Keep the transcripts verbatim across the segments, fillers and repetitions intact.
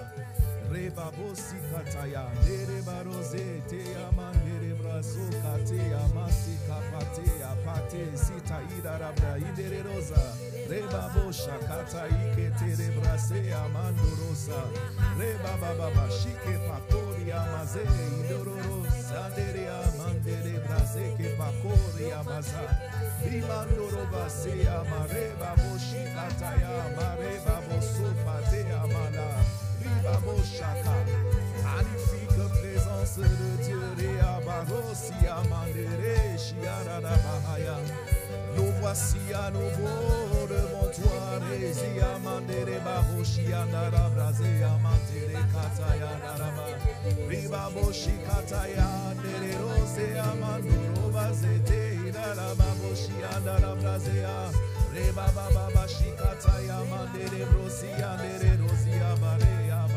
Rebabosi kataya, nere baroze, te ama nere brazo kate, amasi kapate, apate, sita ida rabda, idere rosa. Rebabosha kata ike te rebrase, amando rosa. Rebababa, shike pakori, amaze, idororo, sandere amandere brase, ke pakori, amaza. Bimando robase, amareba boshi kataya, amareba boso pate, amala. Shaka, magnifique présence de Dieu, Réabarosi, Amandere, Shiara Bahaya. Nous voici à nouveau devant toi, Rési, Amandere, Baroshi, Andara, Brazé, Amandere, Kataya, Naraba, Ribaboshi, Kataya, Nere, Rose, Amandoro, Bazete, Naraba, Boshi, Andara, Brazea, Rebaba, Shikataya, Mandere, Brosi, Andere, Rosi, Amare.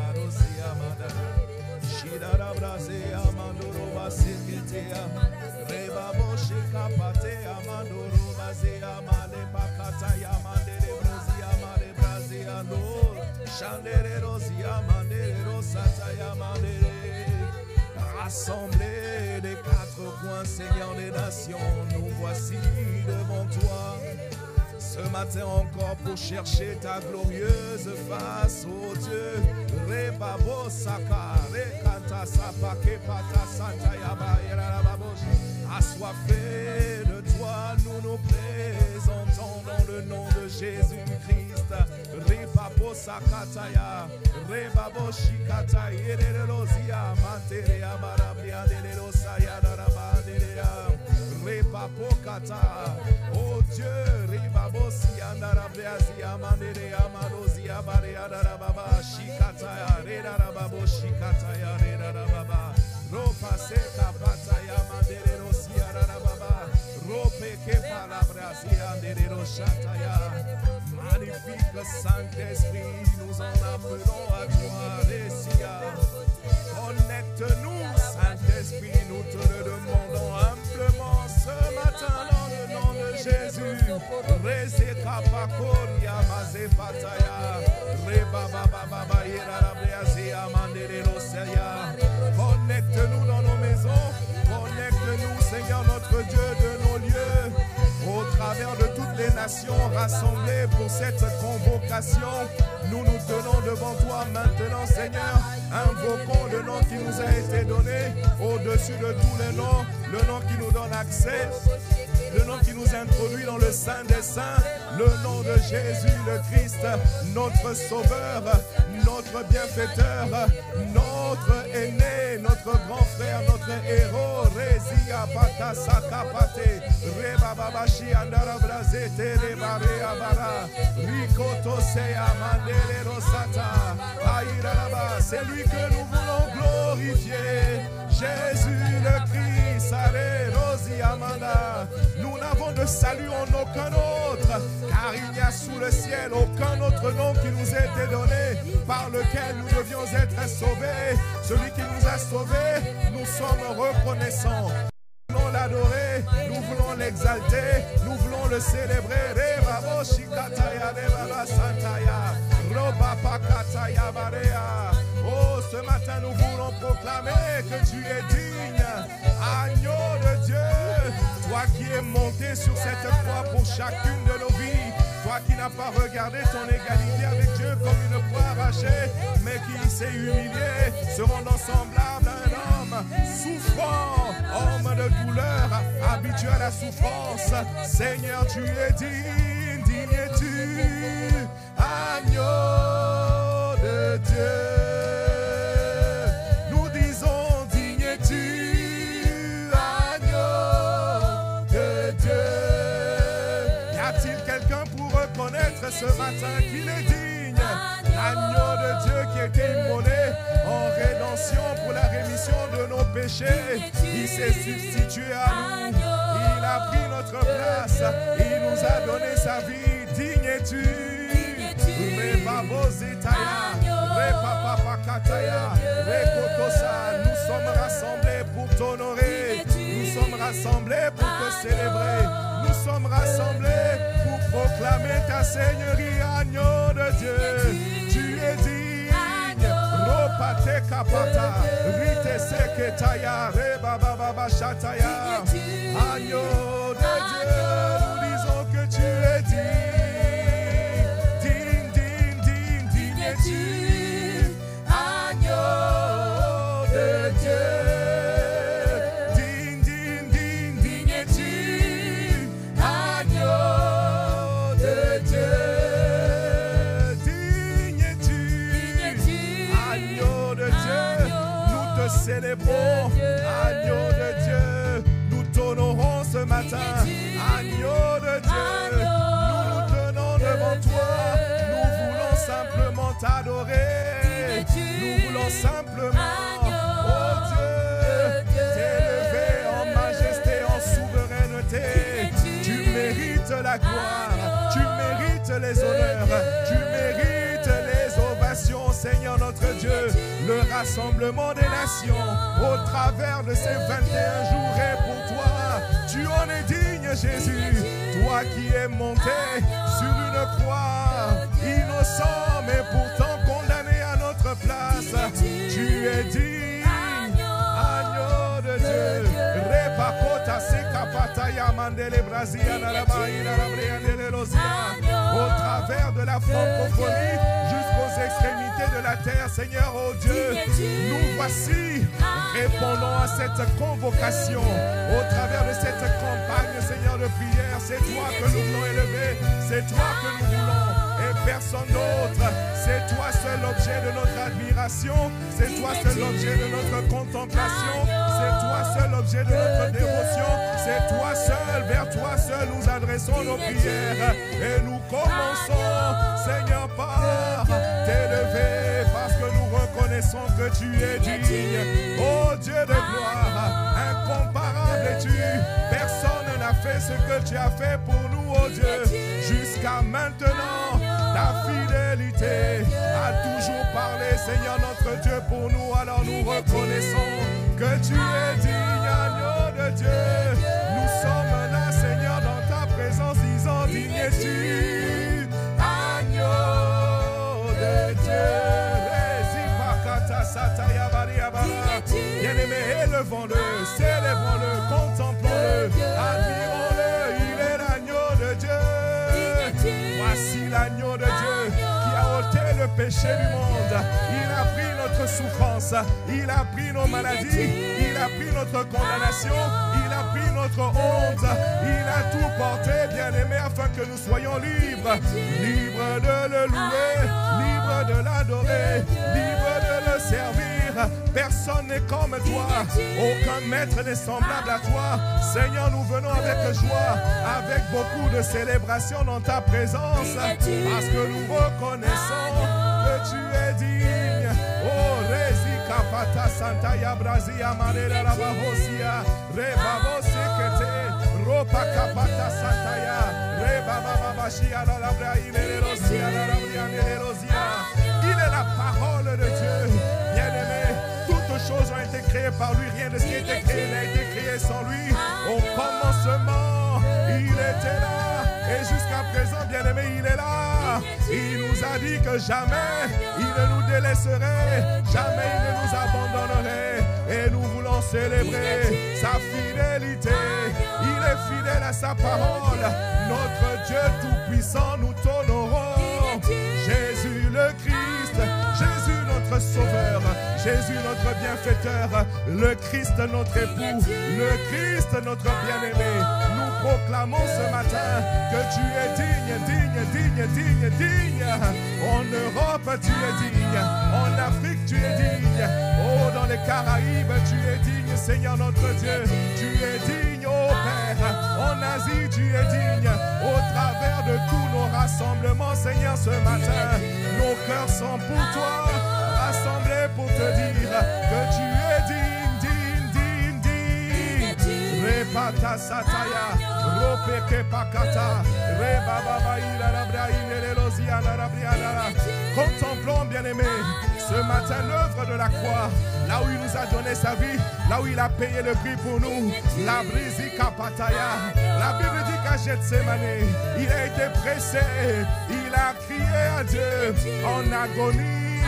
Shidara brase amandoro baseketea reba boshi kapate amandoro base amale pakata yamandere brosi amale brase ando chandere rosi amandere rosata yamandere. Rassemblés des quatre coins, Seigneur des nations, nous voici devant toi. Ce matin encore pour chercher ta glorieuse face, oh Dieu. Rebabo saka, rekanta sapake pata santa yaba yarababosh. Assoiffés de toi, nous nous présentons dans le nom de Jésus-Christ. Rebabo sakataya, rebabo shikata yerelozia, materia barabia delosaya darabaderia. Repapokata, oh Dieu, Ribabosi andarabriazi amandere amarozi abarea darababa shikata reda rababo shikata ya reda rababa ropa seka pata ya mandere rosi darababa rope ke palabrazi andere roshata ya. Magnifique Saint-Esprit, nous en appelons à toi, Récia. Connecte-nous, Saint-Esprit, nous te le demandons amplement ce matin dans le nom de Jésus. Rezeka pakoria maze pataya, rebaba baba baba yera rabreazia mandere roseya. Connecte-nous dans nos maisons, connecte-nous, Seigneur notre Dieu, de nos lieux, au travers de toutes les nations rassemblées pour cette convocation. Nous nous tenons devant toi maintenant, Seigneur. Invoquons le nom qui nous a été donné au-dessus de tous les noms, le nom qui nous donne accès, le nom qui nous introduit dans le Saint des Saints, le nom de Jésus le Christ, notre Sauveur, notre bienfaiteur, notre aîné, notre grand frère, notre héros. Rezia Bata Sakapate, Rebababashi Andara Brazete, Rebare Abara, Rikoto Seya Mandele Rosata, Aïraba, c'est lui que nous voulons glorifier, Jésus le Christ, Are Rosi Amanda. Nous n'avons de salut en aucun autre, car il n'y a sous le ciel aucun autre nom qui nous a été donné, par lequel nous devions être sauvés. Celui qui nous a sauvés, nous sommes reconnaissants. Nous voulons l'adorer, nous voulons l'exalter, nous voulons le célébrer. Oh, ce matin nous voulons proclamer que tu es digne, agneau de Dieu, toi qui es monté sur cette croix pour chacune de nos vies, toi qui n'as pas regardé ton égalité avec Dieu comme une proie arrachée, mais qui s'est humilié, se rendant semblable à un homme souffrant, homme de douleur, habitué à la souffrance. Seigneur, tu es digne, digne es-tu, agneau de Dieu. Nous disons, digne es-tu, agneau de Dieu. Y a-t-il quelqu'un pour reconnaître ce matin qu'il est digne, agneau de Dieu qui était immolé en rédemption pour la rémission de nos péchés? Il s'est substitué à nous, il a pris notre place, il nous a donné sa vie. Digne es-tu, nous sommes rassemblés pour t'honorer, nous sommes rassemblés pour te célébrer, nous sommes rassemblés pour proclamer ta Seigneurie, agneau de Dieu. Tu es digne, Ropate kapata, rite seketaya, reba baba bashataya. Agneau de Dieu, nous disons que tu es digne, digne, digne, digne, digne es-tu, agneau de Dieu. Digne, digne, digne, digne es-tu, agneau de Dieu. Digne es-tu, agneau de Dieu. Nous te célébrons, agneau de Dieu. Nous t'honorons ce matin, agneau de Dieu. Nous nous tenons devant toi, nous voulons simplement t'adorer. Nous voulons simplement, oh Dieu, t'élever en majesté, en souveraineté. Tu mérites la gloire, tu mérites les honneurs, tu mérites les ovations, Seigneur notre Dieu. Le rassemblement des nations au travers de ces vingt et un jours est pour toi. Tu en es digne, Jésus, toi qui es monté sur une croix, innocent mais pourtant condamné à notre place. Tu es digne, agneau de Dieu. Repakota sekapata yamandele brazia narabaïna rabriandele lozia. Au travers de la francophonie jusqu'aux extrémités de la terre, Seigneur, oh Dieu, nous voici, répondons à cette convocation. Au travers de cette campagne, Seigneur, de prière, c'est toi que nous voulons élever, c'est toi que nous voulons et personne d'autre. C'est toi seul l'objet de notre admiration, c'est toi seul l'objet de notre contemplation, c'est toi seul l'objet de notre dévotion, c'est toi seul, vers toi seul nous adressons nos prières et nous commençons, Seigneur, par t'élever parce que nous reconnaissons que tu es digne. Oh Dieu de gloire, incomparable es-tu, personne n'a fait ce que tu as fait pour nous, oh Dieu, jusqu'à maintenant. Ta fidélité a toujours parlé, Seigneur notre Dieu, pour nous. Alors nous reconnaissons que tu es digne, agneau de Dieu. Nous sommes là, Seigneur, dans ta présence, disant digne es-tu, agneau de Dieu. Bien-aimé, élevons-le, célébrons-le, contemplons-le, admirons-le, il est l'agneau de Dieu. Voici l'agneau de Dieu qui a ôté le péché du monde. Il a pris notre souffrance, il a pris nos maladies, il a pris notre condamnation, il a pris notre honte, il a tout porté, bien-aimé, afin que nous soyons libres, libres de le louer, libres de l'adorer, libres de le servir. Personne n'est comme toi, aucun maître n'est semblable à toi. Seigneur, nous venons avec joie, avec beaucoup de célébration dans ta présence, parce que nous reconnaissons que tu es digne. Oh, Rezi Kapata Santa Yabrazia Manera Rabahosia, Rebabo Sekete, Ropa Kapata Santaya, Rebaba Bashia la Labraïne Erosia, la Labriane Erosia. Il est la parole de Dieu, bien-aimé. Toutes choses ont été créées par lui, rien de ce qui a été créé n'a été créé sans lui. Au commencement, il était là, et jusqu'à présent, bien-aimé, il est là. Il nous a dit que jamais il ne nous délaisserait, jamais il ne nous abandonnerait, et nous voulons célébrer sa fidélité. Il est fidèle à sa parole, notre Dieu tout-puissant, nous t'honorons. Jésus le Christ, Jésus notre Sauveur, Jésus notre bienfaiteur, le Christ notre époux, le Christ notre bien-aimé. Nous proclamons ce matin que tu es digne, digne, digne, digne, digne. En Europe, tu es digne. En Afrique, tu es digne. Oh, dans les Caraïbes, tu es digne, Seigneur notre Dieu. Tu es digne, oh Père. En Asie, tu es digne. Au travers de tous nos rassemblements, Seigneur, ce matin, nos cœurs sont pour toi, rassemblés pour te dire que tu es digne, digne, digne, digne. Repata sataya, ropeke pakata, rebaba ira labraïne lelosia narabriana. Contemplons, bien-aimés, ce matin l'œuvre de la croix, là où il nous a donné sa vie, là où il a payé le prix pour nous. La brisika pataya, la Bible dit qu'à Gethsémane, il a été pressé, il a crié à Dieu en agonie.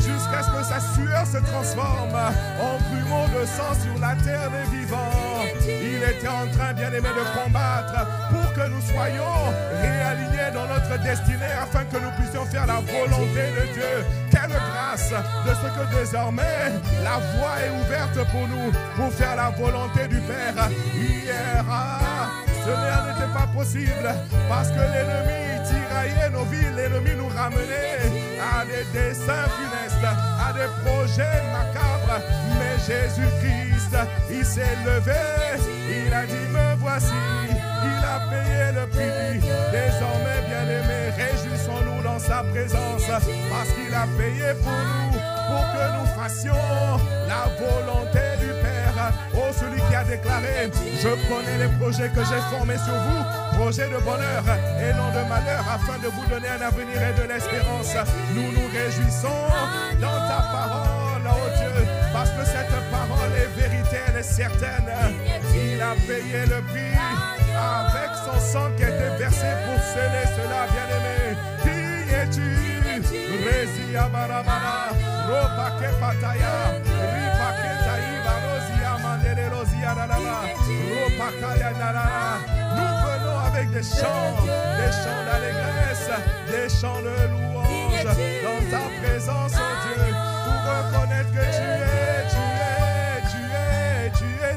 jusqu'à ce que sa sueur se transforme en grumeaux de sang sur la terre des vivants. Il était en train, bien aimé, de combattre pour que nous soyons réalignés dans notre destinée afin que nous puissions faire la volonté de Dieu. Quelle grâce de ce que désormais la voie est ouverte pour nous pour faire la volonté du Père. Hier, ah, cela n'était pas possible parce que l'ennemi tiraillait nos vies, l'ennemi nous ramenait à des desseins funestes, à des projets macabres. Mais Jésus-Christ, il s'est levé, il a dit me voici, il a payé le prix. Désormais, bien-aimés, réjouissons-nous dans sa présence parce qu'il a payé pour nous, pour que nous fassions la volonté du Père. Oh, celui qui a déclaré, je connais les projets que j'ai formés sur vous, projets de bonheur et non de malheur, afin de vous donner un avenir et de l'espérance. Nous nous réjouissons dans ta parole, oh Dieu, parce que cette parole est vérité, elle est certaine. Il a payé le prix avec son sang qui a été versé pour sceller cela, bien-aimé. Qui es-tu? Rési Abarabara, Ropake Pataya, Ripake Taïba, Rosia Mandele, Rosia Nanama, Ropakaya Nanana. Nous venons avec des chants, des chants d'allégresse, des chants de louange dans ta présence, oh Dieu, pour reconnaître que tu es, tu es, tu es, tu es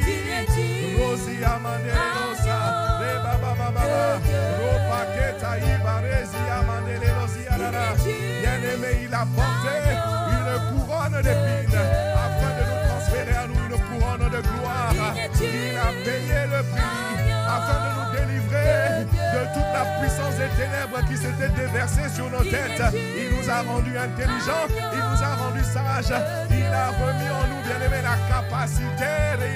dit. Rosia Mandele, Rosa, Reba Baba Baba, Ropake Taïba, Resia Mandele, Rosia Nanana. Bien-aimé, il a porté une couronne d'épines afin de nous transférer à nous une couronne de gloire. Il a payé le prix afin de nous délivrer de toute la puissance des ténèbres qui s'était déversée sur nos têtes. Il nous a rendus intelligents, il nous a rendus sages, il a remis en nous, bien-aimé, la capacité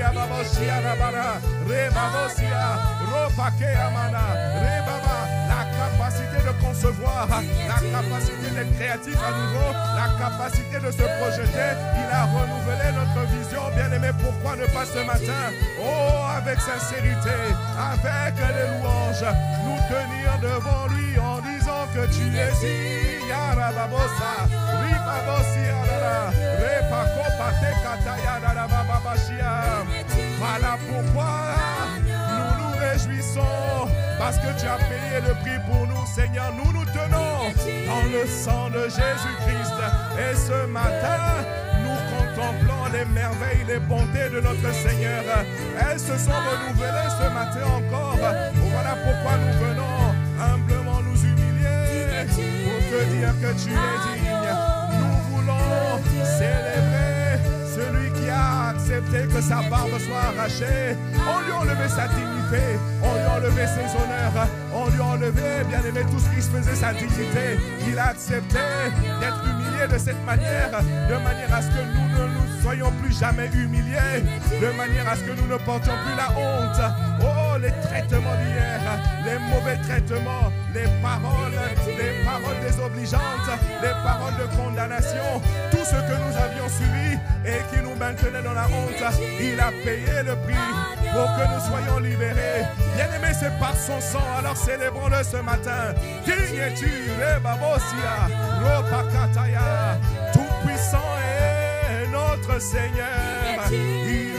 la capacité de concevoir, la capacité d'être créatif à nouveau, la capacité de se projeter. Il a renouvelé notre vision, bien-aimé. Pourquoi ne pas ce matin, oh, avec sincérité, avec les louanges, nous tenir devant lui en disant que tu es ici, Yarababosa, Ribabosia, Repakopate Kataya, Babashia. Voilà pourquoi nous nous réjouissons, parce que tu as payé le prix pour nous, Seigneur. Nous nous tenons dans le sang de Jésus-Christ. Et ce matin, nous contemplons les merveilles, les bontés de notre Seigneur. Elles se sont renouvelées ce matin encore. Voilà pourquoi nous venons humblement nous humilier pour te dire que tu es digne. Nous voulons célébrer celui qui a accepté que sa barbe soit arrachée. On lui a enlevé sa dignité, on lui a enlevé ses honneurs, on lui a enlevé, bien aimé, tout ce qui se faisait sa dignité. Il a accepté d'être humilié de cette manière, de manière à ce que nous ne nous soyons plus jamais humiliés, de manière à ce que nous ne portions plus la honte. Oh, les traitements d'hier, les mauvais traitements, les paroles, les paroles désobligeantes, les paroles de condamnation, tout ce que nous avions subi et qui nous maintenait dans la honte, il a payé le prix pour que nous soyons libérés. Bien-aimé, c'est par son sang, alors célébrons-le ce matin. Digne es-tu, Rebabosia, Ropakataya, tout-puissant est notre Seigneur. Il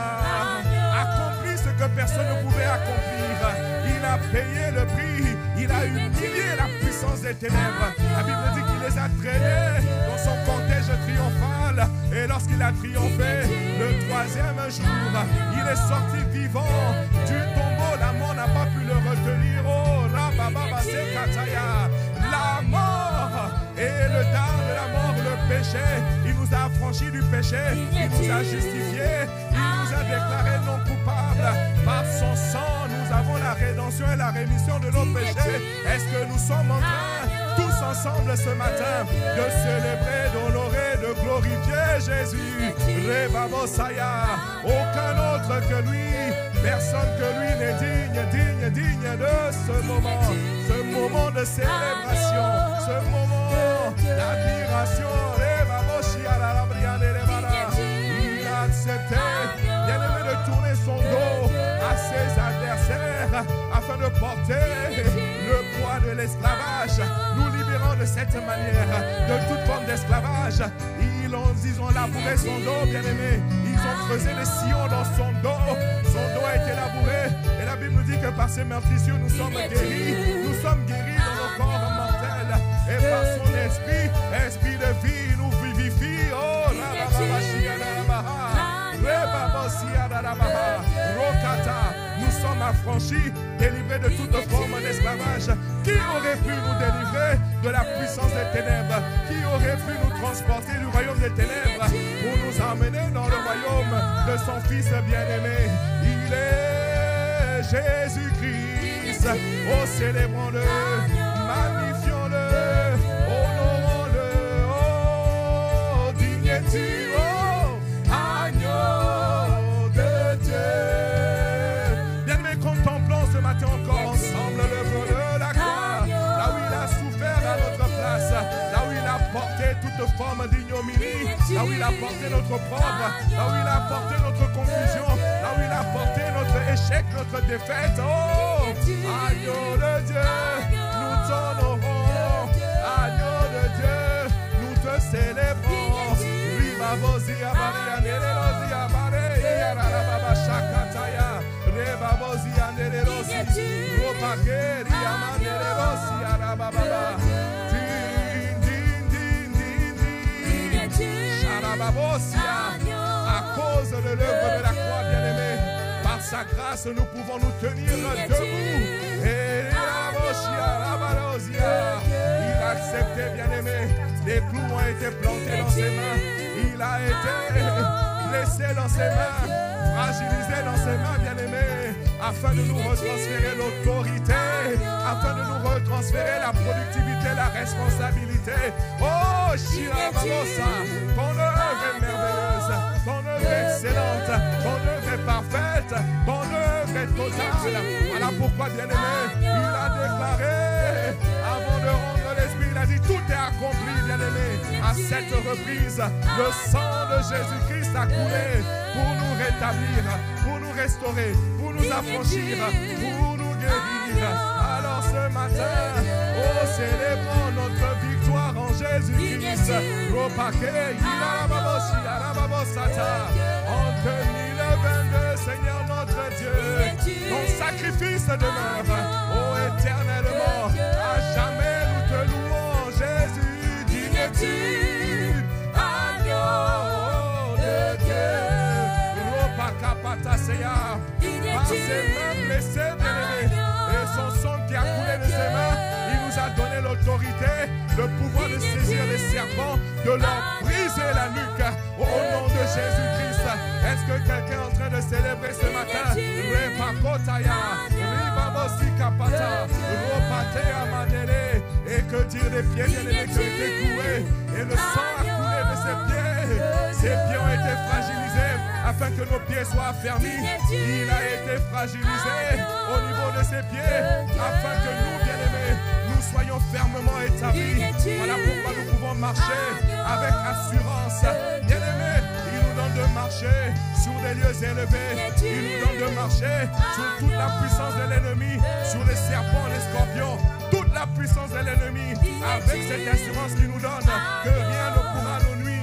a accompli ce que personne ne pouvait accomplir. Il a payé le prix, il a humilié la puissance des ténèbres. La Bible dit qu'il les a traînés dans son cortège triomphal. Et lorsqu'il a triomphé, le troisième jour, il est sorti vivant du tombeau. La mort n'a pas pu le retenir. Oh, Rabababa Sekataya. La mort et le dard de la mort, le péché. Il nous a affranchis du péché, il nous a justifiés, il nous a déclarés non coupables. Par son sang, nous avons la rédemption et la rémission de nos péchés. Est-ce que nous sommes en train, tous ensemble ce matin, de célébrer, d'honorer, de glorifier Jésus? Rebabosaya, aucun autre que lui, personne que lui n'est digne, digne, digne de ce moment, ce moment de célébration, ce moment d'admiration. Il a accepté, bien aimé, de tourner son dos à ses adversaires terre afin de porter le poids de l'esclavage, nous libérons de cette manière de toute forme d'esclavage. Ils ont, ils ont labouré son dos, bien-aimé. Ils ont creusé des sillons dans son dos. Son dos a été labouré. Et la Bible nous dit que par ces meurtrissures, nous sommes guéris. Nous sommes guéris dans nos corps mortels. Et par son esprit, esprit de vie, nous vivifie. Oh, nous sommes affranchis, délivrés de toute forme d'esclavage. Qui aurait pu nous délivrer de la puissance des ténèbres? Qui aurait pu nous transporter du royaume des ténèbres pour nous emmener dans le royaume de son Fils bien-aimé? Il est Jésus-Christ. Oh, célébrons-le, magnifions-le, honorons-le. Oh, digne es-tu, oh, agneau de Dieu. Bien-aimés, contemplons ce matin encore ensemble l'œuvre de la croix, là où il a souffert à notre place, là où il a porté toute forme d'ignominie, là où il a porté notre pauvre, là où il a porté notre confusion, là où il a porté notre échec, notre défaite. Oh, agneau de Dieu, nous t'honorons, agneau de Dieu, nous te célébrons. À cause de l'œuvre de la croix, bien-aimé, par sa grâce, nous pouvons nous tenir debout. Et il a accepté, bien-aimé. Des clous ont été plantés dans ses mains. Il a été blessé dans ses mains, fragilisé dans ses mains, bien-aimés, afin de nous retransférer l'autorité, afin de nous retransférer la productivité, la responsabilité. Oh, Shirababosa, ton œuvre est merveilleuse, ton œuvre est excellente, ton œuvre est parfaite, ton œuvre est totale. Voilà pourquoi, bien-aimé, il a déclaré, avant de rendre l'esprit, il a dit, tout est accompli, bien-aimé. À cette reprise, le sang de Jésus-Christ a coulé pour nous rétablir, pour nous restaurer, pour nous affranchir, pour nous guérir. Alors ce matin, oh, célébrons notre victoire en Jésus-Christ. En deux mille vingt-deux, Seigneur notre Dieu, ton sacrifice demeure, oh, éternellement, à jamais nous te louons, Jésus. Digne-tu, agneau de Dieu, Ropakapataseya, par ses mains blessées, bien-aimées, et son sang qui a coulé de ses mains, il nous a donné l'autorité, le pouvoir de saisir les serpents, de leur briser la nuque, au nom de Jésus-Christ. Est-ce que quelqu'un est en train de célébrer ce matin? Repakotaya, Ribabosikapata, Ropatea Manele. Et que dire des pieds bien-aimés qui ont été courés, et le sang a coulé de ses pieds. Ses pieds ont été fragilisés afin que nos pieds soient affermis. Il a été fragilisé au niveau de ses pieds afin que nous, bien-aimés, nous soyons fermement établis. Voilà pourquoi nous pouvons marcher avec assurance. Bien-aimés, il nous donne de marcher sur des lieux élevés. Il nous donne de marcher sur toute la puissance de l'ennemi, sur les serpents, les scorpions, toute la puissance de l'ennemi, avec cette assurance qu'il nous donne que rien ne pourra nous nuire.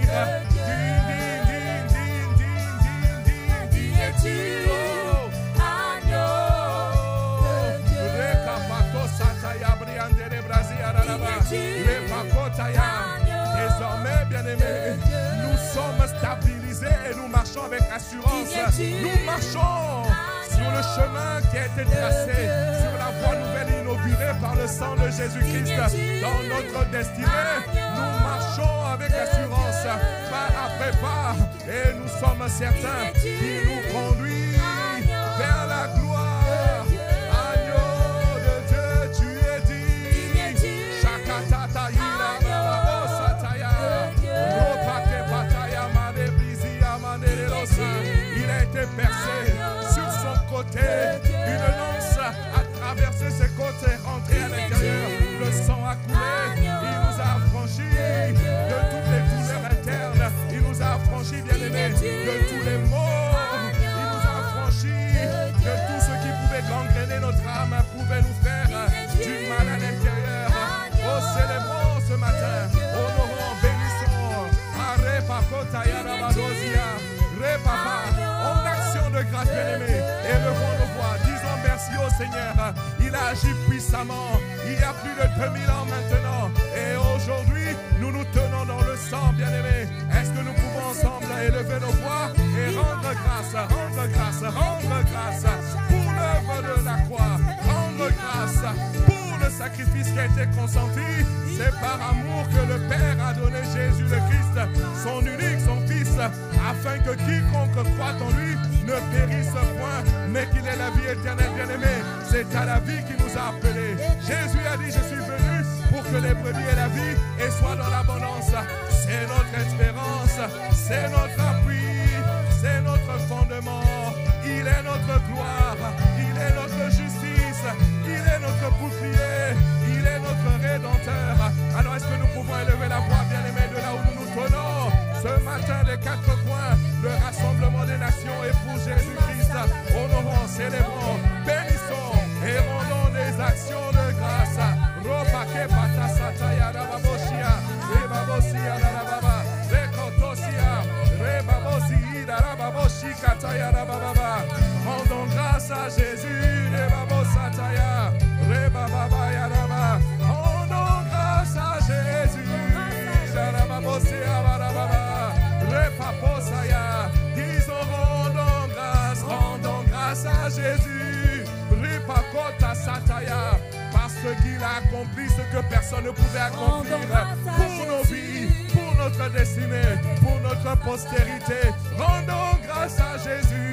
Désormais, bien-aimés, nous sommes stabilisés et nous marchons avec assurance. Nous marchons sur le chemin qui a été tracé, sur la voie nouvelle inaugurée par le sang de Jésus-Christ dans notre destinée. Nous marchons avec assurance, pas après pas, et nous sommes certains qu'il nous conduit vers la gloire. Agneau de Dieu, tu es dit. Shakatata ira sataya, ropake pataya mane brizia mane lelosa. Il a été percé sur son côté, une lance a traversé ses côtes et rentré à l'intérieur. Le sang a coulé, il nous a affranchis de toutes les douleurs internes. Il nous a affranchis, bien-aimés, de tous les maux. Il nous a affranchis de tout ce qui pouvait gangréner notre Seigneur. Il a agi puissamment. Il y a plus de deux mille ans maintenant. Et aujourd'hui, nous nous tenons dans le sang, bien-aimés. Est-ce que nous pouvons ensemble élever nos voix et rendre grâce, rendre grâce, rendre grâce pour l'œuvre de la croix, rendre grâce pour le sacrifice qui a été consenti. C'est par amour que le Père a donné Jésus le Christ, son unique, son Fils, afin que quiconque croit en lui ne périsse point, mais qu'il ait la vie éternelle, bien-aimé. C'est à la vie qui nous a appelés. Jésus a dit, je suis venu pour que les brebis aient la vie et soient dans l'abondance. C'est notre espérance, c'est notre appui, c'est notre fondement. Il est notre gloire, il est notre justice, il est notre bouclier, il est notre rédempteur. Alors est-ce que nous pouvons élever la voix, bien-aimés, de là où nous nous tenons ce matin des quatre coins, le rassemblement des nations et pour Jésus-Christ. Honorons, célébrons, bénissons et rendons des actions de grâce. Robake patasataya rababoshia, rebabosia rababa, rekotosia, rebabosi rababoshi kataya rababa. Rendons grâce à Jésus, rebabosataya, rebababa yaraba. Rendons grâce à Jésus, rababosia rababa, repaposaya. Disons rendons grâce, rendons grâce à Jésus, repakota sataya. Parce qu'il a accompli ce que personne ne pouvait accomplir pour nos vies, pour notre destinée, pour notre postérité. Rendons grâce à Jésus.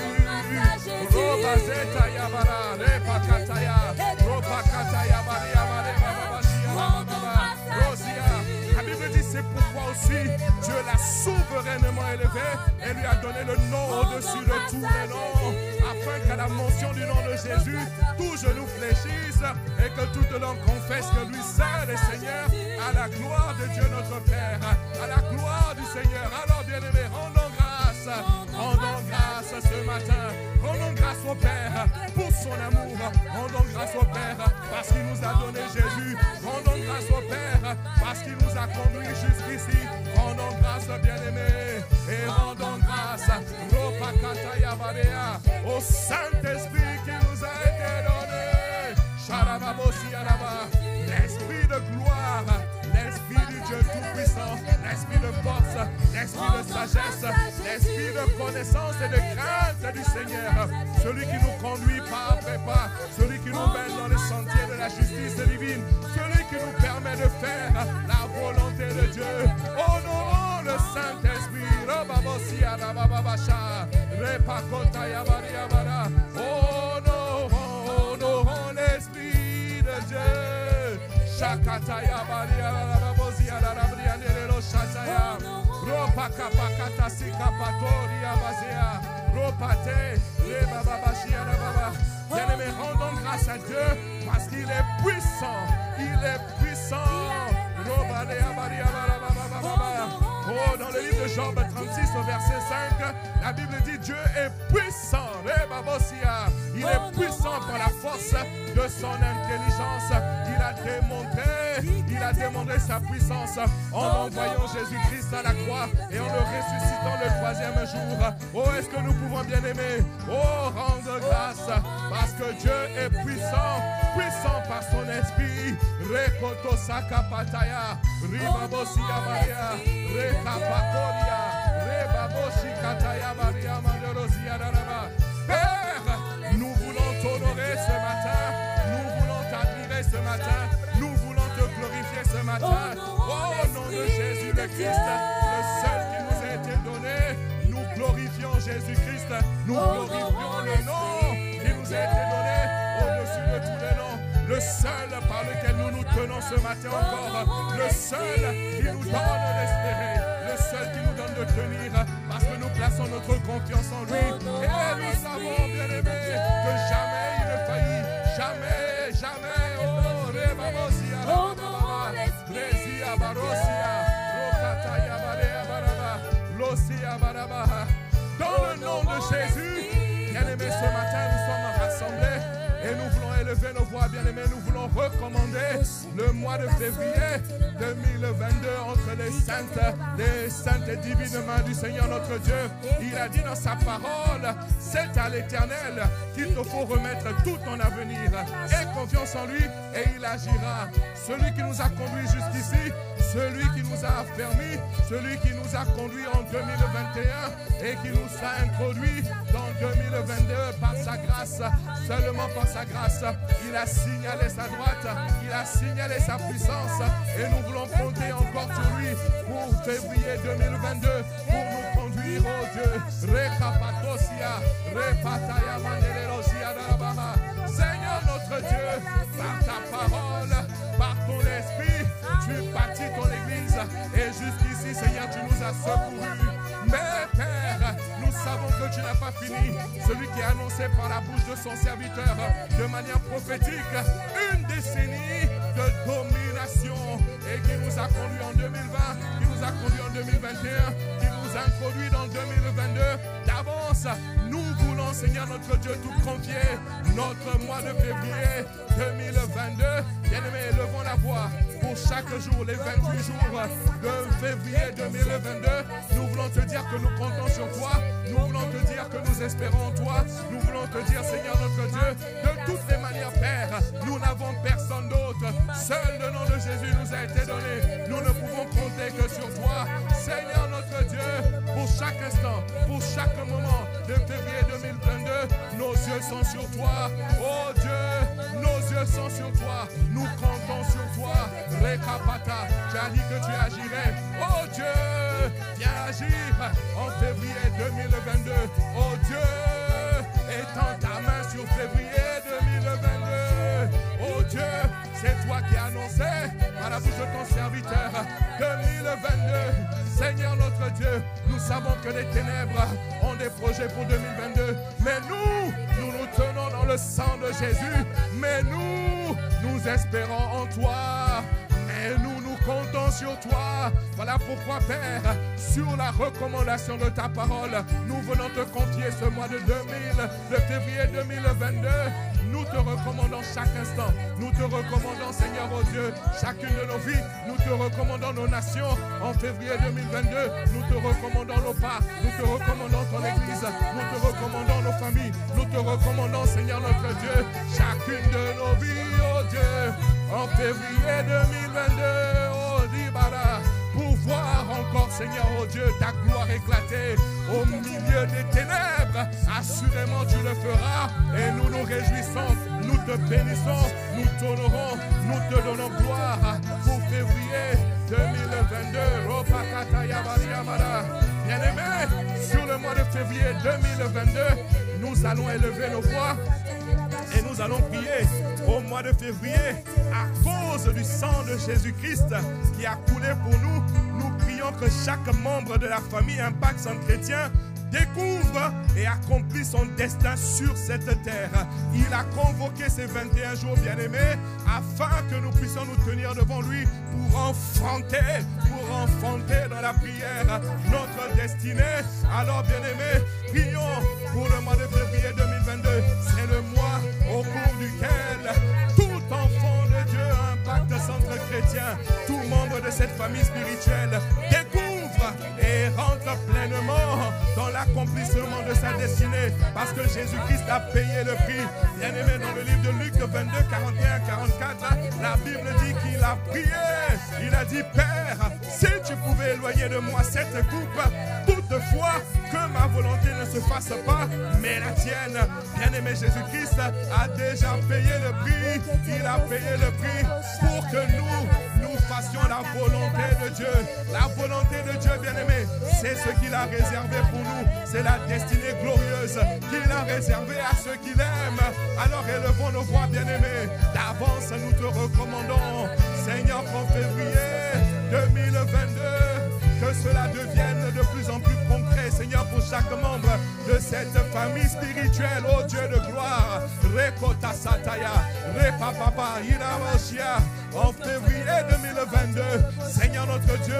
La Bible dit c'est pourquoi aussi Dieu l'a souverainement élevé et lui a donné le nom au-dessus de tous les noms, afin qu'à la mention du nom de Jésus, tout genou fléchisse et que toute langue confesse que lui seul est Seigneur, à la gloire de Dieu notre Père, à la gloire du Seigneur. Alors bien-aimés, rendons grâce, rendons grâce ce matin, rendons grâce au Père pour son amour, rendons grâce au Père parce qu'il nous a donné Jésus, rendons grâce au Père parce qu'il nous a conduits jusqu'ici, rendons grâce bien-aimés et rendons grâce au Saint-Esprit qui nous a été donné. L'esprit de gloire, l'esprit du Dieu tout-puissant, l'esprit de force, l'esprit de sagesse, l'esprit de connaissance et de crainte du Seigneur, celui qui nous conduit pas après pas, celui qui nous mène dans les sentiers de la justice divine, celui qui nous permet de faire la volonté de Dieu. Honorons le Saint-Esprit. Honorons, honorons l'Esprit de Dieu. Shakataya Baria Rabozia Rabrianelo Shataya. Ropaka Pakata Sikapatoria Bazea. Ropate, Rebabashia Rababa. Bien-aimés, rendons grâce à Dieu parce qu'il est puissant. Il est puissant. Robalea Baria Rababa. Oh, dans le livre de Job trente-six au verset cinq, la Bible dit Dieu est puissant. Il est puissant par la force de son intelligence. Il a démontré, il a démontré sa puissance en envoyant Jésus-Christ à la croix et en le ressuscitant le troisième jour. Oh, est-ce que nous pouvons bien aimer? Oh, rendre grâce parce que Dieu est puissant, puissant par son esprit. Rekoto Sakapataya, Ribabosia Maria, Rekapakoria, Rebaboshi Kataya Maria Mandorosia Daraba. Père, nous voulons t'honorer ce matin, nous voulons t'admirer ce matin, nous voulons te glorifier ce matin. Oh, au nom de Jésus le Christ, le seul qui nous a été donné, nous glorifions Jésus-Christ, nous glorifions le nom qui nous a été donné au-dessus de tous les noms. Le seul par lequel nous nous tenons ce matin encore, le seul qui nous donne d'espérer, le seul qui nous donne de tenir, parce que nous plaçons notre confiance en lui. Et nous savons, bien aimés, que jamais il ne faillit, jamais, jamais. Oh, Rebabosia, Resia Barosia, Rokataya Balea Baraba, Losia Baraba. Dans le nom de Jésus, bien aimés, ce matin nous sommes rassemblés et nous voulons élever élever nos voix, bien-aimés. Nous voulons recommander le mois de février deux mille vingt-deux entre les saintes, les saintes et divines mains du Seigneur notre Dieu. Il a dit dans sa parole, c'est à l'Éternel qu'il te faut remettre tout ton avenir. Aie confiance en lui et il agira. Celui qui nous a conduits jusqu'ici, celui qui nous a affermis, celui qui nous a conduits en deux mille vingt et un et qui nous a introduits dans deux mille vingt-deux par sa grâce, seulement par sa grâce. Il a signalé sa droite, il a signalé sa puissance et nous voulons compter encore sur lui pour février deux mille vingt-deux pour nous conduire, oh Dieu. Rekapatosia, repataya manelerosia darabaha. Seigneur notre Dieu, par ta parole, par ton esprit, tu bâtis ton église et jusqu'ici, Seigneur, tu nous as secourus. Mais Père, nous savons que tu n'as pas fini. Celui qui a annoncé par la bouche de son serviteur de manière prophétique une décennie de domination et qui nous a conduits en deux mille vingt, qui nous a conduits en deux mille vingt et un, qui nous a introduits dans deux mille vingt-deux. D'avance, nous voulons, Seigneur notre Dieu, tout confier. Notre mois de février deux mille vingt-deux, bien-aimés, levons la voix pour chaque jour, les vingt-huit jours de février deux mille vingt-deux. Nous voulons te dire que nous comptons sur toi. Nous voulons te dire que nous espérons en toi. Nous voulons te dire, Seigneur notre Dieu, de toutes les manières, Père, nous n'avons personne d'autre. Seul le nom de Jésus nous a été donné. Nous ne pouvons compter que sur toi. Seigneur notre Dieu, pour chaque instant, pour chaque moment de février deux mille vingt-deux, nos yeux sont sur toi. Oh Dieu, nos yeux sont sur toi. Nous comptons sur toi. Rekapata, tu as dit que tu agirais. Oh Dieu, viens agir en février deux mille vingt-deux. Oh Dieu, étends ta main sur février deux mille vingt-deux. Oh Dieu, c'est toi qui as annoncé par la bouche de ton serviteur deux mille vingt-deux. Seigneur notre Dieu, nous savons que les ténèbres ont des projets pour deux mille vingt-deux. Mais nous, nous nous tenons dans le sang de Jésus. Mais nous, nous espérons en toi. Et nous, nous comptons sur toi. Voilà pourquoi, Père, sur la recommandation de ta parole, nous venons te confier ce mois de deux mille, de février deux mille vingt-deux. Nous te recommandons chaque instant. Nous te recommandons, Seigneur, oh Dieu, chacune de nos vies. Nous te recommandons nos nations. En février deux mille vingt-deux, nous te recommandons nos pas. Nous te recommandons ton église. Nous te recommandons nos familles. Nous te recommandons, Seigneur, notre Dieu, chacune de nos vies, oh Dieu. En février deux mille vingt-deux, oh Dibara, pour voir encore, Seigneur, oh Dieu, ta gloire éclater au milieu des ténèbres. Assurément, tu le feras et nous nous réjouissons, nous te bénissons, nous t'honorons, nous te donnons gloire pour février deux mille vingt-deux. Bien-aimés, sur le mois de février deux mille vingt-deux, nous allons élever nos voix et nous allons prier au mois de février à cause du sang de Jésus-Christ qui a coulé pour nous. Nous prions que chaque membre de la famille Impact Centre Chrétien découvre et accomplit son destin sur cette terre. Il a convoqué ces vingt et un jours bien-aimés afin que nous puissions nous tenir devant lui pour enfanter, pour enfanter dans la prière notre destinée. Alors bien-aimés, prions pour le mois de février deux mille vingt-deux. C'est le mois au cours duquel tout enfant de Dieu, Impact Centre Chrétien, tout membre de cette famille spirituelle découvre et rentre pleinement dans l'accomplissement de sa destinée, parce que Jésus-Christ a payé le prix. Bien-aimé, dans le livre de Luc vingt-deux, quarante et un à quarante-quatre, la Bible dit qu'il a prié. Il a dit, Père, si tu pouvais éloigner de moi cette coupe, toutefois que ma volonté ne se fasse pas, mais la tienne. Bien-aimé, Jésus-Christ a déjà payé le prix. Il a payé le prix pour que nous, nous fassions la volonté de Dieu. La volonté de Dieu, bien-aimé, c'est ce qu'il a réservé pour nous. C'est la destinée glorieuse qu'il a réservée à ceux qui l'aiment. Alors élevons nos voix, bien-aimés. D'avance, nous te recommandons, Seigneur, pour février deux mille vingt-deux, que cela devienne de plus en plus concret, Seigneur, pour chaque membre de cette famille spirituelle, ô Dieu de gloire. Rekota Sataya, Repapapa, Inamoshia, en février deux mille vingt-deux, Seigneur notre Dieu,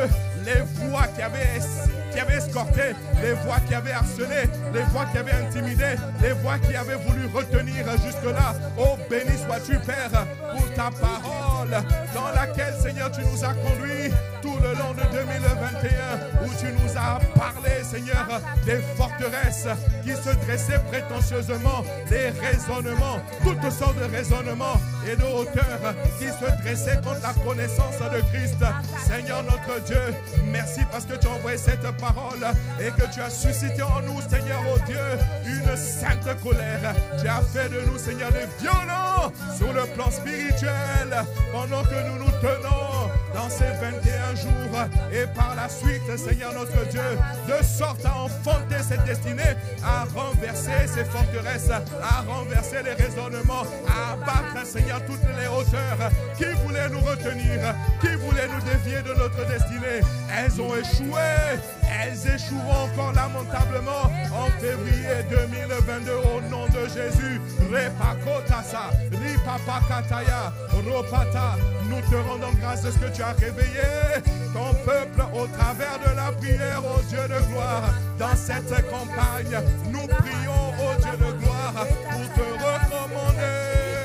les voix qui avaient, qui avaient escorté, les voix qui avaient harcelé, les voix qui avaient intimidé, les voix qui avaient voulu retenir jusque-là. Oh, béni sois-tu, Père, pour ta parole dans laquelle, Seigneur, tu nous as conduits tout le long de deux mille vingt et un, où tu nous as parlé, Seigneur, des forteresses qui se dressaient prétentieusement, des raisonnements, toutes sortes de raisonnements et de hauteurs qui se dressaient contre la connaissance de Christ. Seigneur notre Dieu, merci parce que tu as envoyé cette parole et que tu as suscité en nous, Seigneur, oh Dieu, une sainte colère. Tu as fait de nous, Seigneur, des violents sur le plan spirituel pendant que nous nous tenons dans ces vingt et un jours et par la suite, Seigneur notre Dieu, de sorte à enfanter cette destinée, à renverser ces forteresses, à renverser les raisonnements, à abattre, Seigneur, toutes les hauteurs qui voulaient nous retenir, qui voulaient nous dévier de notre destinée. Elles ont échoué, elles échoueront encore lamentablement en février deux mille vingt-deux au nom de Jésus. Repakotasa, Ripapakataya, Ropata, nous te rendons grâce de ce que tu as réveillé ton peuple au travers de la prière, ô Dieu de gloire. Dans cette campagne, nous prions, ô Dieu de gloire, pour te recommander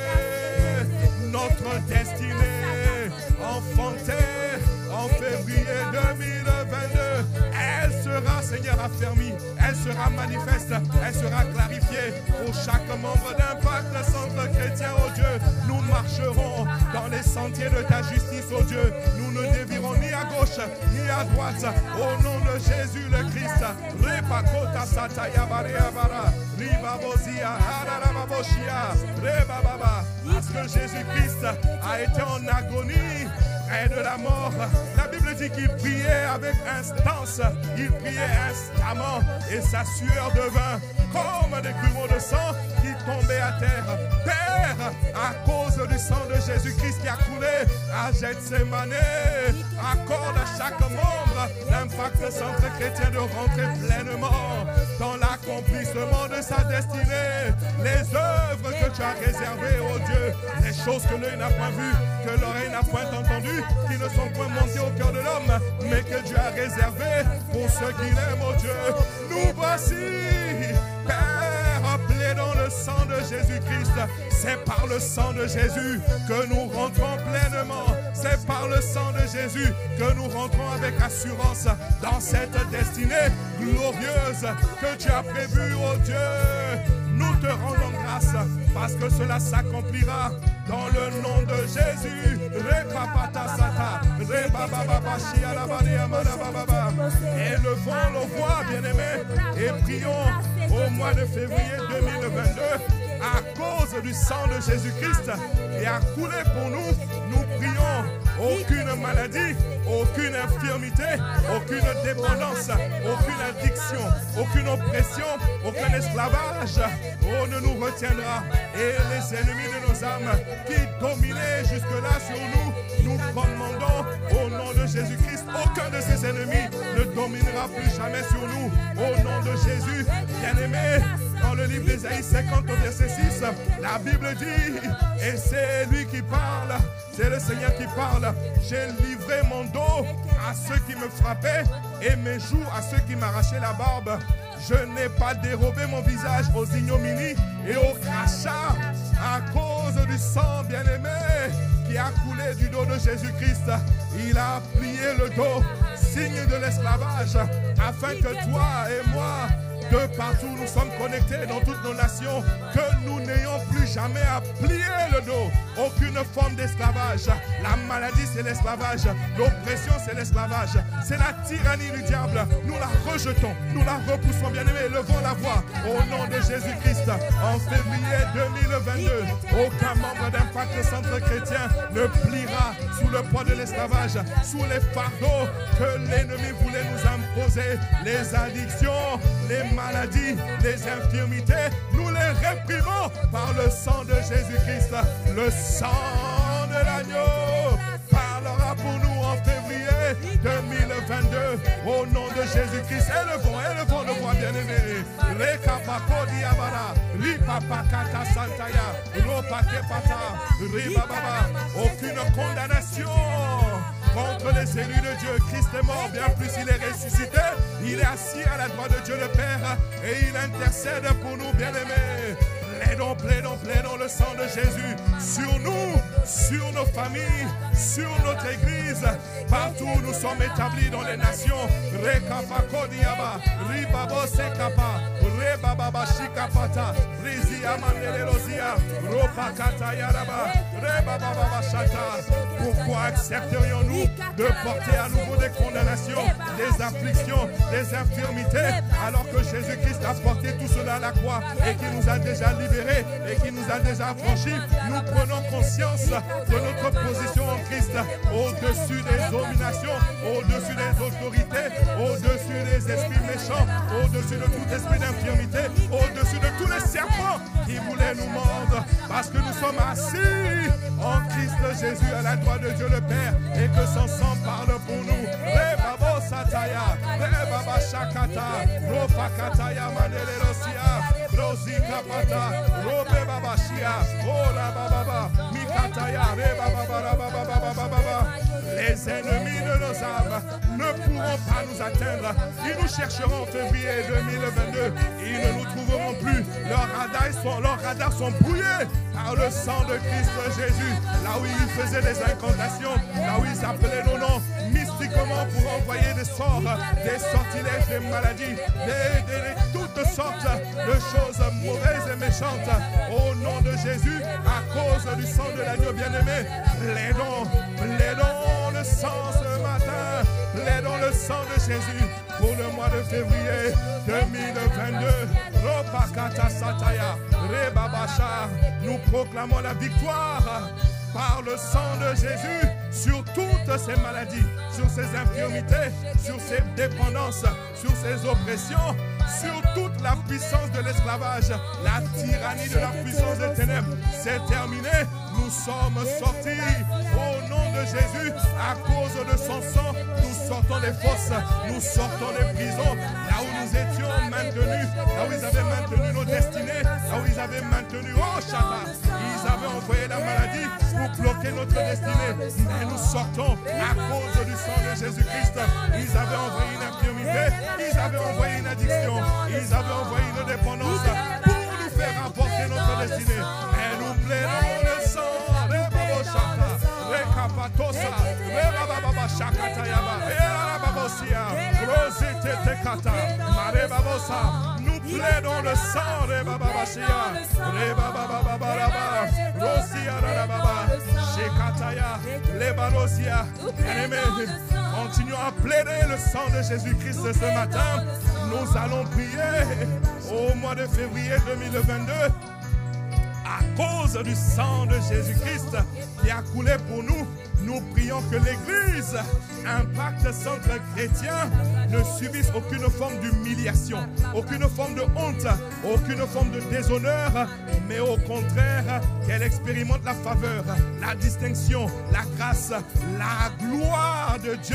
notre destinée enfantée en février deux mille vingt-deux. Elle sera, Seigneur, affermie, elle sera manifeste, elle sera clarifiée pour chaque membre d'Impact, le centre chrétien, oh Dieu. Nous marcherons dans les sentiers de ta justice, oh Dieu. Nous ne dévirons ni à gauche ni à droite. Au nom de Jésus le Christ. Repakota sataya barea bara, ribabozia, ararababoshia, rebababa. Parce que Jésus-Christ a été en agonie près de la mort. La Bible dit qu'il priait avec instance, il priait instamment et sa sueur devint comme des grumeaux de sang qui tombaient à terre. Père, à cause du sang de Jésus-Christ qui a coulé à Gethsémane, accorde à chaque membre d'Impact Centre Chrétien de rentrer pleinement dans l'accomplissement de sa destinée. Les œuvres que tu as réservées, oh Dieu, les choses que l'œil n'a point vues, que l'oreille n'a point entendues, qui ne sont point montées au cœur de l'homme, mais que Dieu a réservées pour ceux qui l'aiment, oh Dieu. Nous voici, Père, appelés dans le sang de Jésus-Christ. C'est par le sang de Jésus que nous rentrons pleinement. C'est par le sang de Jésus que nous rentrons avec assurance dans cette destinée glorieuse que tu as prévue, oh Dieu. Nous te rendons grâce parce que cela s'accomplira dans le nom de Jésus. Élevons nos voix, bien-aimés, et prions au mois de février deux mille vingt-deux. À cause du sang de Jésus-Christ qui a coulé pour nous, nous prions aucune maladie, aucune infirmité, aucune dépendance, aucune addiction, aucune oppression, aucun esclavage, oh, ne nous retiendra. Et les ennemis de nos âmes qui dominaient jusque-là sur nous, nous commandons au nom de Jésus-Christ, aucun de ces ennemis ne dominera plus jamais sur nous. Au nom de Jésus, bien-aimés, dans le livre d'Ésaïe cinquante au verset six, la Bible dit, et c'est lui qui parle, c'est le Seigneur qui parle, j'ai livré mon dos à ceux qui me frappaient et mes joues à ceux qui m'arrachaient la barbe. Je n'ai pas dérobé mon visage aux ignominies et aux crachats à cause du sang bien-aimé qui a coulé du dos de Jésus-Christ. Il a plié le dos, signe de l'esclavage, afin que toi et moi, de partout nous sommes connectés dans toutes nos nations, que nous n'ayons plus jamais à plier le dos. Aucune forme d'esclavage. La maladie, c'est l'esclavage. L'oppression, c'est l'esclavage. C'est la tyrannie du diable. Nous la rejetons, nous la repoussons, bien-aimés. Levons la voix au nom de Jésus-Christ. En février deux mille vingt-deux, aucun membre d'Impact Centre Chrétien ne pliera sous le poids de l'esclavage, sous les fardeaux que l'ennemi voulait nous imposer, les addictions, les maladies, les infirmités, nous les réprimons par le sang de Jésus-Christ. Le sang de l'agneau parlera pour nous en février deux mille vingt-deux au nom de Jésus-Christ. Élevons, élevons nos voix bien-aimés. Rekapakodi abara, ripapakata santaya, ropakepata, ribababa. Aucune condamnation contre les élus de Dieu. Christ est mort, bien plus il est ressuscité. Il est assis à la droite de Dieu le Père et il intercède pour nous, bien-aimés. Plaidons, plaidons, plaidons le sang de Jésus sur nous, sur nos familles, sur notre église, partout où nous sommes établis dans les nations. Rekapa Kodiaba, Ribabo Sekapa, Rebaba Shikapata, Rizia Mandelelozia, Ropakata Yaraba, Rebaba Shata. Pourquoi accepterions-nous de porter à nouveau des condamnations, des afflictions, des infirmités, alors que Jésus-Christ a porté tout cela à la croix et qui nous a déjà libérés et qui nous a déjà franchis? Nous prenons conscience de notre position en Christ, au-dessus des dominations, au-dessus des autorités, au-dessus des esprits méchants, au-dessus de tout esprit d'infirmité, au-dessus de tous les serpents qui voulaient nous mordre, parce que nous sommes assis en Christ Jésus à la droite de Dieu le Père et que son sang parle pour nous. Rebabo Sataya, Rebaba Shakata, Ropakataya Manelerosia, Rosika Pata, Robe Babashia, Ora Baba, Mikataya, Reba Baba Baba Baba. Les ennemis de nos âmes ne pourront pas nous atteindre. Ils nous chercheront en février deux mille vingt-deux. Ils ne nous trouveront plus. Leurs radars sont, leurs radars sont brouillés par le sang de Christ Jésus. Là où ils faisaient des incantations, là où ils appelaient nos noms mystiquement pour envoyer des sorts, des sortilèges, des maladies, des, des, des, toutes sortes de choses mauvaises et méchantes. Au nom de Jésus, à cause du sang de l'agneau bien-aimé, plaidons, plaidons le sang ce matin, plaidons le sang de Jésus pour le mois de février deux mille vingt-deux. Ropakata Sataya, Rebabasha, nous proclamons la victoire par le sang de Jésus sur toutes ces maladies, sur ces infirmités, sur ces dépendances, sur ces oppressions, sur toute la puissance de l'esclavage. La tyrannie de la puissance des ténèbres, c'est terminé. Nous sommes sortis au nom de Jésus. À cause de son sang, nous sortons des fosses, nous sortons des prisons, là où nous étions maintenus, là où ils avaient maintenu nos destinées, là où ils avaient maintenu, oh Shabbat, ils avaient envoyé la maladie pour bloquer notre destinée. Mais nous sortons à cause du sang de Jésus-Christ. Ils avaient envoyé une infirmité, ils avaient envoyé une addiction, ils avaient envoyé une dépendance pour nous faire apporter notre destinée. Et nous plaidons le sang de Baboshaka, Rekapatosa, Rebababa Shakatayaba, Erababosia, Rosete Tekata, Marebabosa. Nous plaidons le sang de Bababasia, Rebababa, Rosia Rababa, Shekataya, Lebarosia. Bien-aimés, continuons à plaider le sang de Jésus-Christ ce matin. Nous allons prier au mois de février deux mille vingt-deux à cause du sang de Jésus-Christ qui a coulé pour nous. Nous prions que l'Église, Impact Centre Chrétien, ne subisse aucune forme d'humiliation, aucune forme de honte, aucune forme de déshonneur, mais au contraire, qu'elle expérimente la faveur, la distinction, la grâce, la gloire de Dieu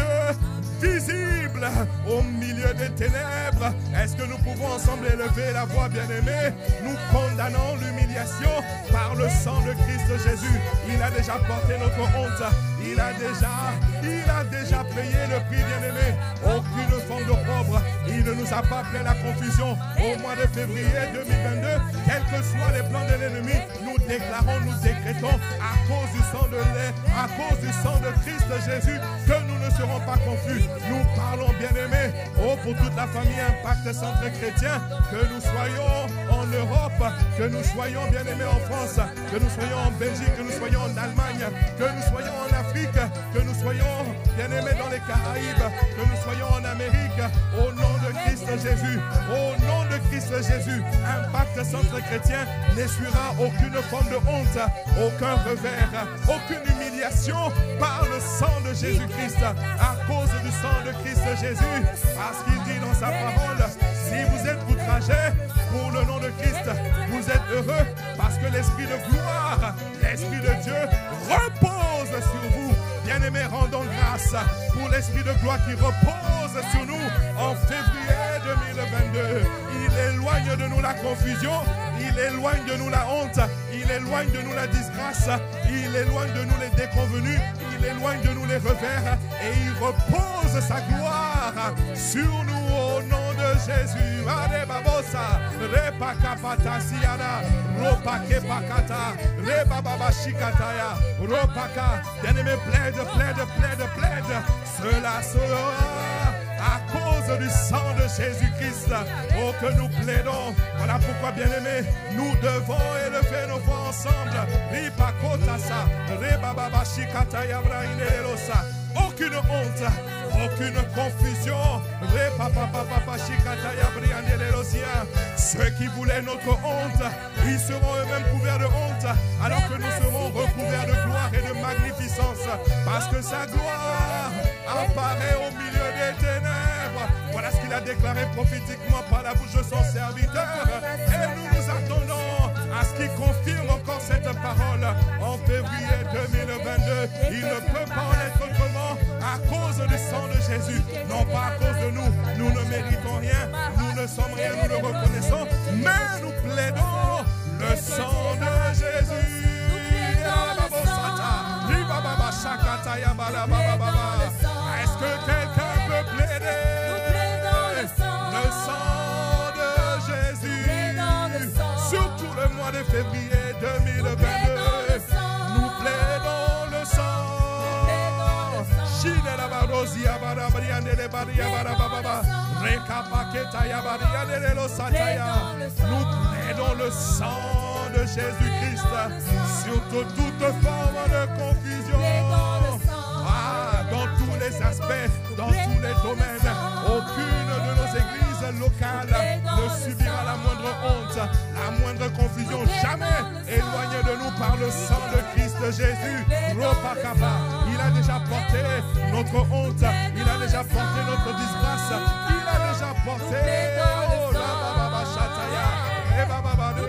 visible au milieu des ténèbres. Est-ce que nous pouvons ensemble élever la voix, bien-aimés? Nous condamnons l'humiliation par le sang de Christ Jésus. Il a déjà porté notre honte. Il a déjà, il a déjà payé le prix, bien-aimé. Aucune forme d'opprobre. Il ne nous a pas fait la confusion. Au mois de février deux mille vingt-deux, quels que soient les plans de l'ennemi, nous déclarons, nous décrétons à cause du sang de lait, à cause du sang de Christ Jésus, que nous ne serons pas confus. Nous parlons, bien-aimés, oh, pour toute la famille Impact Centre Chrétien, que nous soyons en Europe, que nous soyons, bien-aimés, en France, que nous soyons en Belgique, que nous soyons en Allemagne, que nous soyons en Afrique, que nous soyons, bien-aimés, dans les Caraïbes, que nous soyons en Amérique, au nom de Christ Jésus, au nom de Christ Jésus, Impact Centre Chrétien n'essuiera aucune forme de honte, aucun revers, aucune humiliation par le sang de Jésus-Christ, à cause du sang de Christ Jésus, parce qu'il dit dans sa parole, si vous êtes outragés pour le nom de Christ, vous êtes heureux parce que l'Esprit de gloire, l'Esprit de Dieu repose sur vous. Bien-aimés, rendons grâce pour l'Esprit de gloire qui repose sur nous en février deux mille vingt-deux. Il éloigne de nous la confusion, il éloigne de nous la honte, il éloigne de nous la disgrâce, il éloigne de nous les déconvenus, il éloigne de nous les revers et il repose sa gloire sur nous au nom de Jésus. Arebabosa, repakapata siana, ropakepakata, rebababashikataya, ropaka. Bien-aimé, plaide, plaide, plaide, plaide. Cela sera à cause du sang de Jésus-Christ. Oh, que nous plaidons. Voilà pourquoi, bien-aimés, nous devons élever nos voix ensemble. Ripakotasa, rebababashikataya, brainerosa. Aucune honte, aucune confusion. Ceux qui voulaient notre honte, ils seront eux-mêmes couverts de honte, alors que nous serons recouverts de gloire et de magnificence, parce que sa gloire apparaît au milieu des ténèbres. Voilà ce qu'il a déclaré prophétiquement par la bouche de son serviteur. Et nous nous attendons à ce qu'il confirme encore cette parole en février deux mille vingt-deux. Il ne peut pas en être autrement à cause du sang de Jésus, non pas à cause de nous. Nous ne méritons rien, nous ne sommes rien, nous le reconnaissons, mais nous plaidons le sang de Jésus. Est-ce que quelqu'un peut plaider le sang de Jésus? Surtout le mois de février deux mille vingt-deux, nous plaidons le sang. Nous plaidons le sang de Jésus-Christ sur toute forme de confusion. Ah, dans tous les aspects, dans tous les domaines, aucune de nos églises locales ne subira la moindre honte, la moindre confusion, jamais éloignée de nous par le sang de Christ Jésus. Ropakaba, il a déjà porté notre honte, il a déjà porté notre disgrâce, il a déjà porté. Oh, la baba chataya, et baba nous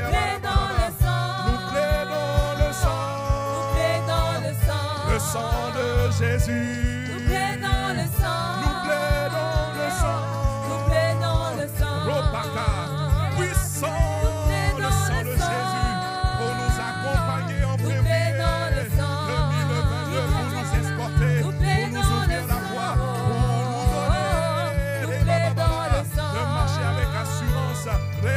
plaidons le sang, le sang de Jésus. Nous plaidons le sang, nous plaidons le sang, nous plaidons le sang, Ropaka, puissant le sang de Jésus pour nous accompagner en février deux mille vingt-deux, pour nous escorter, pour nous ouvrir la voie, pour nous donner les babababa, de marcher avec assurance.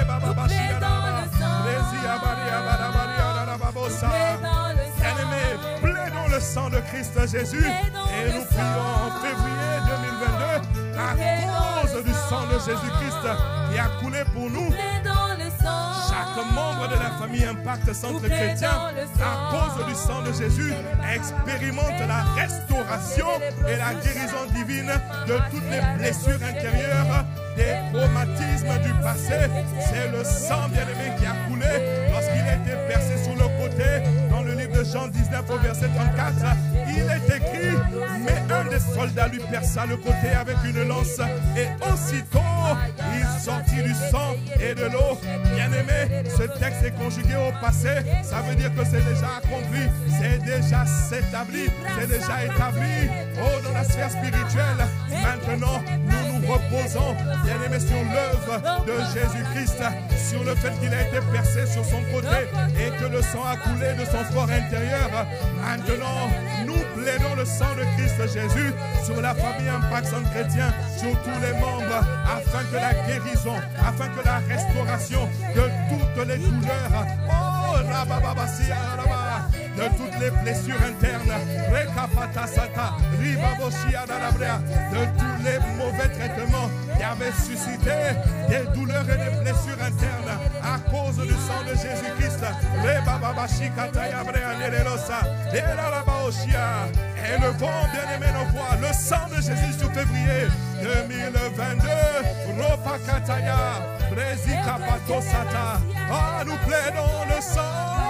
Bien-aimés, plaidons le sang de Christ Jésus et nous prions en février deux mille vingt-deux à cause du sang de Jésus-Christ qui a coulé pour nous. Chaque membre de la famille Impact Centre Chrétien, à cause du sang de Jésus, expérimente la restauration et la guérison divine de toutes les blessures intérieures, des traumatismes du passé. C'est le sang bien-aimé qui a coulé lorsqu'il a été percé sur le côté. Dans le livre de Jean dix-neuf au verset trente-quatre, il est écrit: mais un des soldats lui perça le côté avec une lance, et aussitôt il sortit du sang et de l'eau. Bien-aimé, ce texte est conjugué au passé. Ça veut dire que c'est déjà accompli, c'est déjà établi, c'est déjà établi. Oh, dans la sphère spirituelle, maintenant nous nous reposons, bien-aimé, sur l'œuvre de Jésus-Christ, sur le fait qu'il a été percé sur son côté et que le sang a coulé de son corps intérieur. Maintenant, nous plaidons le sang de Christ Jésus sur la famille Impact Centre Chrétien, sur tous les membres, afin que la guérison, afin que la restauration de toutes les douleurs, oh, de toutes les blessures internes, de tous les mauvais traitements qui avaient suscité des douleurs et des blessures internes à cause du sang de Jésus-Christ. Élevons, bien-aimés, nos voix, le sang de Jésus sur février deux mille vingt-deux. Ropakataya, Rezikapatosata. Ah, nous plaidons le sang,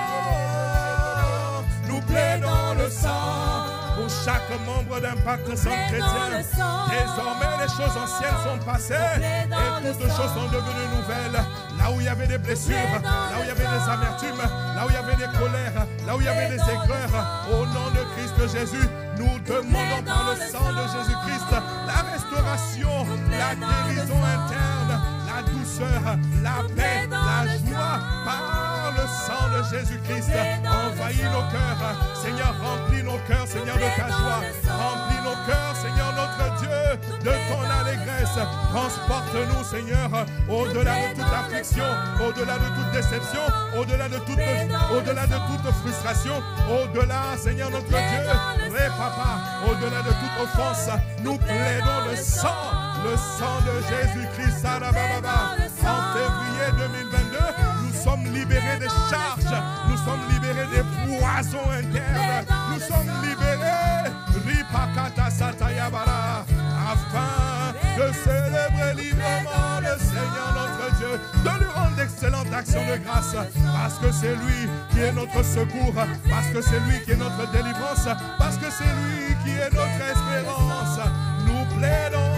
nous plaidons le sang pour chaque membre d'Impact Centre Chrétien. Désormais, les choses anciennes sont passées et toutes choses sont devenues nouvelles. Là où il y avait des blessures, là où il y avait des amertumes, là où il y avait des colères, là où il y avait des aigreurs, au nom de Christ Jésus, Nous demandons par le sang de Jésus-Christ la restauration, la guérison interne, la douceur, la paix, la joie par le sang de Jésus-Christ. Envahis nos cœurs, Seigneur, remplis nos cœurs, Seigneur, de ta joie. Remplis nos cœurs, Seigneur, notre Dieu, de ton allégresse. Transporte-nous, Seigneur, au-delà de toute affliction, au-delà de toute déception, au-delà de toute, au-delà de toute frustration, au-delà, Seigneur, notre Dieu, Ré, Papa, au-delà de toute offense, nous plaidons le sang, le sang de Jésus-Christ. En février deux mille vingt-deux, nous sommes libérés des charges, nous sommes libérés des poisons internes, nous sommes libérés, Ripakata Satayabara, afin de célébrer librement le Seigneur notre Dieu, de lui rendre d'excellentes actions de grâce, parce que c'est lui qui est notre secours, parce que c'est lui qui est notre délivrance, parce que c'est lui qui est notre espérance. Nous plaidons,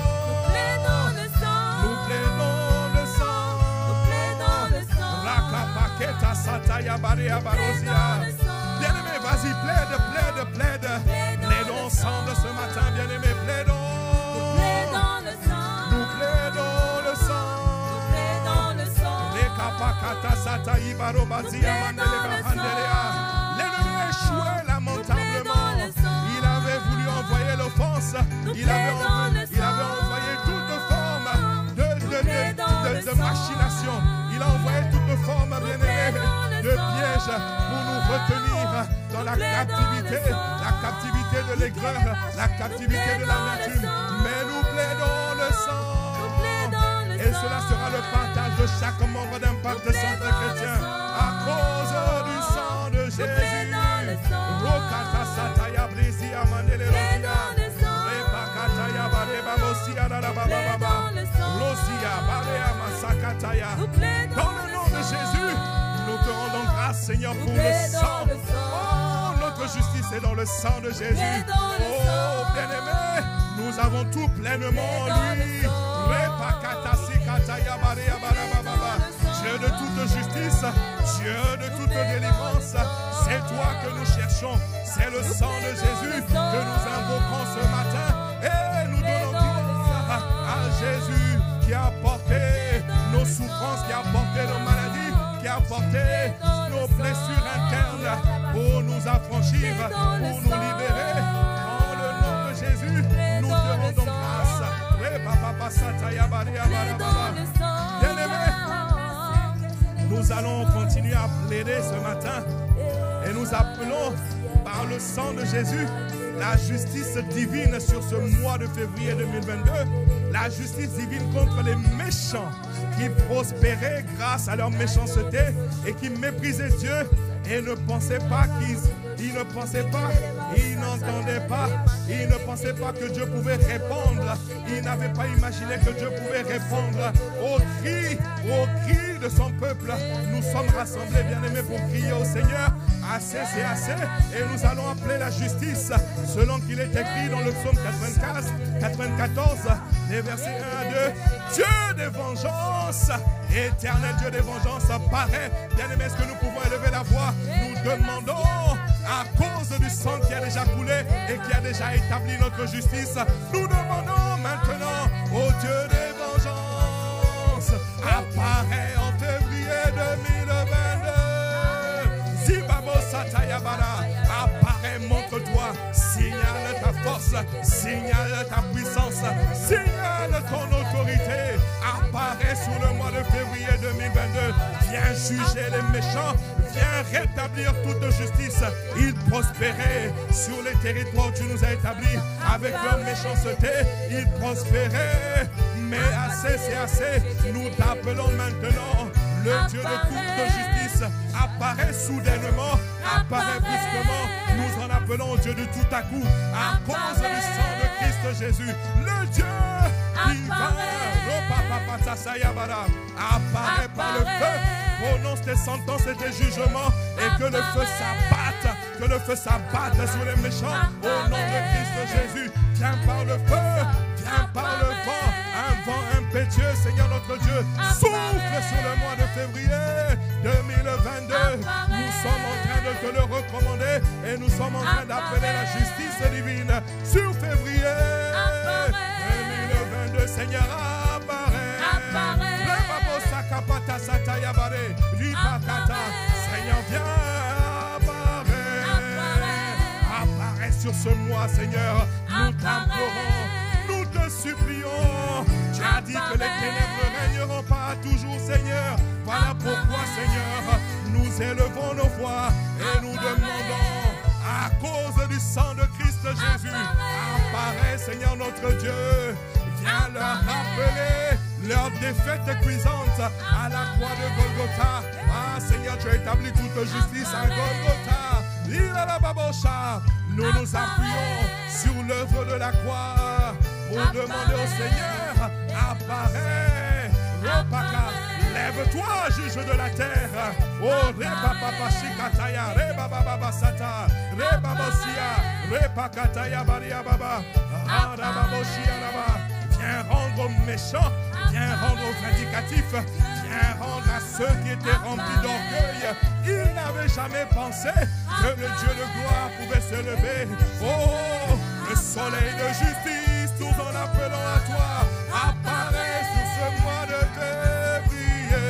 nous plaidons le sang, Rakapaketa Satayabara Barosia. Bien-aimé, vas-y, plaide, plaide, plaide. Plaidons ensemble ce matin, bien-aimé, plaidons. Nous plaidons le sang. L'ennemi échouait lamentablement. Il avait voulu envoyer l'offense. Il avait envoyé, il avait envoyé toute forme de, de, de, de, de machination. Il a envoyé toute forme, bien-aimé, de piège pour nous retenir dans la captivité, la captivité de l'aigreur, la captivité de l'amertume. Mais nous plaidons le sang. Et cela sera le partage de chaque membre d'Impact Centre Chrétien à cause du sang de Jésus. Rokata Sataya Brisi Amandele Rosia. Repakataya Bareba Rosia Baba. Rosia Barea Masakataya. Dans le nom de Jésus, nous te rendons grâce, Seigneur, pour le sang. Oh, notre justice est dans le sang de Jésus. Oh, bien-aimé, nous avons tout pleinement en lui. Dieu de toute justice, Dieu de toute délivrance, c'est toi que nous cherchons. C'est le sang de Jésus que nous invoquons ce matin. Et nous donnons gloire à Jésus qui a porté nos souffrances, qui a porté nos maladies, qui a porté nos blessures internes pour nous affranchir, pour nous libérer. En le nom de Jésus, nous te rendons grâce. Bien-aimés, nous allons continuer à plaider ce matin et nous appelons par le sang de Jésus la justice divine sur ce mois de février deux mille vingt-deux, la justice divine contre les méchants qui prospéraient grâce à leur méchanceté et qui méprisaient Dieu et ne pensaient pas qu'ils ils ne pensaient pas, ils n'entendaient pas, ils ne pensaient pas que Dieu pouvait répondre, ils n'avaient pas imaginé que Dieu pouvait répondre aux cris, aux cris de son peuple. Nous sommes rassemblés, bien-aimés, pour crier au Seigneur. Assez, c'est assez, et nous allons appeler la justice, selon qu'il est écrit dans le psaume quatre-vingt-quinze, quatre-vingt-quatorze, les versets un à deux. Dieu des vengeances, éternel Dieu des vengeances, paraît. Bien-aimés, est-ce que nous pouvons élever la voix? Nous demandons, à cause du sang qui a déjà coulé et qui a déjà établi notre justice, nous demandons maintenant au Dieu des vengeances, apparaît en février deux mille vingt-deux. Zibabo Satayabara, apparaît, montre-toi, signale ta force, signale ta puissance, signale ton autorité, apparaît sur le mois de février deux mille vingt-deux, viens juger les méchants, viens rétablir toute justice. Ils prospéraient sur les territoires où tu nous as établis avec leur méchanceté, ils prospéraient, mais assez c'est assez, nous t'appelons maintenant le Dieu de toute justice, apparaît soudainement, apparaît brusquement, nous en appelons au Dieu de tout à coup, à cause du sang de Christ Jésus, le Dieu qui va, apparaît par le feu, prononce tes sentences et tes jugements, et que le feu s'abatte, que le feu s'abatte sur les méchants, au nom de Christ Jésus, viens par le feu, viens par le vent, un vent impétueux, Seigneur notre Dieu, souffle sur le mois de février deux mille vingt-deux, nous sommes en train de te le recommander et nous sommes en train d'appeler la justice divine sur février deux mille vingt-deux. Seigneur, apparaît. Seigneur, viens, apparaît. Apparaît sur ce mois, Seigneur. Nous t'implorons, nous te supplions. Tu as dit que les ténèbres ne régneront pas toujours, Seigneur. Voilà pourquoi, Seigneur, nous élevons nos voix et nous demandons, à cause du sang de Christ Jésus, apparaît, Seigneur notre Dieu. Viens leur rappeler leur défaite cuisante à la croix de Golgotha. Ah, Seigneur, tu as établi toute justice à Golgotha. Nous nous appuyons sur l'œuvre de la croix pour demander au Seigneur, apparaît. Lève-toi, juge de la terre. Oh, Repapapashikataya, Rebababasata, Rebabosia, Repakataya Bariababa, Arababoshia Laba. Viens rendre aux méchants, viens rendre aux vindicatifs, viens rendre à ceux qui étaient remplis d'orgueil. Ils n'avaient jamais pensé que le Dieu de gloire pouvait se lever. Oh, le soleil de justice, nous en appelons à toi. Apparaît sur ce mois de février.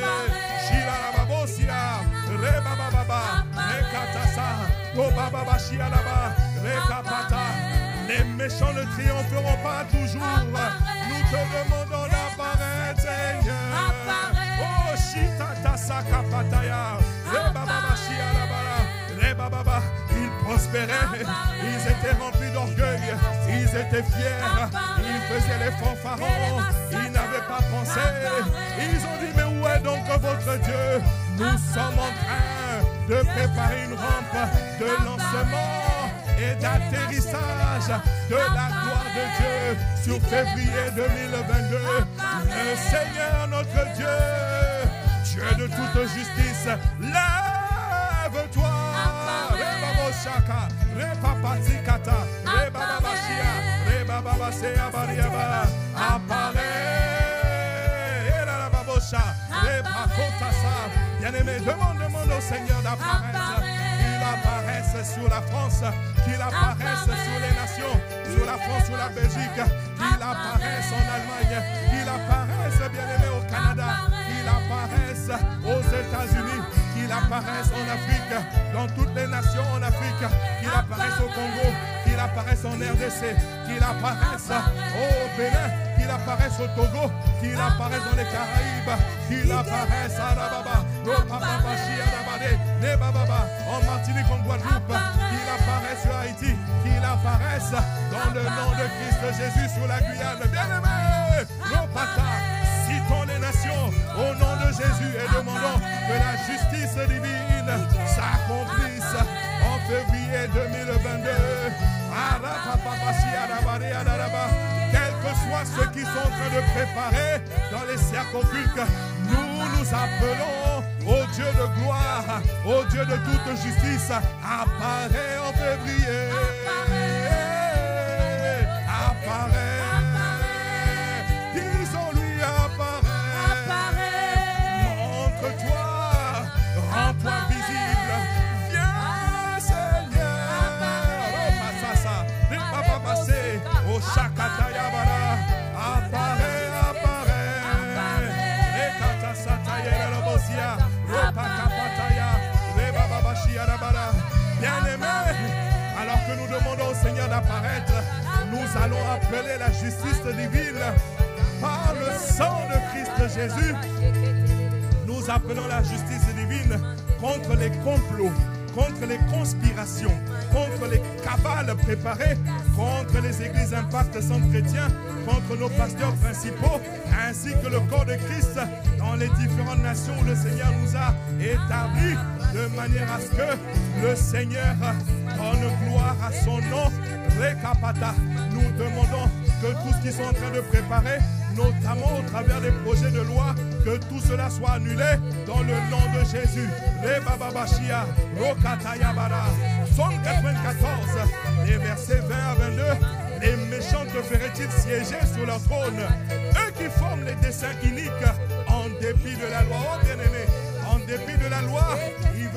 Shilarababosia, Rebababa, Rekatasa, Kobababashialaba, Rekapata. Les méchants ne triompheront pas toujours. Nous te demandons d'apparaître, Seigneur. Oh, Shitata Sakapataya. Rebababa Shialabara. Rebababa. Ils prospéraient. Ils étaient remplis d'orgueil. Ils étaient fiers. Ils faisaient les fanfarons. Ils n'avaient pas pensé. Ils ont dit, mais où est donc votre Dieu? Nous sommes en train de préparer une rampe de lancement et d'atterrissage de la gloire de Dieu sur février deux mille vingt-deux. Le Seigneur notre Dieu, Dieu de toute justice, lève-toi. Rebaboshaka, Repapatikata, Rebababashia, Rebababasea Bariaba, apparaît. Erababosha, Repakotasa. Bien-aimé, demande, demande au Seigneur d'apparaître. Qu'il apparaisse sur la France, qu'il apparaisse sur les nations, sur la France, sur la Belgique, qu'il apparaisse en Allemagne, qu'il apparaisse, bien-aimé, au Canada, qu'il apparaisse aux États-Unis, qu'il apparaisse en Afrique, dans toutes les nations en Afrique, qu'il apparaisse au Congo, qu'il apparaisse en R D C, qu'il apparaisse au Bénin, qu'il apparaisse au Togo, qu'il apparaisse dans les Caraïbes, qu'il apparaisse à Rababa, en Martinique, en Guadeloupe, qu'il apparaisse sur Haïti, qu'il apparaisse dans le nom de Christ Jésus sur la Guyane. Bien-aimé, Ropata, citons les nations au nom de Jésus et demandons que la justice divine s'accomplisse en février deux mille vingt-deux. Quels que soient ceux qui sont en train de préparer dans les cercles occultes, nous nous appelons au Dieu de gloire, au Dieu de toute justice. Apparaît en février. Apparaît. Disons-lui apparaît. Montre-toi. Rends-toi visible. Viens, Seigneur. Repassasa. Ripapa passé. Au Chakatayabara. Apparaît, apparaît. Rekata Satayela Lobosia. Bien-aimés, alors que nous demandons au Seigneur d'apparaître, nous allons appeler la justice divine par le sang de Christ Jésus. Nous appelons la justice divine contre les complots, contre les conspirations, contre les cabales préparées, contre les églises Impact Centre Chrétien, contre nos pasteurs principaux, ainsi que le corps de Christ dans les différentes nations où le Seigneur nous a établis, de manière à ce que le Seigneur donne gloire à son nom. Rekapata, nous demandons que tout ce qu'ils sont en train de préparer, notamment au travers des projets de loi, que tout cela soit annulé dans le nom de Jésus. Rebababashia, Rokatayabara, Psaume quatre-vingt-quatorze, les versets vingt à vingt-deux. Les méchants te feraient-ils siéger sur leur trône? Eux qui forment les desseins iniques en dépit de la loi. Oh bien-aimé, en dépit de la loi, ils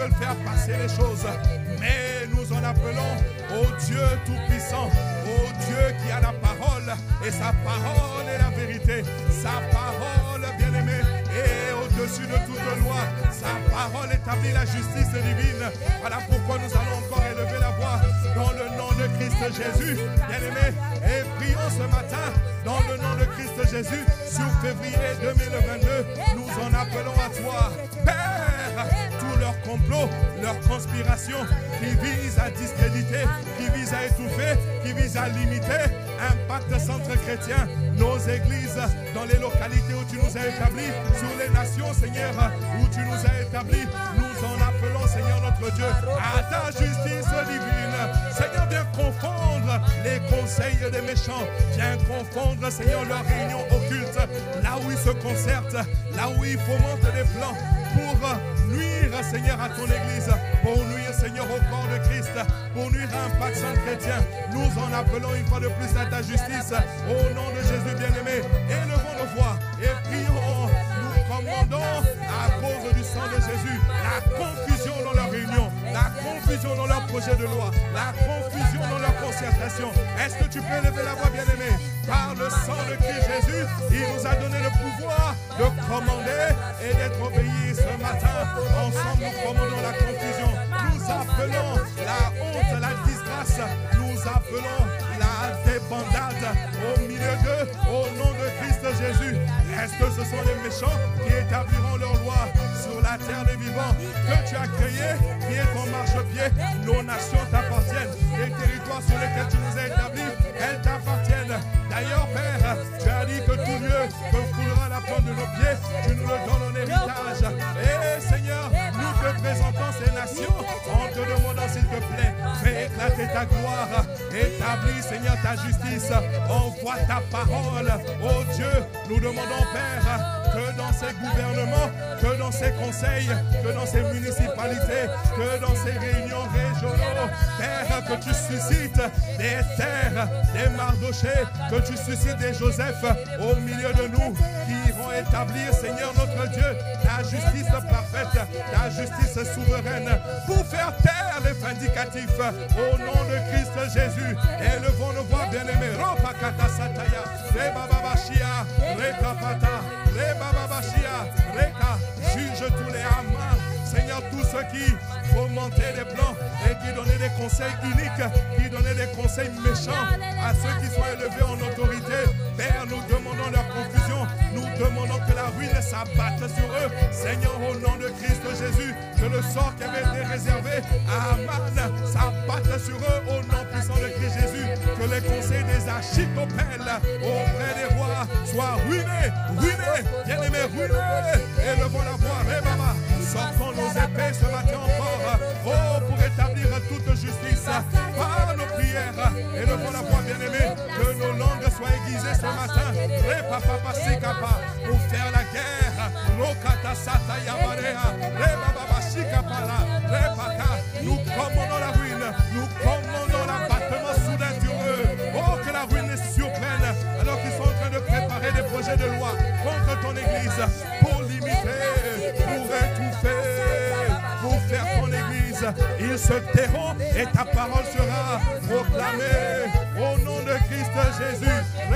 veulent faire passer les choses. Mais nous en appelons au Dieu Tout-Puissant, au Dieu qui a la parole, et sa parole est la vérité. Sa parole, bien-aimé, est au-dessus de toute loi. Sa parole établit la justice divine. Voilà pourquoi nous allons encore élever la voix dans le nom de Christ Jésus, bien-aimé, et prions ce matin dans le nom de Christ Jésus. Sur février deux mille vingt-deux, nous en appelons à toi, Père, tous leurs complots, leurs conspirations qui visent à discréditer, qui visent à étouffer, qui visent à limiter Impact Centre Chrétien, nos églises dans les localités où tu nous as établis, sur les nations, Seigneur, où tu nous as établis. Nous en appelons, Seigneur notre Dieu, à ta justice divine. Seigneur, viens confondre les conseils des méchants. Viens confondre, Seigneur, leurs réunions occultes, là où ils se concertent, là où ils fomentent des plans pour nuire, Seigneur, à ton Église, pour nuire, Seigneur, au corps de Christ, pour nuire à Impact Centre Chrétien. Nous en appelons une fois de plus à ta justice, au nom de Jésus bien-aimé. Élevons nos voix et prions. Nous commandons, à cause du sang de Jésus, la confusion dans leur réunion, la confusion dans leur projet de loi, la confusion dans leur concertation. Est-ce que tu peux élever la voix, bien-aimé? Par le sang de Christ Jésus, il nous a donné le pouvoir de commander et d'être obéis ce matin. Ensemble, nous commandons la confusion. Nous appelons la honte, la disgrâce. Nous appelons la débandade au milieu d'eux, au nom de Christ Jésus. Est-ce que ce sont les méchants qui établiront leur loi sur la terre des vivants que tu as créé, qui est ton marchepied? Nos nations t'appartiennent. Les territoires sur lesquels tu nous as établis, elles t'appartiennent. D'ailleurs, Père, tu as dit que tout lieu que foulera la plante de nos pieds, tu nous le donnes en héritage. Et Seigneur, nous te présentons ces nations en te demandant, s'il te plaît, fais éclater ta gloire, établis, Seigneur, ta justice, envoie ta parole. Oh Dieu, nous demandons, Père, que dans ces gouvernements, que dans ces conseils, que dans ces municipalités, que dans ces réunions régionaux, Père, que tu suscites des terres, des Mardochés, que tu suscites des Joseph au milieu de nous, qui iront établir, Seigneur notre Dieu, ta justice parfaite, ta justice souveraine, pour faire taire les vindicatifs, au nom de Christ Jésus. Élevons nos voix, bien-aimés. Ropakata Sataya, Rebababashia, Rekapata, Rebababashia, Reka, juge tous les âmes. Seigneur, tous ceux qui fomentaient des plans et qui donnaient des conseils uniques, qui donnaient des conseils méchants à ceux qui sont élevés en autorité. Père, nous demandons leur confusion. Nous demandons que la ruine s'abatte sur eux. Seigneur, au nom de Christ Jésus, que le sort qui avait été réservé à Aman s'abatte sur eux au nom puissant de Christ Jésus. Que les conseils des Achitopelles auprès des rois soient ruinés, ruinés, bien-aimés, ruinés. Élevons la voix, Rebaba. Sortons nos épées ce matin encore, oh, pour établir toute justice par nos prières. Élevons la voix, bien-aimés, que nos langues soient aiguisées ce matin, Repapapashikapa, pour faire la guerre. Rokata Sata Yamarea, Repapapashikapala, Repaka. Nous commandons la ruine, nous commandons l'abattement soudain sur eux. Oh, que la ruine les surprenne alors qu'ils sont en train de préparer des projets de loi contre ton Église pour limiter, pour étouffer, pour faire ton Église. Ils se tairont et ta parole sera proclamée au nom de Christ Jésus.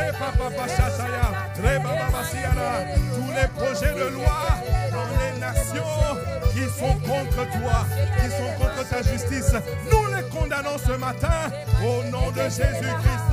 Tous les projets de loi dans les nations qui sont contre toi, qui sont contre ta justice, nous les condamnons ce matin au nom de Jésus-Christ.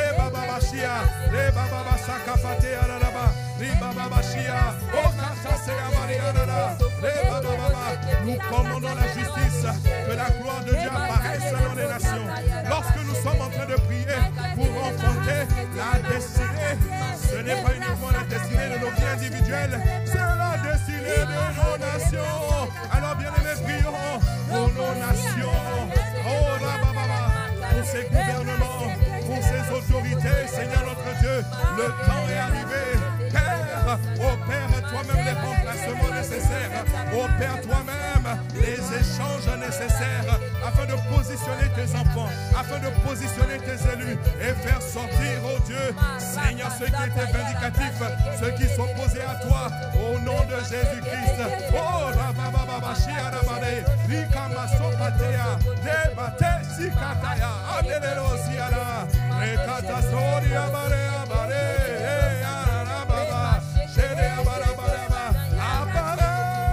Nous commandons la justice, que la gloire de Dieu apparaisse dans les nations. Lorsque nous sommes en train de prier pour rencontrer la destinée, ce n'est pas uniquement la destinée de nos vies individuelles, c'est la destinée de nos nations. Alors bien-aimés, prions pour nos nations. Oh là, bah, bah, bah, pour ces gouvernements, pour ces autorités, Seigneur notre Dieu, le temps est arrivé. Père, opère toi-même les remplacements nécessaires. Opère toi-même les échanges nécessaires afin de positionner tes enfants, afin de positionner tes élus et faire sortir, oh Dieu, Seigneur, ceux qui étaient vindicatifs, ceux qui s'opposaient à toi, au nom de Jésus-Christ. Oh, Rabababashia Rabade, Rikamasopatea, Debate Sikataya, Adelosiala, Rekata Soria Barea Bare, Arababa, Shere Barabaraba, Apare,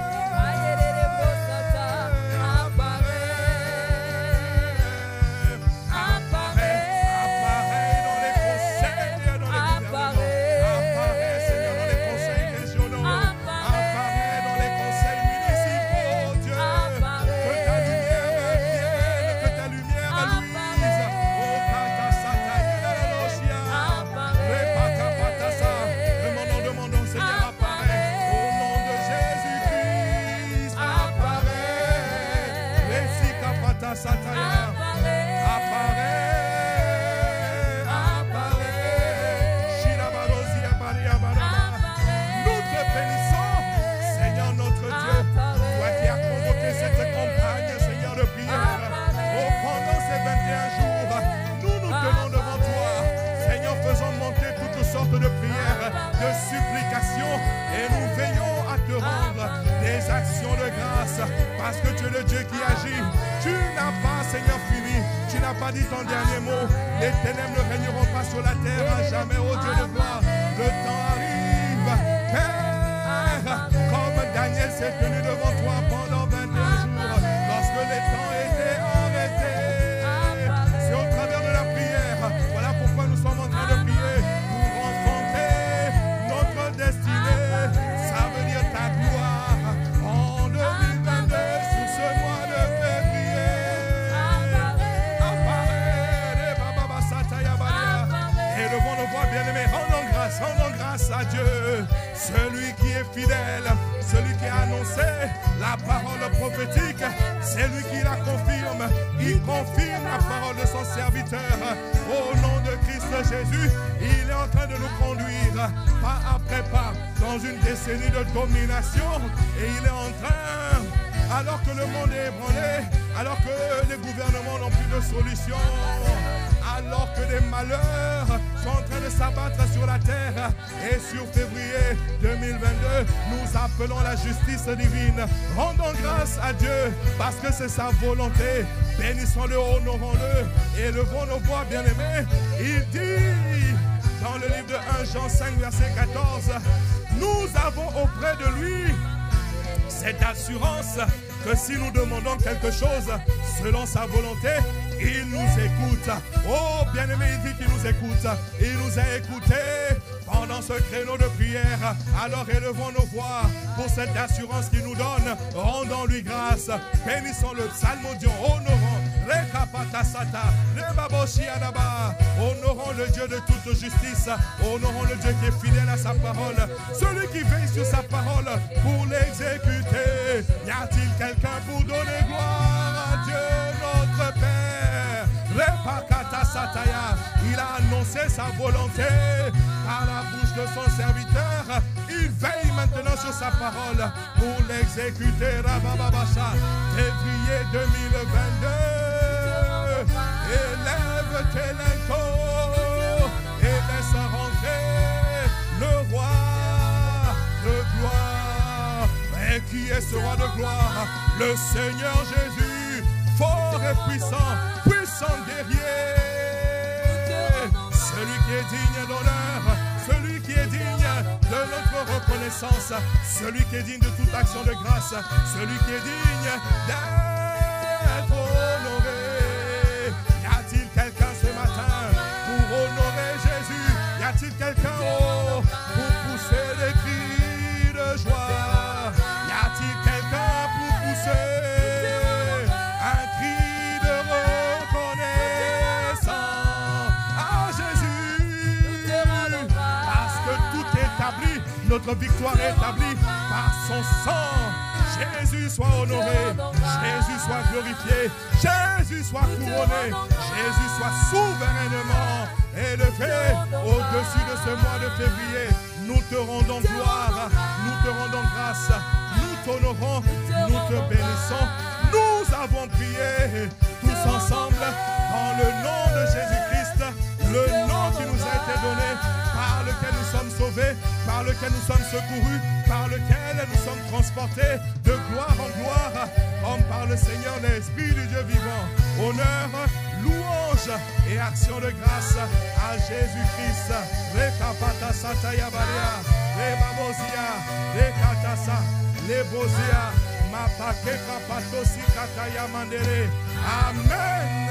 Apparaît, apparaît dans les conseils, dans les gouvernements, apparaît, Seigneur, dans les conseils régionaux, apparaît dans les conseils municipaux, Dieu, que ta lumière vienne, que ta lumière luise, oh, Kata Sataïna Loshia, Repaka Patasa, demandons, demandons, Seigneur, apparaît, au nom de Jésus-Christ, apparaît, Resika Patasataya. Apparaît, apparaît, Shirabarosia Baria Baraba. Nous te bénissons, Seigneur notre Dieu, toi qui as convoqué cette campagne, Seigneur, de prière. Oh, pendant ces vingt et un jours, nous nous tenons devant toi, Seigneur, faisons monter toutes sortes de prières, de supplications, et nous veillons à te rendre des actions de grâce, parce que tu es le Dieu qui agit. Tu n'as pas, Seigneur, fini. Tu n'as pas dit ton dernier mot. Les ténèbres ne régneront pas sur la terre à jamais, ô Dieu de gloire. Le temps arrive, Père, comme Daniel s'est tenu devant toi pendant vingt et un jours, lorsque les temps étaient arrêtés. C'est au travers de la prière. Voilà pourquoi nous sommes en train de prier pour rencontrer notre destinée. Ça veut dire ta gloire en deux mille vingt-deux sur ce mois de février. Élevons nos voix, bien-aimés, rendons grâce, rendons grâce à Dieu, celui qui est fidèle, celui qui a annoncé la parole prophétique, c'est lui qui la confirme, il confirme la parole de son serviteur. Au nom de Christ Jésus, il est en train de nous conduire pas après pas dans une décennie de domination, et il est en train, alors que le monde est ébranlé, alors que les gouvernements n'ont plus de solution, alors que les malheurs sont en train de s'abattre sur la terre, et sur février deux mille vingt-deux, nous appelons la justice divine. Rendons grâce à Dieu parce que c'est sa volonté. Bénissons-le, honorons-le, élevons nos voix, bien-aimés. Il dit dans le livre de un Jean cinq, verset quatorze, nous avons auprès de lui cette assurance que si nous demandons quelque chose selon sa volonté, il nous écoute. Oh, bien-aimé, il dit qu'il nous écoute. Il nous a écoutés pendant ce créneau de prière. Alors élevons nos voix pour cette assurance qu'il nous donne. Rendons-lui grâce. Bénissons-le. Psalmodions, honorons. Honorons le Dieu de toute justice. Honorons le Dieu qui est fidèle à sa parole. Celui qui veille sur sa parole pour l'exécuter. Y a-t-il quelqu'un pour donner gloire à Dieu notre Père? Il a annoncé sa volonté par la bouche de son serviteur. Il veille maintenant sur sa parole pour l'exécuter. Février deux mille vingt-deux, élève tes linteaux et laisse rentrer le roi de gloire. Et qui est ce roi de gloire? Le Seigneur Jésus, fort et puissant, puissant guerrier. Celui qui est digne d'honneur, celui qui est digne de notre reconnaissance, celui qui est digne de toute action de grâce, celui qui est digne d'être honoré. Y a-t-il quelqu'un ce matin pour honorer Jésus? Y a-t-il quelqu'un oh, pour pousser des cris de joie? Y a-t-il quelqu'un pour pousser un cri de reconnaissance à Jésus? Parce que tout est établi, notre victoire est établie par son sang. Jésus soit honoré, Jésus soit glorifié, Jésus soit couronné, Jésus soit souverainement élevé au-dessus de ce mois de février. Nous te rendons gloire, nous te rendons grâce, nous t'honorons, nous te bénissons. Nous avons prié tous ensemble dans le nom de Jésus-Christ, le nom qui nous a été donné, par lequel nous sommes sauvés, par lequel nous sommes secourus, par lequel nous sommes transportés de gloire en gloire, comme par le le Seigneur, l'Esprit du Dieu vivant. Honneur, louange et action de grâce à Jésus-Christ. Rekapata sataya baria, rebabosia, rekatasa, lebosia, mapake kapatosi kataya mandere. Amen.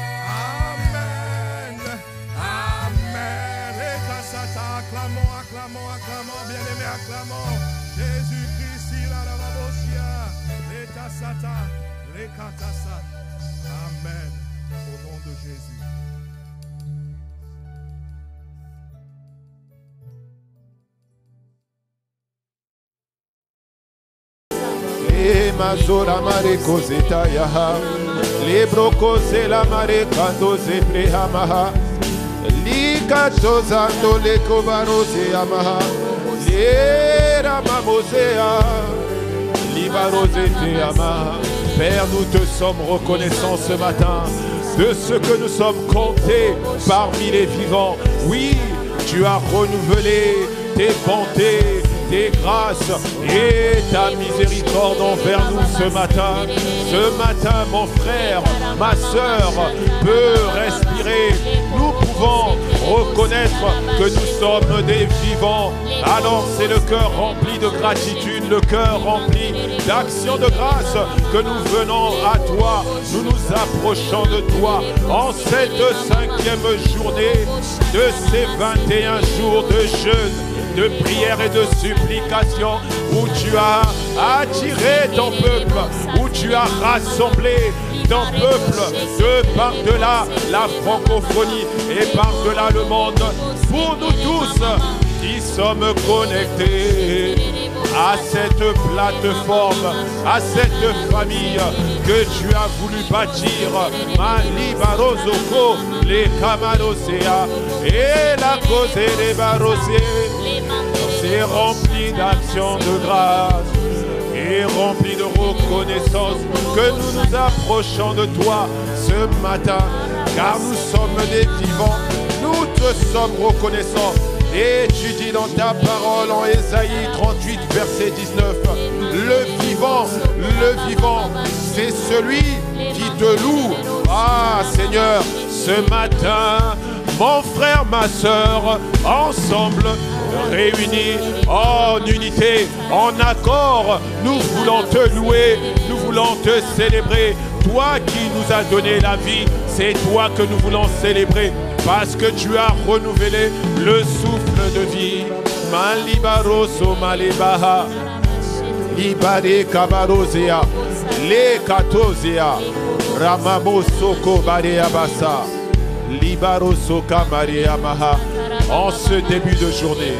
Amen. Amen. Rekasata, acclamons, acclamons, acclamons, bien-aimés, acclamons. Jésus-Christ, il a la babosia, rekasata, rekatasa. Amen. Au nom de Jésus. Le mazora mare coseta yaha, le brocose la mare kando zepre hamaha, li katozando le kobarose yamaha, le ramamosea, li barosete yamaha. Père, nous te sommes reconnaissants ce matin de ce que nous sommes comptés parmi les vivants. Oui, tu as renouvelé tes bontés, tes grâces et ta miséricorde envers nous ce matin. Ce matin, mon frère, ma sœur peut respirer. Nous pouvons reconnaître que nous sommes des vivants. Alors c'est le cœur rempli de gratitude, le cœur rempli d'action de grâce que nous venons à toi. Nous nous approchons de toi en cette cinquième journée de ces vingt et un jours de jeûne, de prière et de supplication, où tu as attiré ton peuple, où tu as rassemblé ton peuple de par-delà la francophonie et par-delà le monde, pour nous tous qui sommes connectés à cette plateforme, à cette famille que tu as voulu bâtir. Mali Barozoko, les Kamarosea et la cause des Barosés. C'est rempli d'actions de grâce et rempli de reconnaissance que nous nous approchons de toi ce matin, car nous sommes des vivants, nous te sommes reconnaissants. Et tu dis dans ta parole en Ésaïe trente-huit, verset dix-neuf, le vivant, le vivant, c'est celui qui te loue. Ah Seigneur, ce matin, mon frère, ma sœur, ensemble, réunis en unité, en accord, nous voulons te louer, nous voulons te célébrer. Toi qui nous as donné la vie, c'est toi que nous voulons célébrer, parce que tu as renouvelé le souffle de vie. Malibaroso malibaha, libare kabarosea, le katosea, ramamosoko bareabasa, libaroso kamareamaha. En ce début de journée,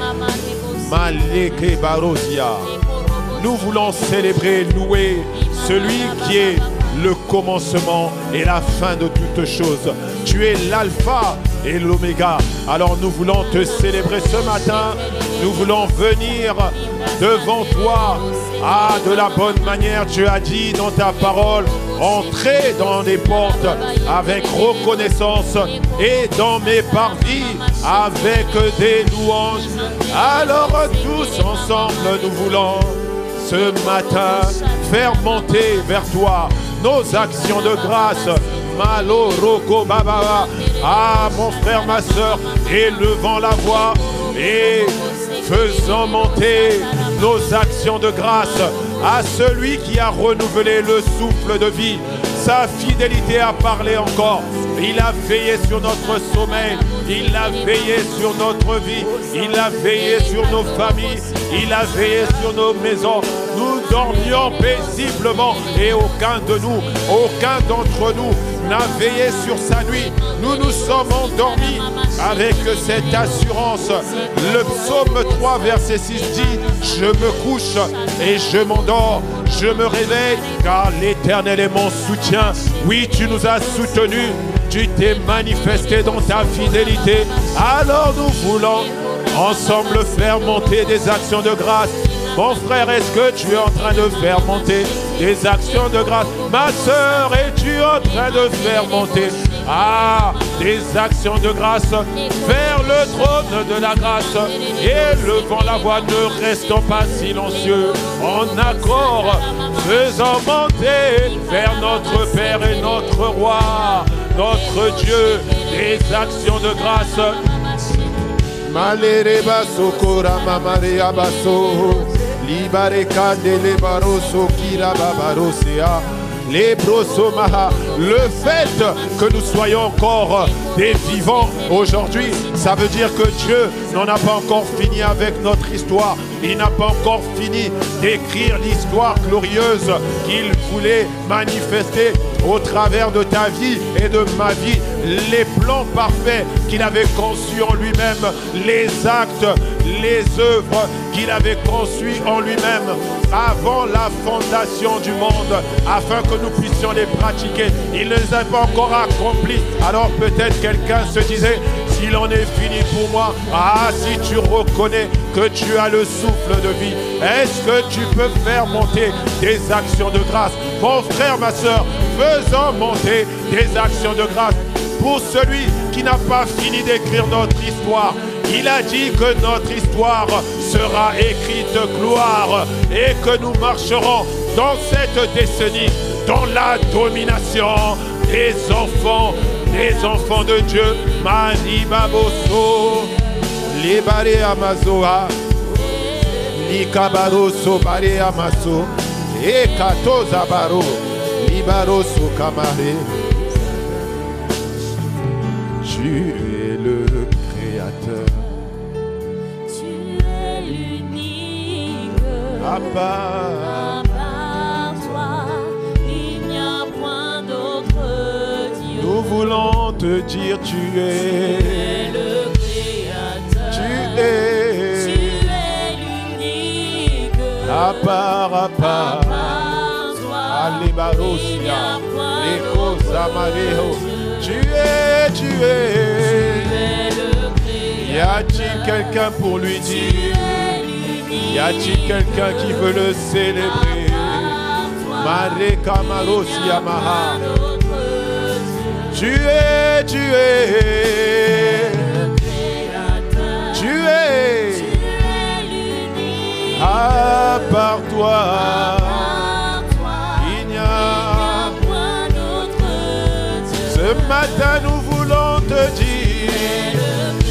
maleke barosia, nous voulons célébrer, louer celui qui est le commencement et la fin de toutes choses. Tu es l'alpha et l'oméga. Alors nous voulons te célébrer ce matin. Nous voulons venir devant toi ah, de la bonne manière. Tu as dit dans ta parole, entrez dans les portes avec reconnaissance et dans mes parvis avec des louanges. Alors tous ensemble nous voulons ce matin faire monter vers toi nos actions de grâce. Malo, Roko, Baba. Ah, mon frère, ma soeur, élevant la voix et faisant monter nos actions de grâce à celui qui a renouvelé le souffle de vie. Sa fidélité a parlé encore. Il a veillé sur notre sommeil. Il a veillé sur notre vie. Il a veillé sur nos familles. Il a veillé sur nos maisons. Nous dormions paisiblement et aucun de nous, aucun d'entre nous n'a veillé sur sa nuit. Nous nous sommes endormis avec cette assurance. Le psaume trois, verset six dit: je me couche et je m'endors, je me réveille, car l'Éternel est mon soutien. Oui, tu nous as soutenus, tu t'es manifesté dans ta fidélité. Alors nous voulons ensemble faire monter des actions de grâce. Mon frère, est-ce que tu es en train de faire monter des actions de grâce? Ma sœur, es-tu en train de faire monter? Ah, des actions de grâce vers le trône de la grâce. Et levant la voix, ne restons pas silencieux. En accord, faisant monter vers notre Père et notre Roi, notre Dieu, des actions de grâce. Malere baso kora mamare abaso libare kandele baroso kira babarosea les brosomaha. Le fait que nous soyons encore des vivants aujourd'hui, ça veut dire que Dieu n'en a pas encore fini avec notre histoire. Il n'a pas encore fini d'écrire l'histoire glorieuse qu'il voulait manifester au travers de ta vie et de ma vie. Les plans parfaits qu'il avait conçus en lui-même, les actes, les œuvres qu'il avait conçus en lui-même avant la fondation du monde, afin que nous puissions les pratiquer. Il ne les a pas encore accomplis. Alors peut-être quelqu'un se disait, s'il en est fini pour moi, ah, si tu reconnais que tu as le souffle de vie, est-ce que tu peux faire monter des actions de grâce? Mon frère, ma soeur, faisons monter des actions de grâce pour celui qui n'a pas fini d'écrire notre histoire. Il a dit que notre histoire sera écrite gloire et que nous marcherons dans cette décennie dans la domination des enfants, des enfants de Dieu. Maribaboso, libare amazoa, likabaroso bare amaso, ekatoza baro, libaroso kamare. Tu es le Créateur. Tu es l'unique. À part, À part toi, il n'y a point d'autre Dieu. nous voulons te dire, tu Tu es, es le Créateur. tu es, Tu es l'unique. à part, à À part, part toi, allez barosia, les causes amareo. Tu es, tu tu es. es le Créateur. Y a-t-il quelqu'un pour lui dire? Y a-t-il quelqu'un qui veut le célébrer? Mare Kamarosia Maha. Tu es, tu es, tu es, à part toi, il n'y a. Ce matin nous voulons te dire,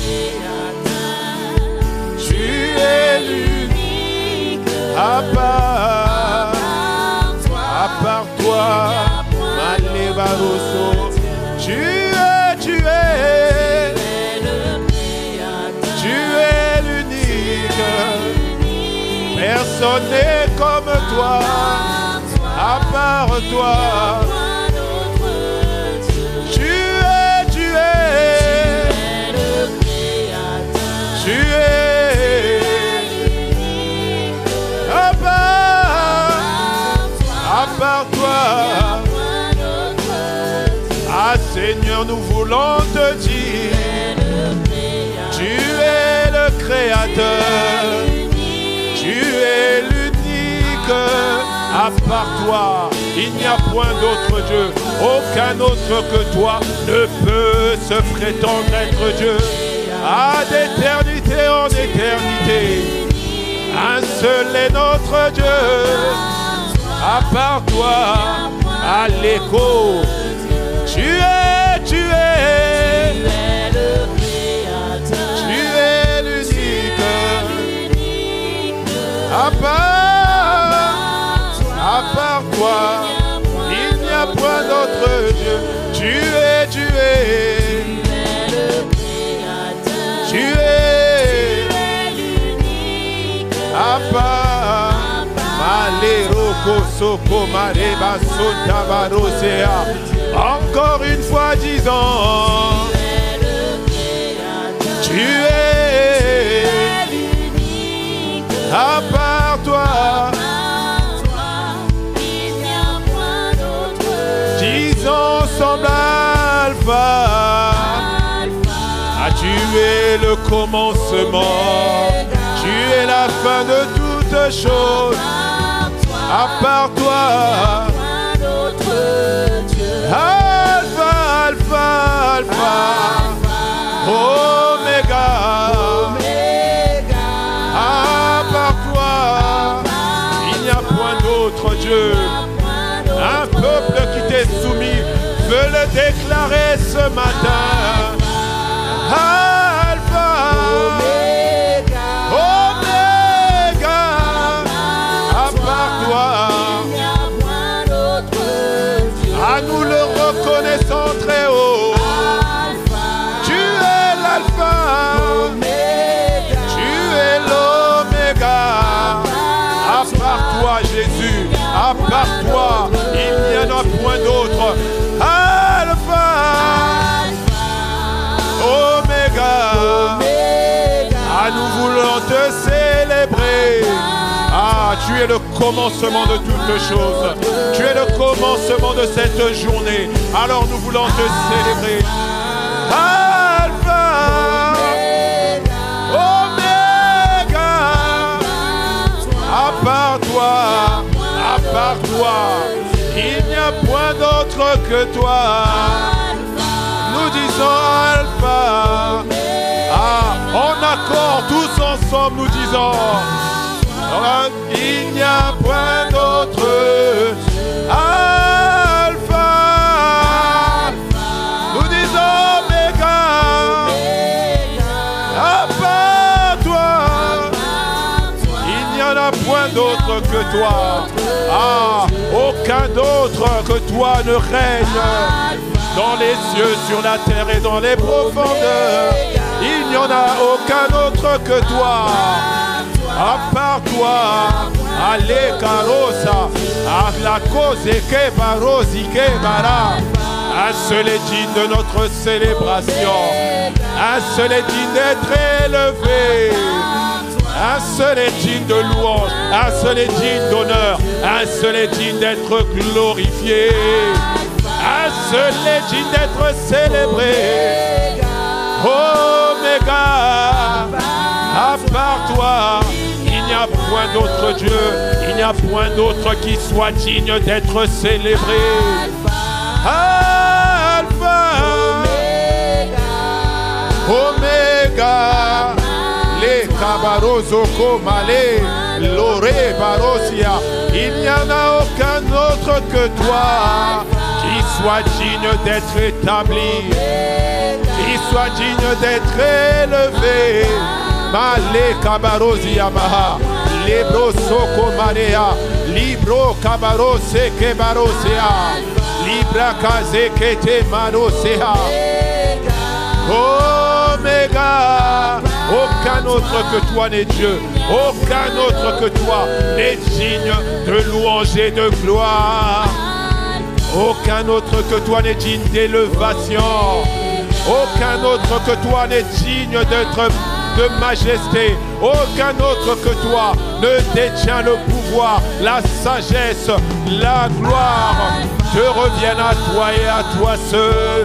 tu es l'unique, à part, à part toi, Malebaroso. Tu es, tu es, tu es l'unique. Personne n'est comme toi, à part toi. Tu es, tu es, tu es, à part, à part toi. Ah Seigneur, nous voulons te dire, tu es le Créateur, tu es l'unique, à part toi, il n'y a point d'autre Dieu, aucun autre que toi ne peut se prétendre être Dieu, à d'éternité en éternité, un seul est notre Dieu, à part toi, à l'écho. Tu es, tu es, tu es l'unique, à part, à part toi, il n'y a point d'autre Dieu. Tu es, tu es, tu es, à part, Malero Kosoko Mareba Sota Barosea. Encore une fois, disons, tu es, à part toi, disons, semble Alpha, ah, tu es le commencement, tu es la fin de toutes choses, à part toi. Alpha, Alpha, le déclarer ce matin. Alpha, Oméga, à part toi. À nous le reconnaissons très haut. Tu es l'alpha, tu es l'oméga. À part toi, Jésus, à part toi, il n'y en a point d'autre. Alpha, oméga. Ah, nous voulons te célébrer. Ah, tu es le commencement de toutes choses. Tu es le commencement de cette journée. Alors nous voulons te célébrer. Alpha, Oméga. À part toi, à part toi, il n'y a point d'autre que toi. Nous disons Alpha. Ah, en accord, tous ensemble, nous disons. Il n'y a point d'autre. Alpha. Nous disons Oméga. À part toi, il n'y en a point d'autre que toi. Ah, aucun autre que toi ne règne dans les cieux, sur la terre et dans les profondeurs. Il n'y en a aucun autre que toi. À part toi, allez carosa, à la cause que barosi que bara. Un seul est digne de notre célébration, un seul est digne d'être élevé, un seul est digne de louange, un seul est digne d'honneur, un seul est digne d'être glorifié, un seul est digne d'être célébré. Oméga, à part toi, il n'y a point d'autre Dieu, il n'y a point d'autre qui soit digne d'être célébré. Alpha, Oméga, les cabaroso comale, l'oré barosia. Il n'y en a aucun autre que toi qui soit digne d'être établi, qui soit digne d'être élevé. Male cabarosia maha, libro soko marea, libro cabarose que barosea, libra kaze que te manosea. Oméga, aucun autre que toi n'est Dieu, aucun autre que toi n'est digne de louange et de gloire, aucun autre que toi n'est digne d'élévation, aucun autre que toi n'est digne d'être de majesté, aucun autre que toi ne détient le pouvoir, la sagesse, la gloire te reviennent à toi et à toi seul.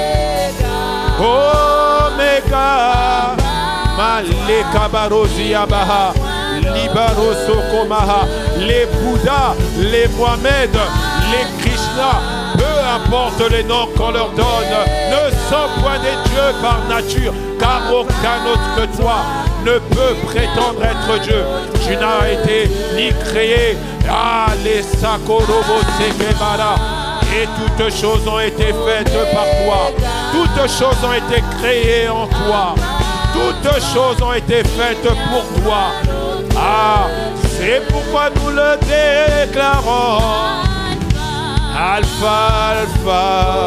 Oméga, Maleka Barosi Abaha, Libaroso Komaha, les Bouddhas, les Mohamed, les Krishna, peu importe les noms qu'on leur donne, ne sont point des dieux par nature, car aucun autre que toi ne peut prétendre être Dieu. Tu n'as été ni créé, ah, les Sakorobo Sekebara. Et toutes choses ont été faites par toi. Toutes choses ont été créées en toi. Toutes choses ont été faites pour toi. Ah, c'est pourquoi nous le déclarons. Alpha, Alpha.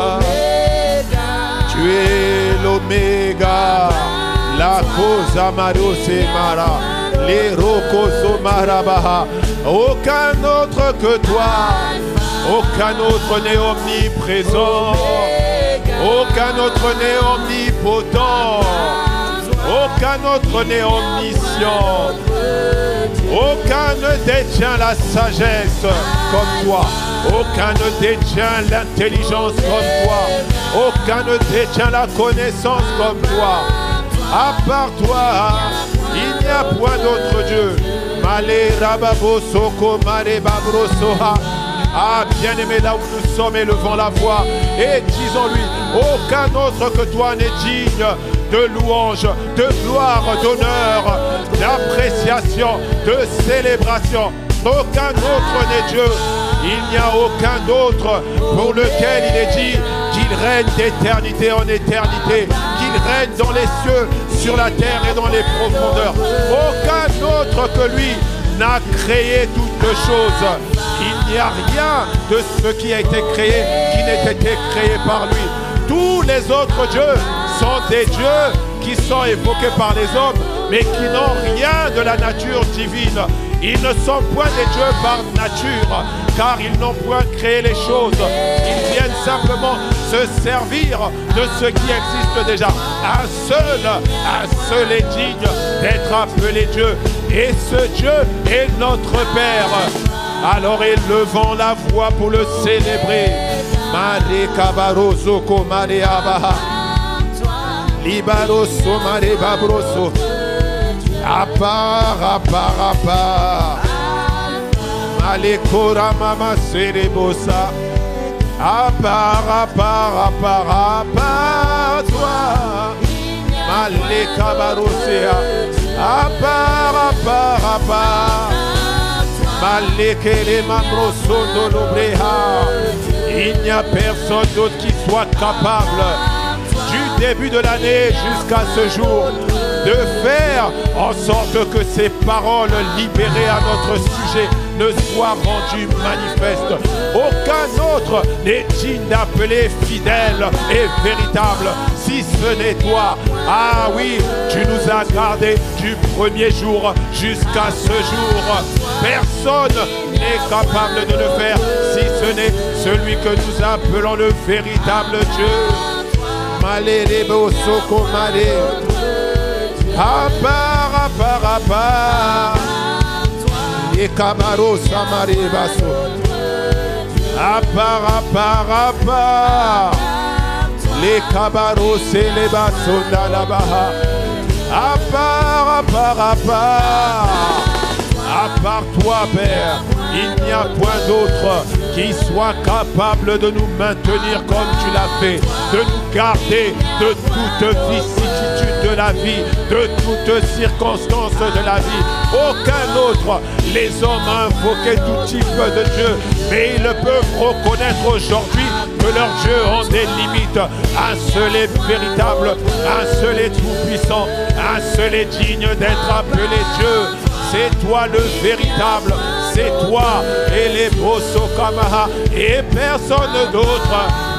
Tu es l'Oméga. La causa Mario Semara. Les Rokoso Marabaha. Aucun autre que toi. Aucun autre n'est omniprésent, aucun autre n'est omnipotent, aucun autre n'est omniscient, aucun ne détient la sagesse comme toi, aucun ne détient l'intelligence comme toi, aucun ne détient la connaissance comme toi. À part toi, il n'y a point d'autre Dieu. Malé Rababo Soko Mare Babrosoha. Ah, bien-aimé, là où nous sommes, élevons la voix et disons-lui, aucun autre que toi n'est digne de louange, de gloire, d'honneur, d'appréciation, de célébration. Aucun autre n'est Dieu. Il n'y a aucun autre pour lequel il est dit qu'il règne d'éternité en éternité, qu'il règne dans les cieux, sur la terre et dans les profondeurs. Aucun autre que lui n'a créé toutes choses. Il n'y a rien de ce qui a été créé qui n'ait été créé par lui. Tous les autres dieux sont des dieux qui sont évoqués par les hommes, mais qui n'ont rien de la nature divine. Ils ne sont point des dieux par nature, car ils n'ont point créé les choses. Ils viennent simplement se servir de ce qui existe déjà. Un seul, un seul est digne d'être appelé Dieu, et ce Dieu est notre Père. Alors élevons la voix pour le célébrer. Mare kabaroso komare abaha. Libaroso mare babroso. Apar, apar, apar. Malekora mama serebosa. Apar, apar, apar, apar, toi. Malekabarosea. Apar, apar, apar. Malekele mamroso dolobreha. Il n'y a personne d'autre qui soit capable, du début de l'année jusqu'à ce jour, de faire en sorte que ces paroles libérées à notre sujet ne soient rendues manifestes. Aucun autre n'est digne d'appeler fidèle et véritable, si ce n'est toi. Ah oui, tu nous as gardés du premier jour jusqu'à ce jour. Personne n'est capable de le faire, si ce n'est celui que nous appelons le véritable Dieu. Malere bosoko mare. Apar, apar, apar. Et kabaro samare baso. Apar, apar, apar. Les kabaros et les basos d'Alabaha. Apar, apar, apar. À part toi, Père, il n'y a point d'autre qui soit capable de nous maintenir comme tu l'as fait, de nous garder de toute vicissitude de la vie, de toutes circonstances de la vie. Aucun autre. Les hommes ont invoqué tout type de Dieu, mais ils peuvent reconnaître aujourd'hui que leurs dieux ont des limites. Un seul est véritable, un seul est tout-puissant, un seul est digne d'être appelé Dieu. C'est toi le véritable, c'est toi et les Bosokamaha et personne d'autre.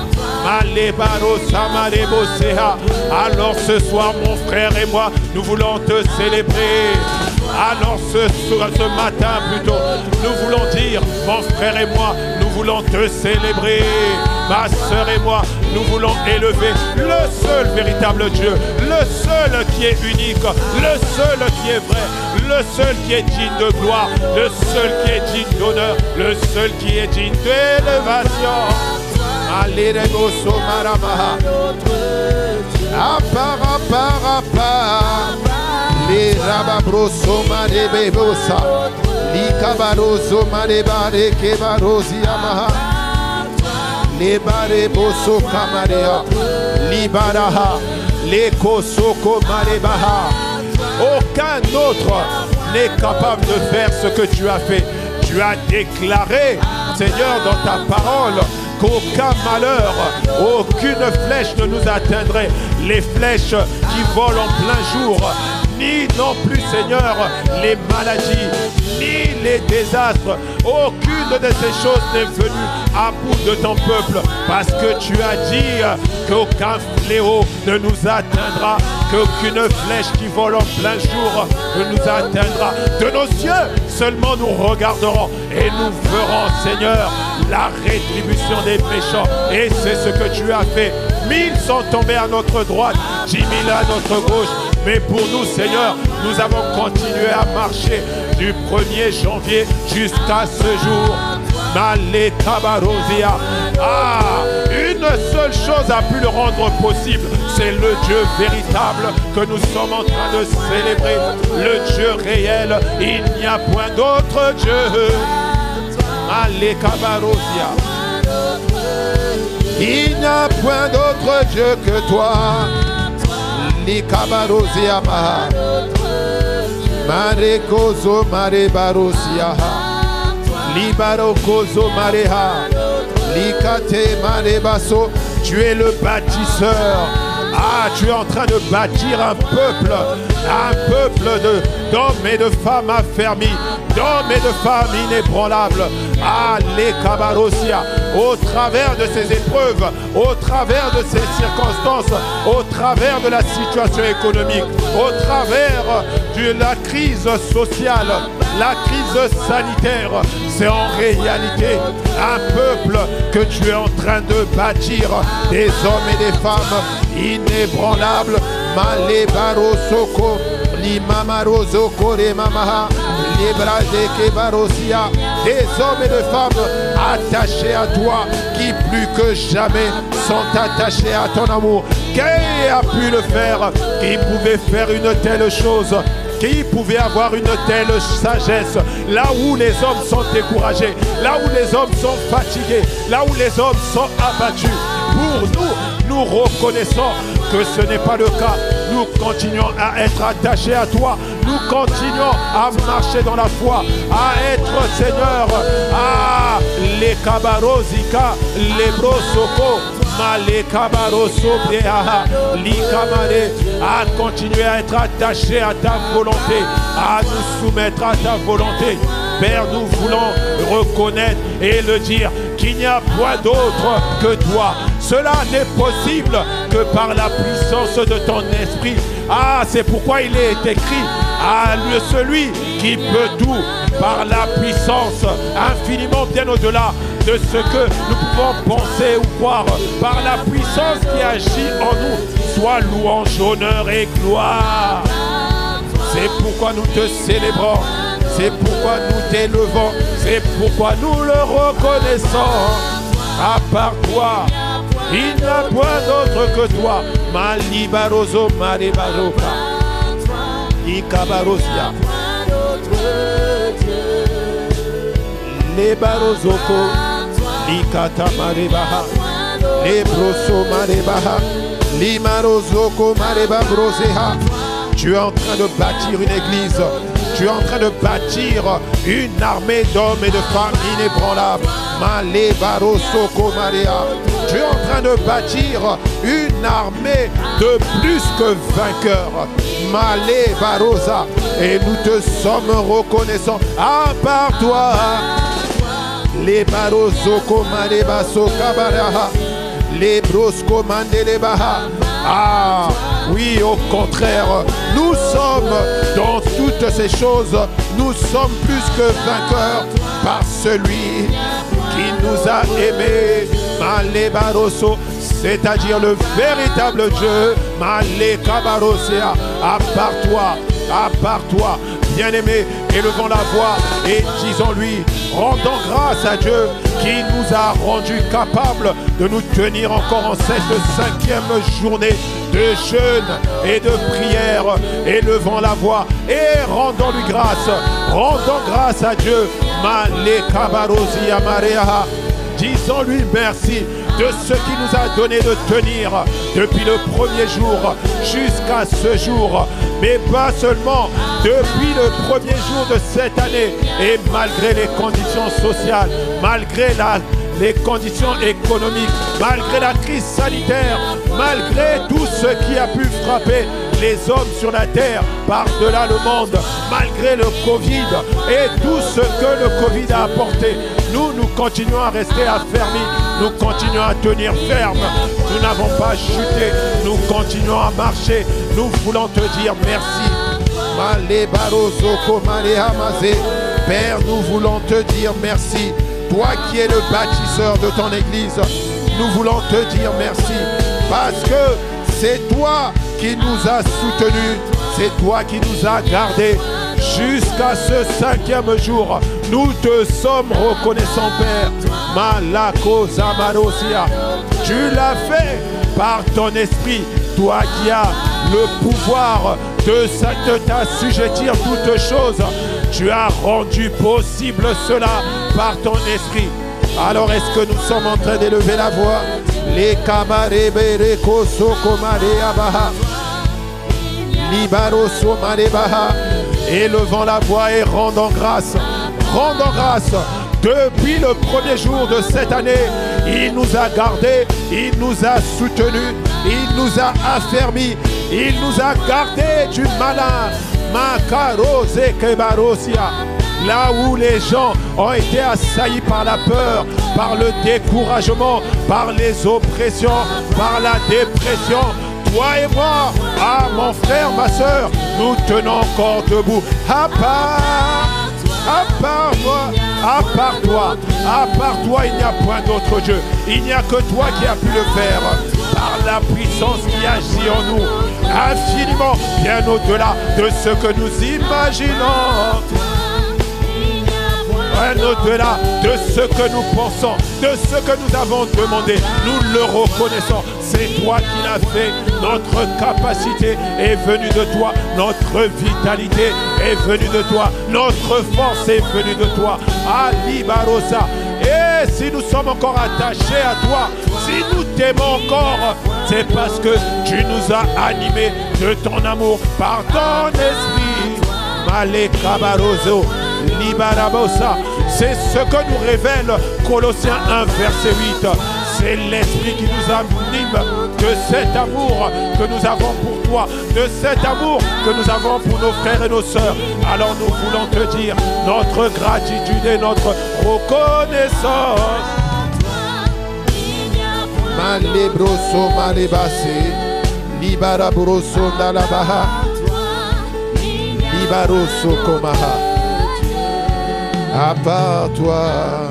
Alors ce soir, mon frère et moi, nous voulons te célébrer. Alors ce, ce matin plutôt, nous voulons dire, mon frère et moi, nous voulons te célébrer. Ma sœur et moi, nous voulons élever le seul véritable Dieu, le seul qui est unique, le seul qui est vrai, le seul qui est digne de gloire, le seul qui est digne d'honneur, le seul qui est digne d'élévation. Allez, Reboso Maramaha. Apar, apar, apar. Les Rababroso Marebebosa. Li Cabaroso Marebare Kebarosi Amaha. Les Bareboso Camarea. Li Baraha. Les Kosoko Marebaha. Aucun autre n'est capable de faire ce que tu as fait. Tu as déclaré, Seigneur, dans ta parole, qu'aucun malheur, aucune flèche ne nous atteindrait. Les flèches qui volent en plein jour, ni non plus, Seigneur, les maladies, ni les désastres. Aucune de ces choses n'est venue à bout de ton peuple, parce que tu as dit qu'aucun fléau ne nous atteindra, qu'aucune flèche qui vole en plein jour ne nous atteindra. De nos cieux seulement nous regarderons et nous verrons, Seigneur, la rétribution des méchants. Et c'est ce que tu as fait. Mille sont tombés à notre droite, dix mille à notre gauche. Mais pour nous, Seigneur, nous avons continué à marcher du premier janvier jusqu'à ce jour. Malé Tabarosia. Ah, une seule chose a pu le rendre possible. C'est le Dieu véritable que nous sommes en train de célébrer. Le Dieu réel. Il n'y a point d'autre Dieu. Malé Tabarosia. Il n'y a point d'autre Dieu que toi. Li Cabarosia Maha. Mare Kozo Mare Barosia. Li Barokozo Mareha. Li Kate Mare Baso. Tu es le bâtisseur. Ah, tu es en train de bâtir un peuple, un peuple de, d'hommes et de femmes affermis, d'hommes et de femmes inébranlables. Ah, les Kabarosia, au travers de ces épreuves, au travers de ces circonstances, au travers de la situation économique, au travers de la crise sociale, la crise sanitaire, c'est en réalité un peuple que tu es en train de bâtir, des hommes et des femmes inébranlables. Malé barosoko, limamarozoko remamaha, libradeke barosia, des hommes et des femmes attachés à toi, qui plus que jamais sont attachés à ton amour. Qui a pu le faire? Qui pouvait faire une telle chose? Qui pouvait avoir une telle sagesse? Là où les hommes sont découragés, là où les hommes sont fatigués, là où les hommes sont abattus, pour nous, nous reconnaissons que ce n'est pas le cas. Nous continuons à être attachés à toi. Nous continuons à marcher dans la foi, à être Seigneur. Ah, les kabarozika, les brosoko, les kabarosobreaha, likamare, à continuer à être attachés à ta volonté, à nous soumettre à ta volonté. Père, nous voulons reconnaître et le dire qu'il n'y a point d'autre que toi. Cela n'est possible que par la puissance de ton esprit. Ah, c'est pourquoi il est écrit à lui, celui qui peut tout, par la puissance infiniment bien au-delà de ce que nous pouvons penser ou croire, par la puissance qui agit en nous, soit louange, honneur et gloire. C'est pourquoi nous te célébrons, c'est pourquoi nous t'élevons, c'est pourquoi nous le reconnaissons. À part toi, il n'y a point d'autre que toi. Malibarozo maribaroka, ikabarosia, les barozoko, likata maribaha, les broso maribaha, limarozoko mariba broseha. Tu es en train de bâtir une église. Tu es en train de bâtir une armée d'hommes et de femmes inébranlables. Malé barosoko maria. Tu es en train de bâtir une armée de plus que vainqueurs. Malé barosa. Et nous te sommes reconnaissants. À part toi, les barosoko malé basoka baraha, les brosco mandele baha. Ah, oui, au contraire, nous sommes dans toutes ces choses, nous sommes plus que vainqueurs par celui qui nous a aimés. Malé baroso, c'est-à-dire le véritable Dieu. Malé kabarosea, à part toi, à part toi, bien-aimé, élevons la voix et disons-lui, rendons grâce à Dieu qui nous a rendus capables de nous tenir encore en cette cinquième journée de jeûne et de prière. Élevons la voix et rendons-lui grâce. Rendons grâce à Dieu. Malé kabarosi amareha. Disons-lui merci de ce qui nous a donné de tenir depuis le premier jour jusqu'à ce jour. Mais pas seulement depuis le premier jour de cette année. Et malgré les conditions sociales, malgré la, les conditions économiques, malgré la crise sanitaire, malgré tout ce qui a pu frapper les hommes sur la terre, par-delà le monde, malgré le Covid et tout ce que le Covid a apporté, nous, nous continuons à rester affermis, nous continuons à tenir ferme, nous n'avons pas chuté, nous continuons à marcher, nous voulons te dire merci. Père, nous voulons te dire merci, toi qui es le bâtisseur de ton église, nous voulons te dire merci, parce que c'est toi qui nous as soutenus, c'est toi qui nous as gardés jusqu'à ce cinquième jour. Nous te sommes reconnaissants, Père. Malako Zamarosia. Tu l'as fait par ton esprit, toi qui as le pouvoir de, de t'assujettir toutes choses. Tu as rendu possible cela par ton esprit. Alors est-ce que nous sommes en train d'élever la voix? Les kamarebe soko mareabaha, libaro somarebaha, élevant la voix et rendant grâce, rendant grâce. Depuis le premier jour de cette année, il nous a gardés il nous a soutenus, il nous a affermis, il nous a gardés du malin. Makarose Kebarosia. Là où les gens ont été assaillis par la peur, par le découragement, par les oppressions, par la dépression, toi et moi, ah mon frère, ma soeur, nous tenons encore debout. À part, à part moi, à part toi, à part toi, il n'y a point d'autre Dieu. Il n'y a que toi qui as pu le faire par la puissance qui agit en nous, infiniment, bien au-delà de ce que nous imaginons. Bien au-delà de ce que nous pensons, de ce que nous avons demandé, nous le reconnaissons. C'est toi qui l'as fait. Notre capacité est venue de toi. Notre vitalité est venue de toi. Notre force est venue de toi. Ali Barossa. Et si nous sommes encore attachés à toi, si nous t'aimons encore, c'est parce que tu nous as animés de ton amour par ton esprit. Maleka Barozo. Libarabosa, c'est ce que nous révèle Colossiens un verset huit. C'est l'esprit qui nous anime de cet amour que nous avons pour toi, de cet amour que nous avons pour nos frères et nos sœurs. Alors nous voulons te dire notre gratitude et notre reconnaissance. Malebroso malebase, libarabroso nalabaha, libaroso komaha. À part toi,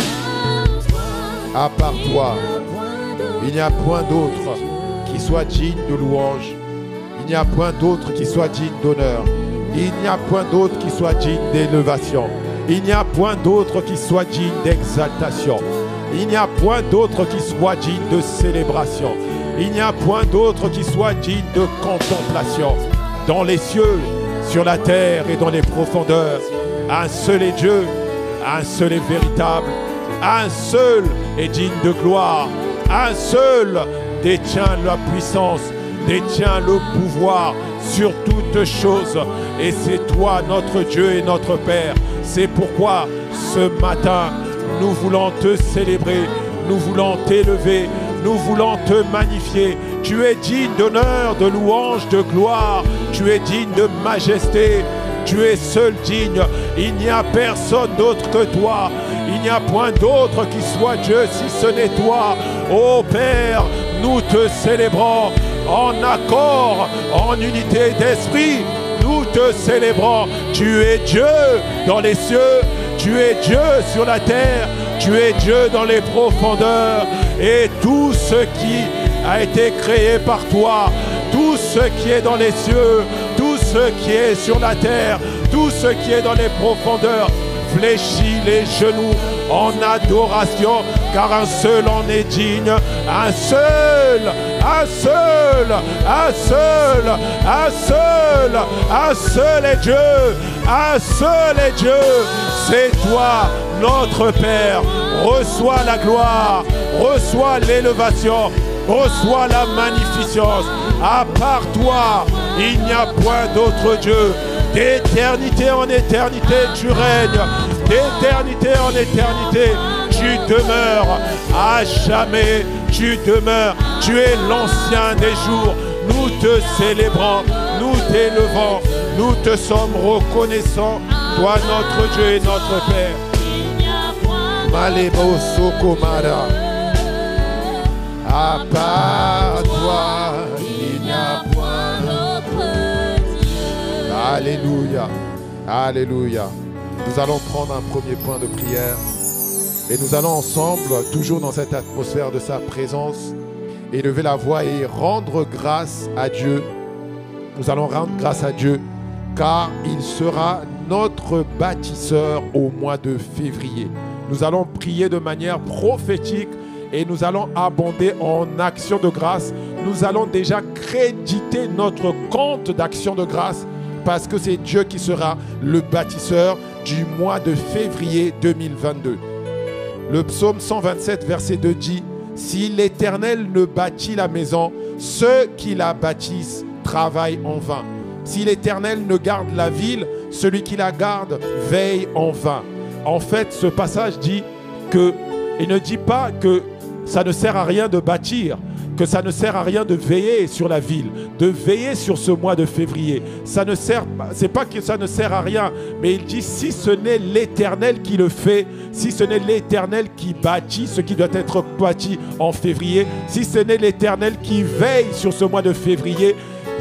à part toi, il n'y a point d'autre qui soit digne de louange. Il n'y a point d'autre qui soit digne d'honneur. Il n'y a point d'autre qui soit digne d'élévation. Il n'y a point d'autre qui soit digne d'exaltation. Il n'y a point d'autre qui soit digne de célébration. Il n'y a point d'autre qui soit digne de contemplation. Dans les cieux, sur la terre et dans les profondeurs, un seul est Dieu. Un seul est véritable, un seul est digne de gloire, un seul détient la puissance, détient le pouvoir sur toutes choses. Et c'est toi notre Dieu et notre Père. C'est pourquoi ce matin, nous voulons te célébrer, nous voulons t'élever, nous voulons te magnifier. Tu es digne d'honneur, de louange, de gloire, tu es digne de majesté. Tu es seul digne, il n'y a personne d'autre que toi, il n'y a point d'autre qui soit Dieu si ce n'est toi. Ô Père, nous te célébrons en accord, en unité d'esprit, nous te célébrons. Tu es Dieu dans les cieux, tu es Dieu sur la terre, tu es Dieu dans les profondeurs, et tout ce qui a été créé par toi, tout ce qui est dans les cieux, tout ce qui est sur la terre, tout ce qui est dans les profondeurs, fléchit les genoux en adoration, car un seul en est digne, un seul, un seul, un seul, un seul, un seul est Dieu, un seul est Dieu, c'est toi, notre Père. Reçois la gloire, reçois l'élévation, reçois la magnificence. À part toi, il n'y a point d'autre Dieu. D'éternité en éternité, tu règnes. D'éternité en éternité, tu demeures. À jamais, tu demeures. Tu es l'ancien des jours. Nous te célébrons, nous t'élevons, nous te sommes reconnaissants. Toi, notre Dieu et notre Père. Malebo Sokomara. À part toi, il n'y a point d'autre Dieu. Alléluia. Alléluia. Nous allons prendre un premier point de prière. Et nous allons ensemble, toujours dans cette atmosphère de sa présence, élever la voix et rendre grâce à Dieu. Nous allons rendre grâce à Dieu, car il sera notre bâtisseur au mois de février. Nous allons prier de manière prophétique et nous allons abonder en action de grâce. Nous allons déjà créditer notre compte d'action de grâce parce que c'est Dieu qui sera le bâtisseur du mois de février deux mille vingt-deux. Le psaume cent vingt-sept, verset deux dit « Si l'Éternel ne bâtit la maison, ceux qui la bâtissent travaillent en vain. Si l'Éternel ne garde la ville, celui qui la garde veille en vain. » En fait, ce passage dit que, il ne dit pas que ça ne sert à rien de bâtir, que ça ne sert à rien de veiller sur la ville, de veiller sur ce mois de février. Ça ne sert, c'est pas que ça ne sert à rien, mais il dit si ce n'est l'Éternel qui le fait, si ce n'est l'Éternel qui bâtit ce qui doit être bâti en février, si ce n'est l'Éternel qui veille sur ce mois de février,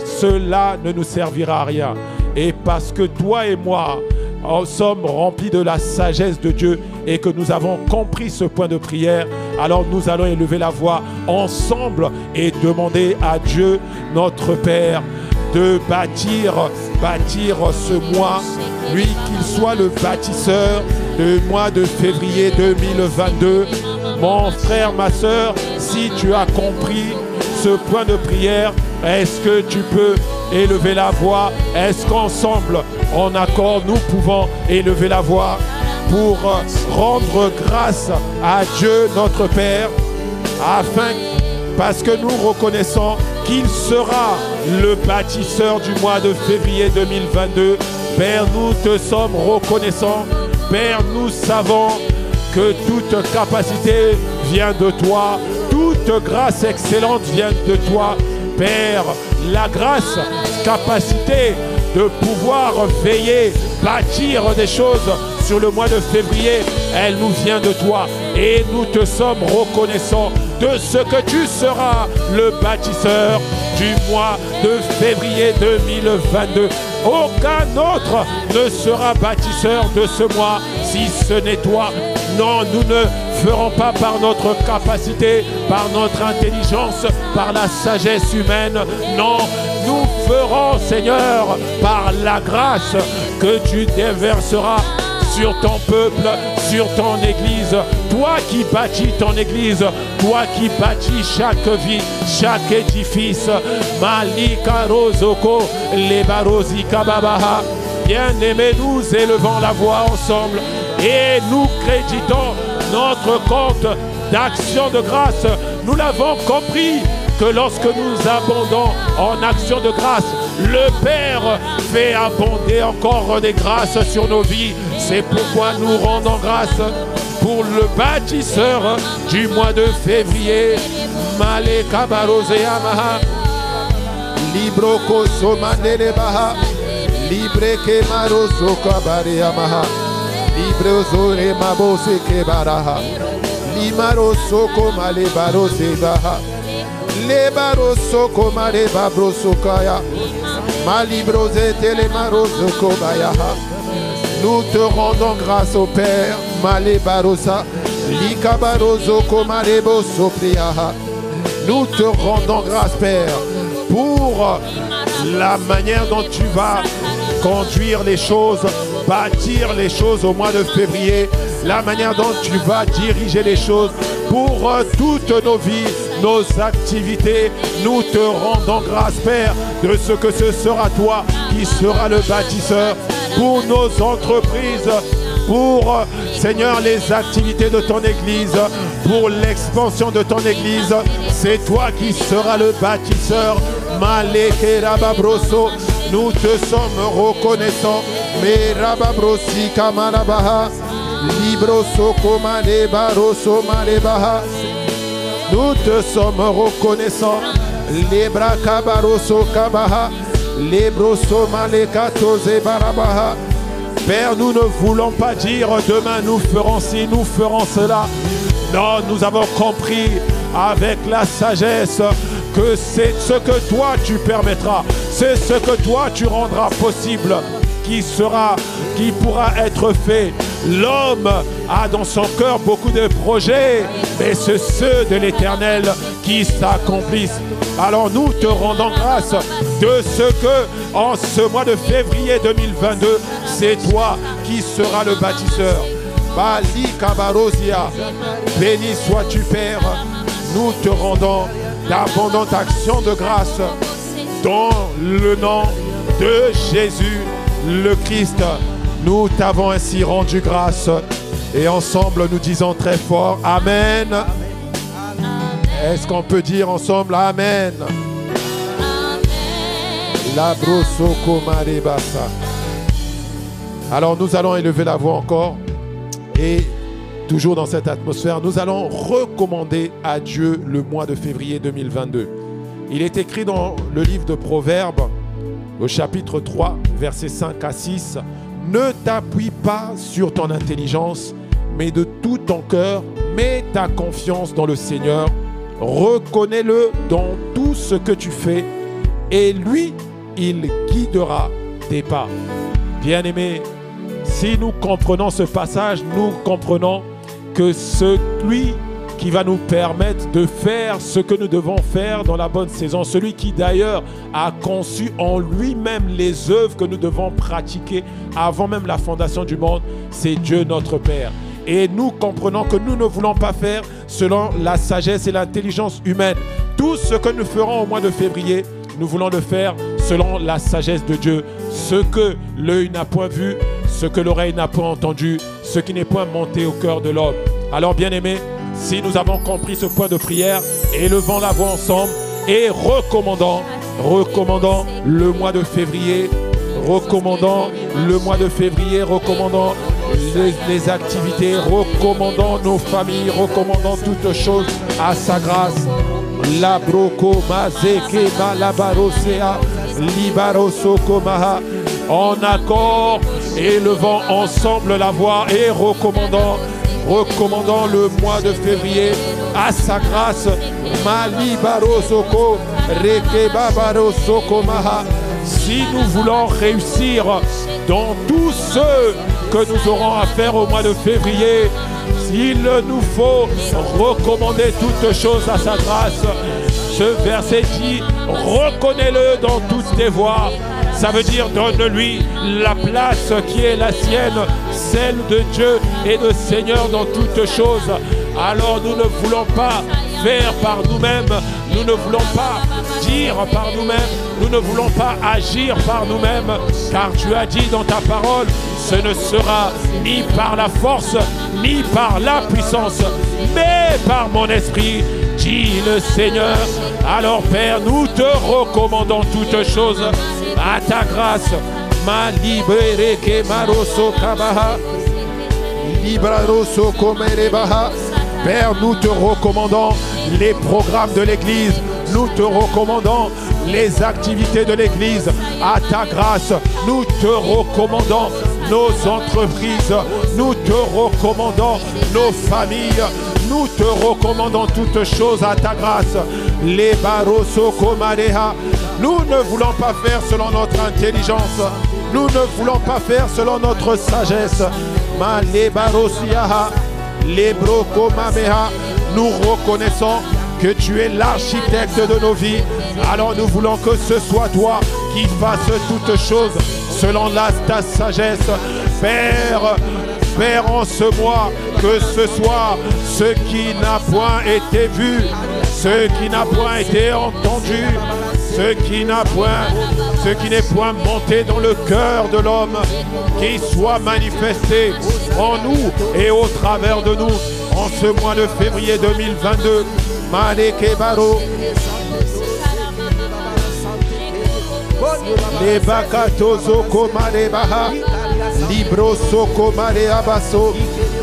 cela ne nous servira à rien. Et parce que toi et moi, nous sommes remplis de la sagesse de Dieu et que nous avons compris ce point de prière, alors nous allons élever la voix ensemble et demander à Dieu, notre Père, de bâtir, bâtir ce mois, lui qu'il soit le bâtisseur du mois de février deux mille vingt-deux. Mon frère, ma soeur, si tu as compris ce point de prière, est-ce que tu peux élever la voix? Est-ce qu'ensemble, en accord, nous pouvons élever la voix pour rendre grâce à Dieu notre Père, afin, parce que nous reconnaissons qu'il sera le bâtisseur du mois de février deux mille vingt-deux. Père, nous te sommes reconnaissants. Père, nous savons que toute capacité vient de toi, toute grâce excellente vient de toi. Père, la grâce, capacité de pouvoir veiller, bâtir des choses sur le mois de février, elle nous vient de toi. Et nous te sommes reconnaissants de ce que tu seras le bâtisseur du mois de février deux mille vingt-deux. Aucun autre ne sera bâtisseur de ce mois si ce n'est toi. Non, nous ne ferons pas par notre capacité, par notre intelligence, par la sagesse humaine. Non, nous ferons, Seigneur, par la grâce que tu déverseras sur ton peuple, sur ton église. Toi qui bâtis ton église, toi qui bâtis chaque vie, chaque édifice. Malika Rozoko, Lebarosi Kababaha. Bien-aimés, nous élevons la voix ensemble et nous créditons notre compte d'action de grâce. Nous l'avons compris que lorsque nous abondons en action de grâce, le Père fait abonder encore des grâces sur nos vies. C'est pourquoi nous rendons grâce pour le bâtisseur du mois de février. Male Kabarose Yamaha, Libro Kosomane Baha, Libre Kemaroso Kabare Yamaha, Libre Zore Mabose Kebaraha, Limaro Soko Male Barose Baha, Lebaro Soko Male Babroso Kaya, Malibrose Telemaroso Kobayaha. Nous te rendons grâce au Père, Male Barosa, Likabaroso Komarebo Sopriaha. Nous te rendons grâce, Père, pour la manière dont tu vas conduire les choses, bâtir les choses au mois de février, la manière dont tu vas diriger les choses pour toutes nos vies, nos activités. Nous te rendons grâce, Père, de ce que ce sera toi qui sera le bâtisseur pour nos entreprises, pour, Seigneur, les activités de ton Église, pour l'expansion de ton Église. C'est toi qui seras le bâtisseur. Maleke Rababroso, nous te sommes reconnaissants. Mais Rababrosi Kamarabaha, Libroso Komane Baroso Marebaha, nous te sommes reconnaissants. Lebra Kabaroso Kabaha, Lebroso Malekatose Barabaha. Père, nous ne voulons pas dire demain nous ferons ci, nous ferons cela. Non, nous avons compris avec la sagesse que c'est ce que toi tu permettras, c'est ce que toi tu rendras possible qui sera, qui pourra être fait. L'homme a dans son cœur beaucoup de projets, mais c'est ceux de l'Éternel qui s'accomplissent. Alors nous te rendons grâce de ce que en ce mois de février deux mille vingt-deux, c'est toi qui seras le bâtisseur. Bali Kabarosia, béni sois-tu, Père. Nous te rendons d'abondantes actions de grâce dans le nom de Jésus le Christ. Nous t'avons ainsi rendu grâce et ensemble nous disons très fort Amen. Est-ce qu'on peut dire ensemble Amen? La brosoko maribasa. Alors nous allons élever la voix encore et toujours dans cette atmosphère, nous allons recommander à Dieu le mois de février deux mille vingt-deux. Il est écrit dans le livre de Proverbes, au chapitre trois, versets cinq à six, « Ne t'appuie pas sur ton intelligence, mais de tout ton cœur, mets ta confiance dans le Seigneur. Reconnais-le dans tout ce que tu fais, et lui, il guidera tes pas. » Bien-aimés, si nous comprenons ce passage, nous comprenons que celui qui va nous permettre de faire ce que nous devons faire dans la bonne saison, celui qui d'ailleurs a conçu en lui-même les œuvres que nous devons pratiquer avant même la fondation du monde, c'est Dieu notre Père. Et nous comprenons que nous ne voulons pas faire selon la sagesse et l'intelligence humaine. Tout ce que nous ferons au mois de février, nous voulons le faire selon la sagesse de Dieu. Ce que l'œil n'a point vu, ce que l'oreille n'a point entendu, ce qui n'est point monté au cœur de l'homme. Alors bien-aimés, si nous avons compris ce point de prière, élevons la voix ensemble et recommandons, recommandons le mois de février, recommandons le mois de février, recommandons les, les activités, recommandons nos familles, recommandons toutes choses à sa grâce. La broco mazeke malabarosea libaroso maha. En accord, élevons ensemble la voix et recommandons, recommandons le mois de février à sa grâce. Malibarosoko rekebabarosoko maha. Si nous voulons réussir dans tout ce que nous aurons à faire au mois de février, il nous faut recommander toutes choses à sa grâce. Ce verset dit, reconnais-le dans toutes tes voies. Ça veut dire, donne-lui la place qui est la sienne, celle de Dieu et de Seigneur dans toutes choses. Alors nous ne voulons pas faire par nous-mêmes, nous ne voulons pas dire par nous-mêmes, nous ne voulons pas agir par nous-mêmes, car tu as dit dans ta parole, ce ne sera ni par la force, ni par la puissance, mais par mon esprit, dit le Seigneur. Alors Père, nous te recommandons toutes choses à ta grâce. Ma libere que maroso kabaha, libraroso komerebaha. Père, nous te recommandons les programmes de l'Église, nous te recommandons les activités de l'Église à ta grâce. Nous te recommandons nos entreprises, nous te recommandons nos familles, nous te recommandons toutes choses à ta grâce. Les baroso komareha. Nous ne voulons pas faire selon notre intelligence, nous ne voulons pas faire selon notre sagesse. Ma les barosiaha, les brokomameha. Nous reconnaissons que tu es l'architecte de nos vies. Alors nous voulons que ce soit toi qui fasses toutes choses selon la, ta sagesse. Père, Père, en ce mois, que ce soit ce qui n'a point été vu, ce qui n'a point été entendu, ce qui n'a point, ce qui n'est point monté dans le cœur de l'homme, qui soit manifesté en nous et au travers de nous en ce mois de février deux mille vingt-deux. Malekebaro, les bakatozo komare baha, libroso komare abaso,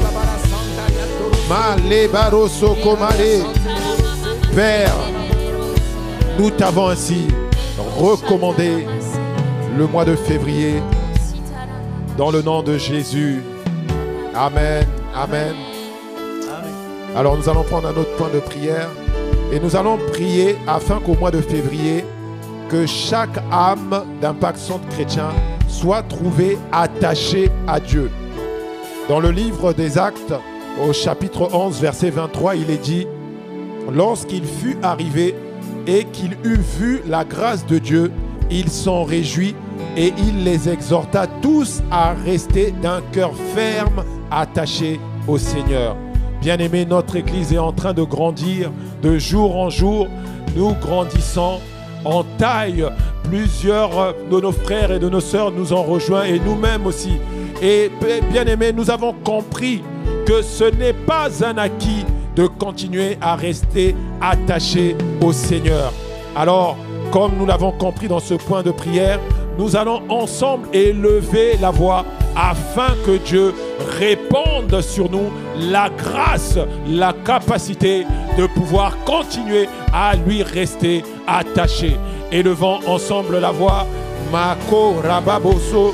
malebaroso komare. Père, nous t'avons ainsi recommandé le mois de février dans le nom de Jésus. Amen, amen. Alors nous allons prendre un autre point de prière et nous allons prier afin qu'au mois de février, que chaque âme d'Impact Centre Chrétien soit trouvée attachée à Dieu. Dans le livre des Actes, au chapitre onze, verset vingt-trois, il est dit: lorsqu'il fut arrivé et qu'il eut vu la grâce de Dieu, il s'en réjouit et il les exhorta tous à rester d'un cœur ferme, attaché au Seigneur. Bien-aimés, notre Église est en train de grandir de jour en jour. Nous grandissons en taille. Plusieurs de nos frères et de nos sœurs nous ont rejoints et nous-mêmes aussi. Et bien-aimés, nous avons compris que ce n'est pas un acquis de continuer à rester attachés au Seigneur. Alors, comme nous l'avons compris dans ce point de prière, nous allons ensemble élever la voix afin que Dieu répande sur nous la grâce, la capacité de pouvoir continuer à lui rester attaché. Élevons ensemble la voix. Mako Rababoso,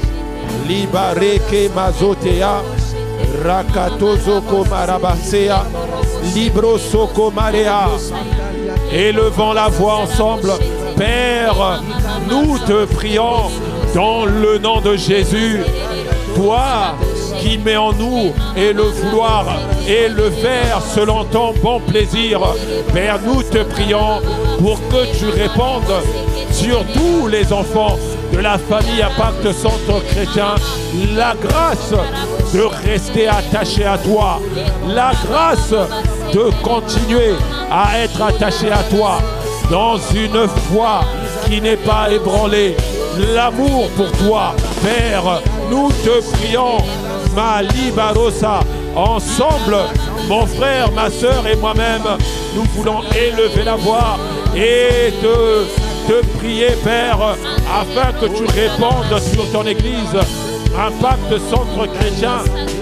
Libareke Mazotea, Rakatozoko Marabasea, Libro Soko Marea. Élevons la voix ensemble. Père, nous te prions dans le nom de Jésus. Toi qui mets en nous et le vouloir et le faire selon ton bon plaisir. Père, nous te prions pour que tu répandes sur tous les enfants de la famille Impact Centre Chrétien la grâce de rester attaché à toi, la grâce de continuer à être attaché à toi dans une foi qui n'est pas ébranlée, l'amour pour toi. Père, nous te prions, Mali Barossa, ensemble, mon frère, ma soeur et moi-même, nous voulons élever la voix et te, te prier, Père, afin que tu répandes sur ton Église, Impact Centre Chrétien,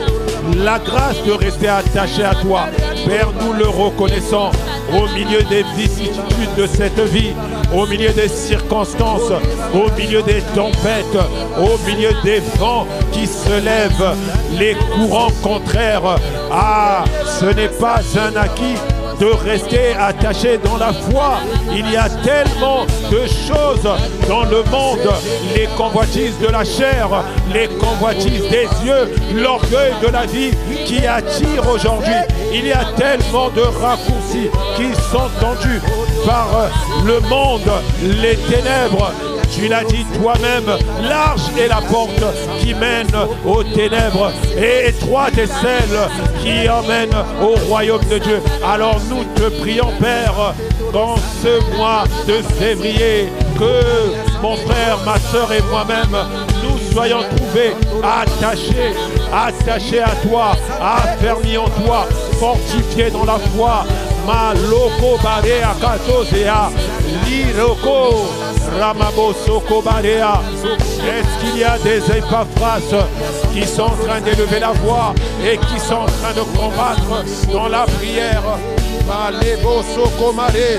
la grâce de rester attaché à toi. Père, nous le reconnaissons au milieu des vicissitudes de cette vie, au milieu des circonstances, au milieu des tempêtes, au milieu des vents qui se lèvent, les courants contraires. Ah, ce n'est pas un acquis de rester attaché dans la foi. Il y a tellement de choses dans le monde, les convoitises de la chair, les convoitises des yeux, l'orgueil de la vie qui attire aujourd'hui. Il y a tellement de raccourcis qui sont tendus par le monde, les ténèbres. Tu l'as dit toi-même, large est la porte qui mène aux ténèbres et étroite est celle qui emmène au royaume de Dieu. Alors nous te prions, Père, dans ce mois de février, que mon frère, ma soeur et moi-même, nous soyons trouvés attachés, attachés à toi, affermis en toi, fortifiés dans la foi. Maloko Barea Katosea, Liroko Ramabosoko Barea. Est-ce qu'il y a des Épaphras qui sont en train d'élever la voix et qui sont en train de combattre dans la prière? Malebosoko Mare,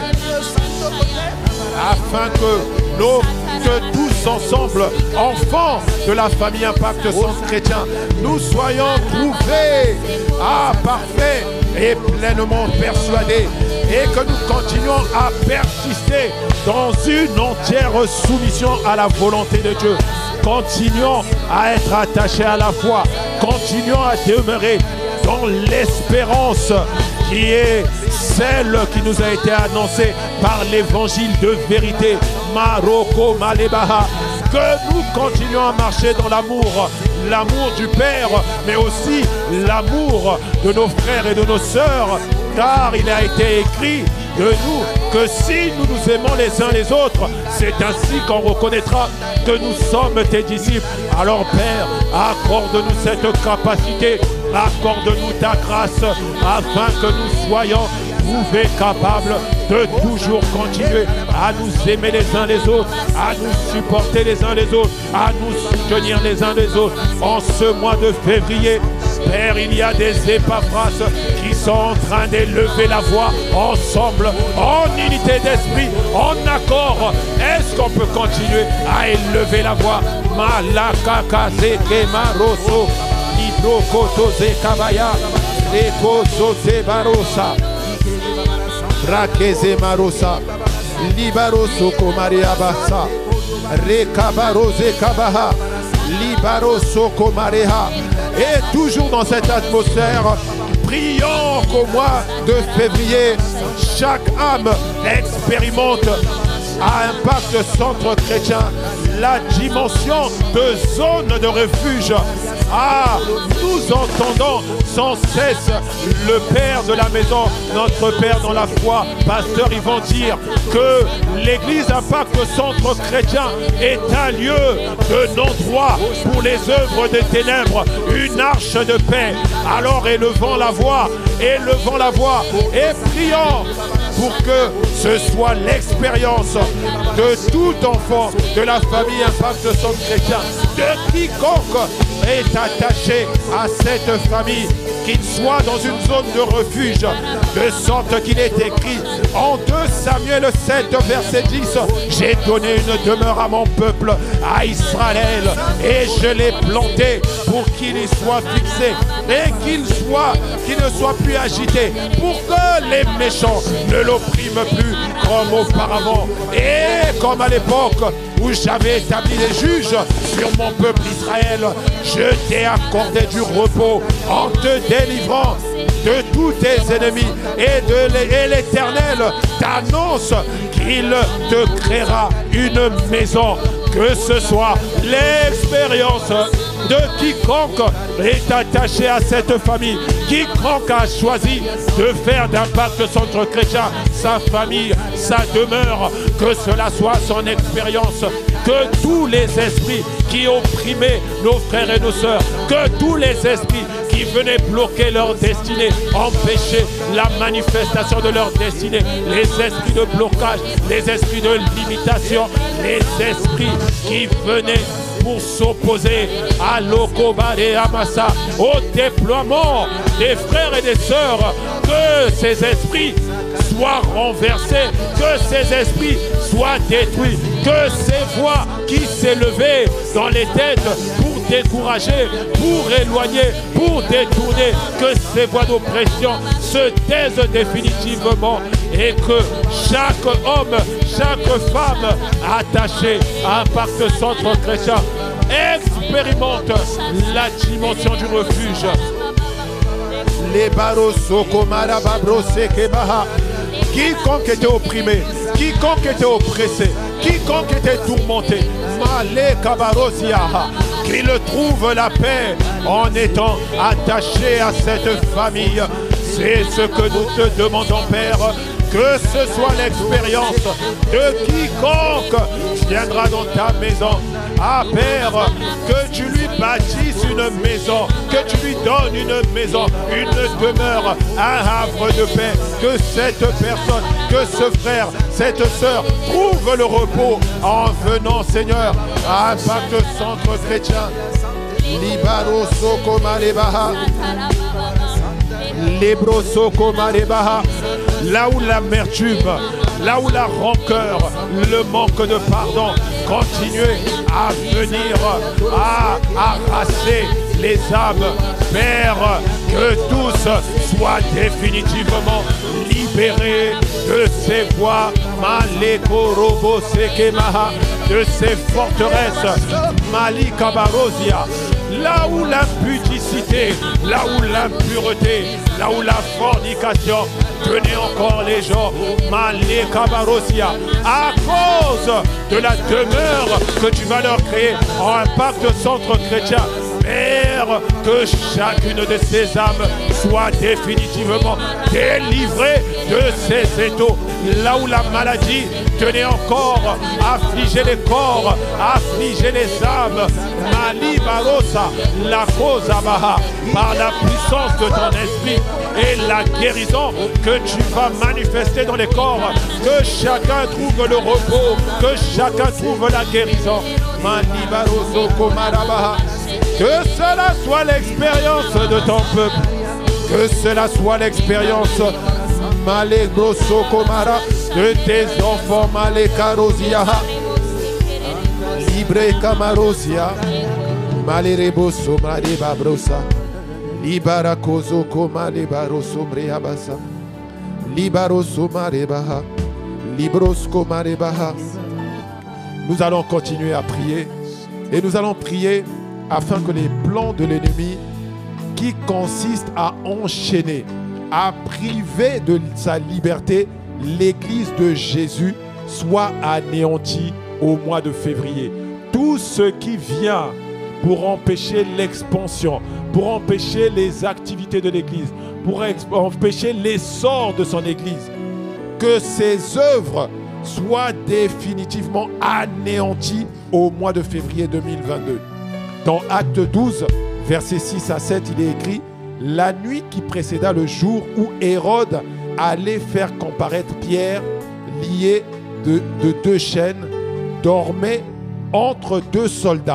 afin que nos que tous ensemble, enfants de la famille Impact Centre Chrétien, nous soyons trouvés à parfaits et pleinement persuadés, et que nous continuons à persister dans une entière soumission à la volonté de Dieu. Continuons à être attachés à la foi, continuons à demeurer dans l'espérance qui est celle qui nous a été annoncée par l'évangile de vérité, Maroko Malebaha. Que nous continuons à marcher dans l'amour, l'amour du Père, mais aussi l'amour de nos frères et de nos sœurs, car il a été écrit de nous que si nous nous aimons les uns les autres, c'est ainsi qu'on reconnaîtra que nous sommes tes disciples. Alors Père, accorde-nous cette capacité, accorde-nous ta grâce, afin que nous soyons trouvés capables de toujours continuer à nous aimer les uns les autres, à nous supporter les uns les autres, à nous soutenir les uns les autres. En ce mois de février, Père, il y a des Épaphras qui sont en train d'élever la voix ensemble, en unité d'esprit, en accord. Est-ce qu'on peut continuer à élever la voix? Malakakaze Kemaroso, Librokotoze Kabaya, Rekozoze Barosa, Rakeze Marosa, Libaroso Komaria Basa, Rekabaroze Kabaha, Libaroso Komareha. Et toujours dans cette atmosphère, prions qu'au mois de février, chaque âme expérimente à Impact Centre Chrétien la dimension de zone de refuge. Ah, nous entendons sans cesse le Père de la maison, notre Père dans la foi, Pasteur Yvan, dire que l'Église Impact Centre Chrétien est un lieu de non-droit pour les œuvres des ténèbres, une arche de paix. Alors élevons la voix, élevons la voix et prions pour que ce soit l'expérience de tout enfant de la famille Impact Centre Chrétien, de quiconque est attaché à cette famille, qu'il soit dans une zone de refuge, de sorte qu'il est écrit en deux Samuel sept, verset dix, j'ai donné une demeure à mon peuple, à Israël, et je l'ai planté pour qu'il y soit fixé, et qu'il soit, qu'il ne soit plus agité, pour que les méchants ne l'oppriment plus comme auparavant, et comme à l'époque où j'avais établi les juges sur mon peuple Israël, je t'ai accordé du repos en te délivrant de tous tes ennemis, et de l'Éternel t'annonce qu'il te créera une maison. Que ce soit l'expérience de quiconque est attaché à cette famille, quiconque a choisi de faire d'Impact Centre Chrétien sa famille, sa demeure, que cela soit son expérience, que tous les esprits qui opprimaient nos frères et nos sœurs, que tous les esprits qui venaient bloquer leur destinée, empêcher la manifestation de leur destinée, les esprits de blocage, les esprits de limitation, les esprits qui venaient pour s'opposer à l'Okobare et Amasa, au déploiement des frères et des sœurs, que ces esprits soient renversés, que ces esprits soient détruits, que ces voix qui s'élevaient dans les têtes pour décourager, pour éloigner, pour détourner, que ces voix d'oppression se taisent définitivement, et que chaque homme, chaque femme attachée à Impact Centre Chrétien expérimente la dimension du refuge. Les barosoko marababrose kebaha. Quiconque était opprimé, quiconque était oppressé, quiconque était tourmenté, Malé Kabarosiaha, qu'il trouve la paix en étant attaché à cette famille. C'est ce que nous te demandons, Père, que ce soit l'expérience de quiconque viendra dans ta maison. Ah Père, que tu lui bâtisses une maison, que tu lui donnes une maison, une demeure, un havre de paix, que cette personne, que ce frère, cette sœur trouve le repos en venant, Seigneur, à Impact Centre Chrétien. Libaro Soko Marebaha. Libro Soko Marebaha. Là où l'amertume, là où la rancœur, le manque de pardon continuez à venir à arraser les âmes, Père, que tous soient définitivement libérés de ces voies, Maleko Robo Sekemaha, de ces forteresses, Malika Barosia. Là où l'impudicité, là où l'impureté, là où la fornication tenait encore les gens, Maleka Barosia, à cause de la demeure que tu vas leur créer en Impact Centre Chrétien. Père, que chacune de ces âmes soit définitivement délivrée de ces étaux. Là où la maladie tenait encore à affliger les corps, à affliger les âmes, Mali Barosa, la cause Abaha, par la puissance de ton esprit et la guérison que tu vas manifester dans les corps, que chacun trouve le repos, que chacun trouve la guérison. Mali Baroso Komarabaha. Que cela soit l'expérience de ton peuple. Que cela soit l'expérience Malé Grosso Komara de tes enfants Malé Karosia. Libre Kamarosia. Malé Reboso Malé Babrosa. Libara Kozo Komale Baroso Breabasa. Libaroso Marebaha. Librosko Marebaha. Nous allons continuer à prier. Et nous allons prier afin que les plans de l'ennemi qui consistent à enchaîner, à priver de sa liberté l'Église de Jésus soient anéantis au mois de février. Tout ce qui vient pour empêcher l'expansion, pour empêcher les activités de l'Église, pour empêcher l'essor de son Église, que ses œuvres soient définitivement anéanties au mois de février deux mille vingt-deux. Dans Acte douze, versets six à sept, il est écrit « La nuit qui précéda le jour où Hérode allait faire comparaître Pierre, lié de, de deux chaînes, dormait entre deux soldats.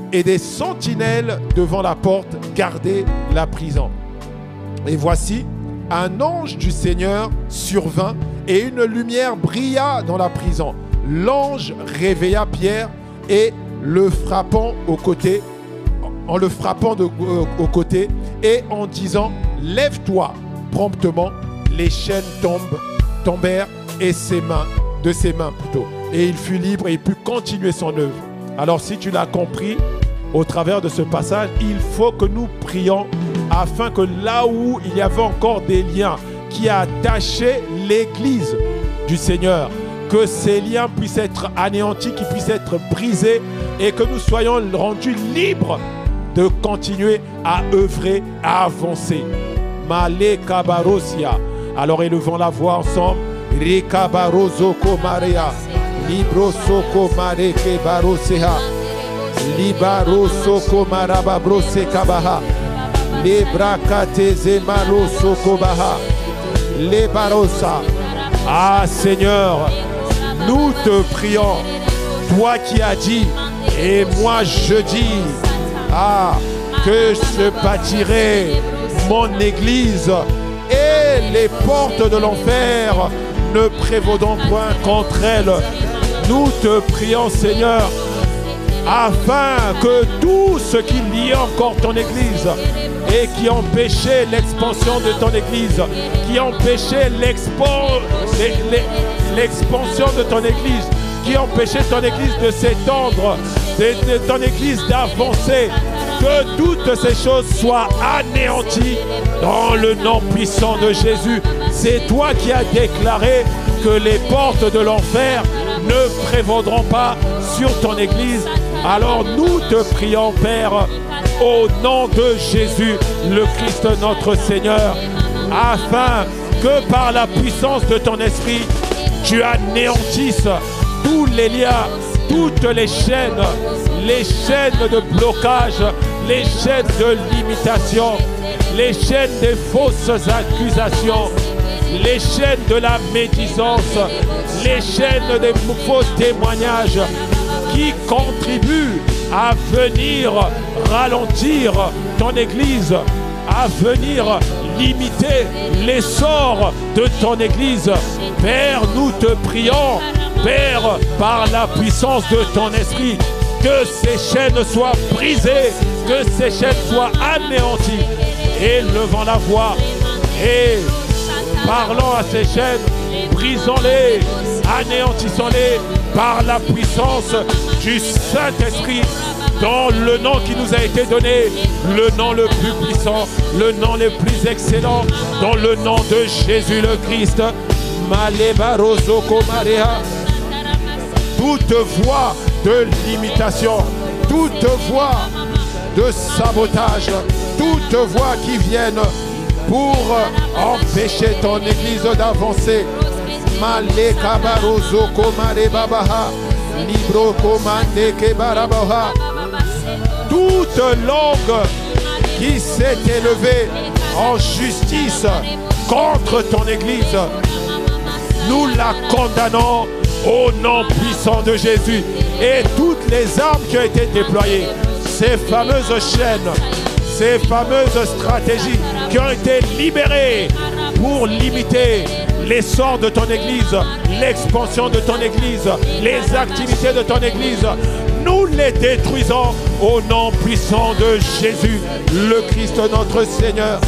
et des sentinelles devant la porte gardaient la prison. Et voici, un ange du Seigneur survint et une lumière brilla dans la prison. L'ange réveilla Pierre et le frappant au côté, en le frappant de, euh, au côté et en disant « Lève-toi » promptement, les chaînes tombent, tombèrent et ses mains, de ses mains plutôt. Et il fut libre et il put continuer son œuvre. Alors si tu l'as compris, au travers de ce passage, il faut que nous prions afin que là où il y avait encore des liens qui attachaient l'Église du Seigneur, que ces liens puissent être anéantis, qu'ils puissent être brisés et que nous soyons rendus libres de continuer à œuvrer, à avancer. Male kabarosia. Alors élevons la voix ensemble. Rikabarozoko Maria. Libro soko mareke baroseha. Libaro soko maraba brose kabaha. Lebrakate zemaro soko baha. Lebarosa. Ah Seigneur, nous te prions. Toi qui as dit, et moi je dis, ah, que je bâtirai mon église et les portes de l'enfer ne prévaudront point contre elle. Nous te prions, Seigneur, afin que tout ce qui liait encore ton église et qui empêchait l'expansion de ton église, qui empêchait l'expo- l'expansion de ton église, qui empêchait ton église de s'étendre, de, de ton église d'avancer, que toutes ces choses soient anéanties dans le nom puissant de Jésus. C'est toi qui as déclaré que les portes de l'enfer ne prévaudront pas sur ton église. Alors nous te prions, Père, au nom de Jésus, le Christ notre Seigneur, afin que par la puissance de ton esprit, tu anéantisses tous les liens, toutes les chaînes, les chaînes de blocage, les chaînes de limitation, les chaînes des fausses accusations, les chaînes de la médisance, les chaînes des faux témoignages qui contribuent à venir ralentir ton église, à venir limiter l'essor de ton église. Père, nous te prions, Père, par la puissance de ton esprit, que ces chaînes soient brisées, que ces chaînes soient anéanties. Élevons la voix et parlons à ces chaînes, brisons-les, anéantissons-les par la puissance du Saint-Esprit, dans le nom qui nous a été donné, le nom le plus puissant, le nom le plus excellent, dans le nom de Jésus le Christ. Malebarozoko Maria. Toute voie de limitation, toute voie de sabotage, toute voie qui vienne pour empêcher ton église d'avancer. Malekabarozoko Marebabaha. Libro Komande Kebarabaha. Toute langue qui s'est élevée en justice contre ton église, nous la condamnons au nom puissant de Jésus. Et toutes les armes qui ont été déployées, ces fameuses chaînes, ces fameuses stratégies qui ont été libérées pour limiter l'essor de ton église, l'expansion de ton église, les activités de ton église, nous les détruisons au nom puissant de Jésus, le Christ notre Seigneur.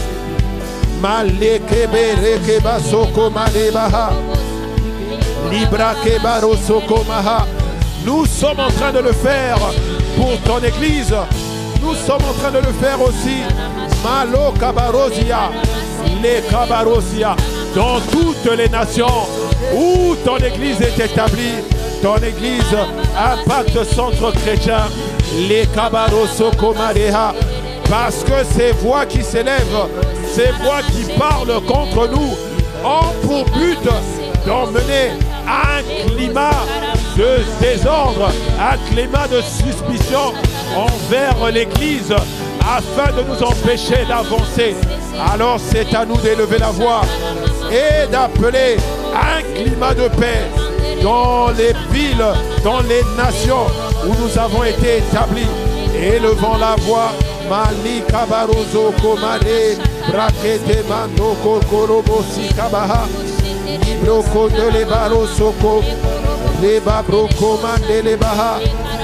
Nous sommes en train de le faire pour ton église. Nous sommes en train de le faire aussi. Malo Kabarosia, les Kabarosia, dans toutes les nations où ton église est établie, ton église Impact Centre Chrétien, les Kabarosoko Mareha, parce que ces voix qui s'élèvent, ces voix qui parlent contre nous, ont pour but d'emmener un climat de désordre, un climat de suspicion envers l'église, afin de nous empêcher d'avancer. Alors c'est à nous d'élever la voix et d'appeler un climat de paix dans les villes, dans les nations où nous avons été établis. élevant la voix, Malika Barozo Komade, Brakete Mando Kokorobosi Kabaha, Libroko de Lebaro Soko, Leba Broko Mande Lebaha,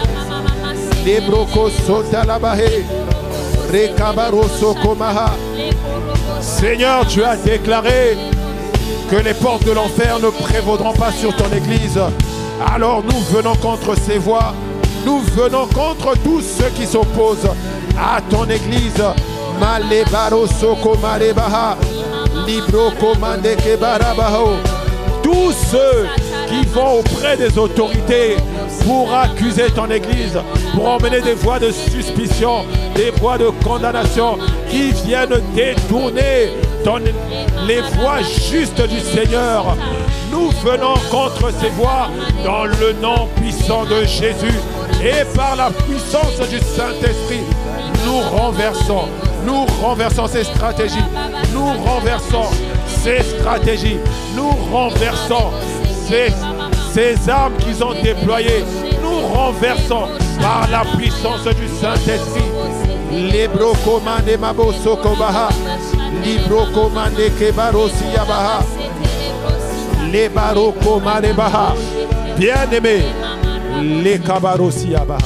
Lebroko Sota Labahe, Rekabaro Soko Maha. Seigneur, tu as déclaré que les portes de l'enfer ne prévaudront pas sur ton Église. Alors nous venons contre ces voix. Nous venons contre tous ceux qui s'opposent à ton Église. Malebaro Soko Marebaha, Libro Komande Kebarabaho. Tous ceux qui vont auprès des autorités pour accuser ton Église, pour emmener des voix de suspicion, des voix de condamnation, qui viennent détourner ton, les voix justes du Seigneur. Nous venons contre ces voix dans le nom puissant de Jésus. Et par la puissance du Saint-Esprit, nous renversons, nous renversons ces stratégies, nous renversons ces stratégies, nous renversons ces, ces armes qu'ils ont déployées, nous renversons par la puissance du Saint-Esprit. Libro Komande Maboso Kobaha, Libro Komande Kebarosi Yabaha, Lebaro Komande Baha, bien-aimé, les Kabarosi Yabaha,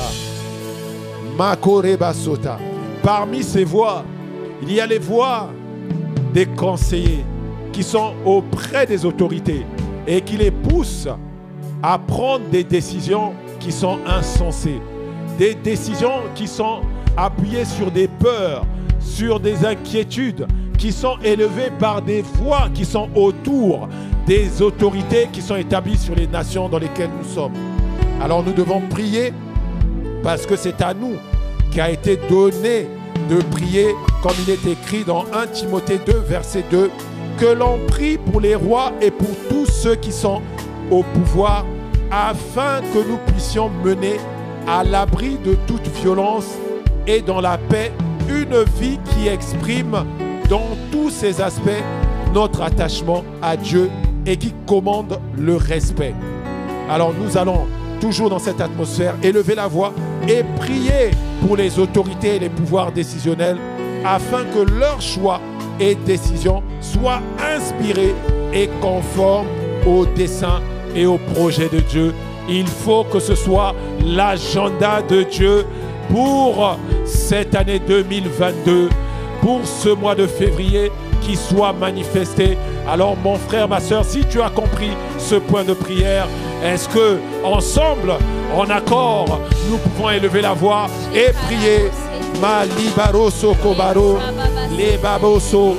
Makoreba Sota. Parmi ces voix, il y a les voix des conseillers qui sont auprès des autorités et qui les poussent à prendre des décisions qui sont insensées, des décisions qui sont appuyées sur des peurs, sur des inquiétudes, qui sont élevées par des voix qui sont autour des autorités qui sont établies sur les nations dans lesquelles nous sommes. Alors nous devons prier parce que c'est à nous qui a été donné de prier comme il est écrit dans un Timothée deux, verset deux, que l'on prie pour les rois et pour tous ceux qui sont au pouvoir, afin que nous puissions mener à l'abri de toute violence et dans la paix une vie qui exprime dans tous ses aspects notre attachement à Dieu et qui commande le respect. Alors nous allons toujours dans cette atmosphère élever la voix et prier pour les autorités et les pouvoirs décisionnels afin que leurs choix et décisions soient inspirés et conformes aux desseins et aux projets de Dieu. Il faut que ce soit l'agenda de Dieu pour cette année deux mille vingt-deux, pour ce mois de février qui soit manifesté. Alors mon frère, ma soeur, si tu as compris ce point de prière, est-ce que ensemble, en accord, nous pouvons élever la voix et prier? Malibaroso Kobaro, Lebaboso.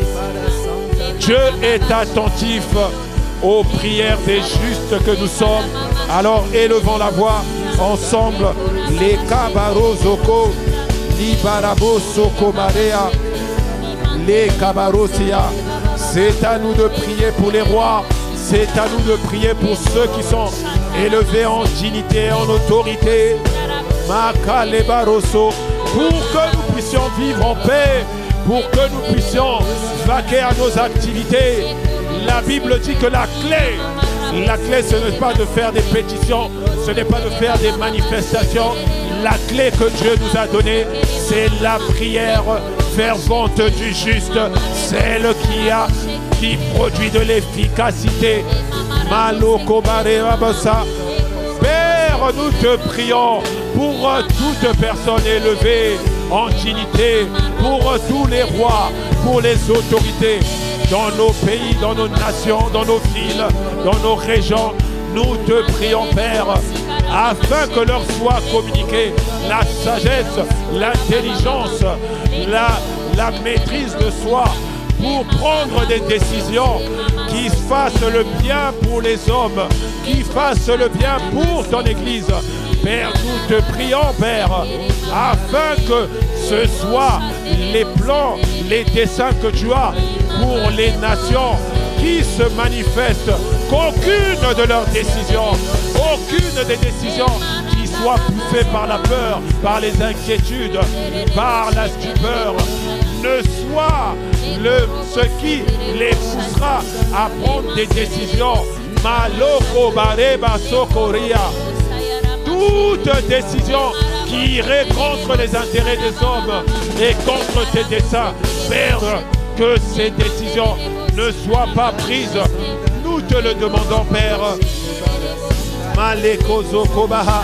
Dieu est attentif aux prières des justes que nous sommes. Alors élevons la voix ensemble. Les Kabarozoko, Libaraboso Komarea, les Kabarosia. C'est à nous de prier pour les rois. C'est à nous de prier pour ceux qui sont élevés en dignité, en autorité. Makalebaroso. Pour que nous puissions vivre en paix, pour que nous puissions vaquer à nos activités. La Bible dit que la clé, la clé ce n'est pas de faire des pétitions, ce n'est pas de faire des manifestations. La clé que Dieu nous a donnée, c'est la prière fervente du juste, celle qui a, qui produit de l'efficacité. Maloko Bareabasa. Père, nous te prions pour toute personne élevée en dignité, pour tous les rois, pour les autorités, dans nos pays, dans nos nations, dans nos villes, dans nos régions. Nous te prions, Père, afin que leur soit communiquée la sagesse, l'intelligence, la, la maîtrise de soi, pour prendre des décisions qui fassent le bien pour les hommes, qui fassent le bien pour ton Église. Père, nous te prions, Père, afin que ce soit les plans, les desseins que tu as pour les nations qui se manifestent, qu'aucune de leurs décisions, aucune des décisions qui soient poussées par la peur, par les inquiétudes, par la stupeur, ne soit le, ce qui les poussera à prendre des décisions. Maloko Bareba Sokoria. Toute décision qui irait contre les intérêts des hommes et contre tes desseins. Père, que ces décisions ne soient pas prises. Nous te le demandons, Père. Malekozo Kobaha.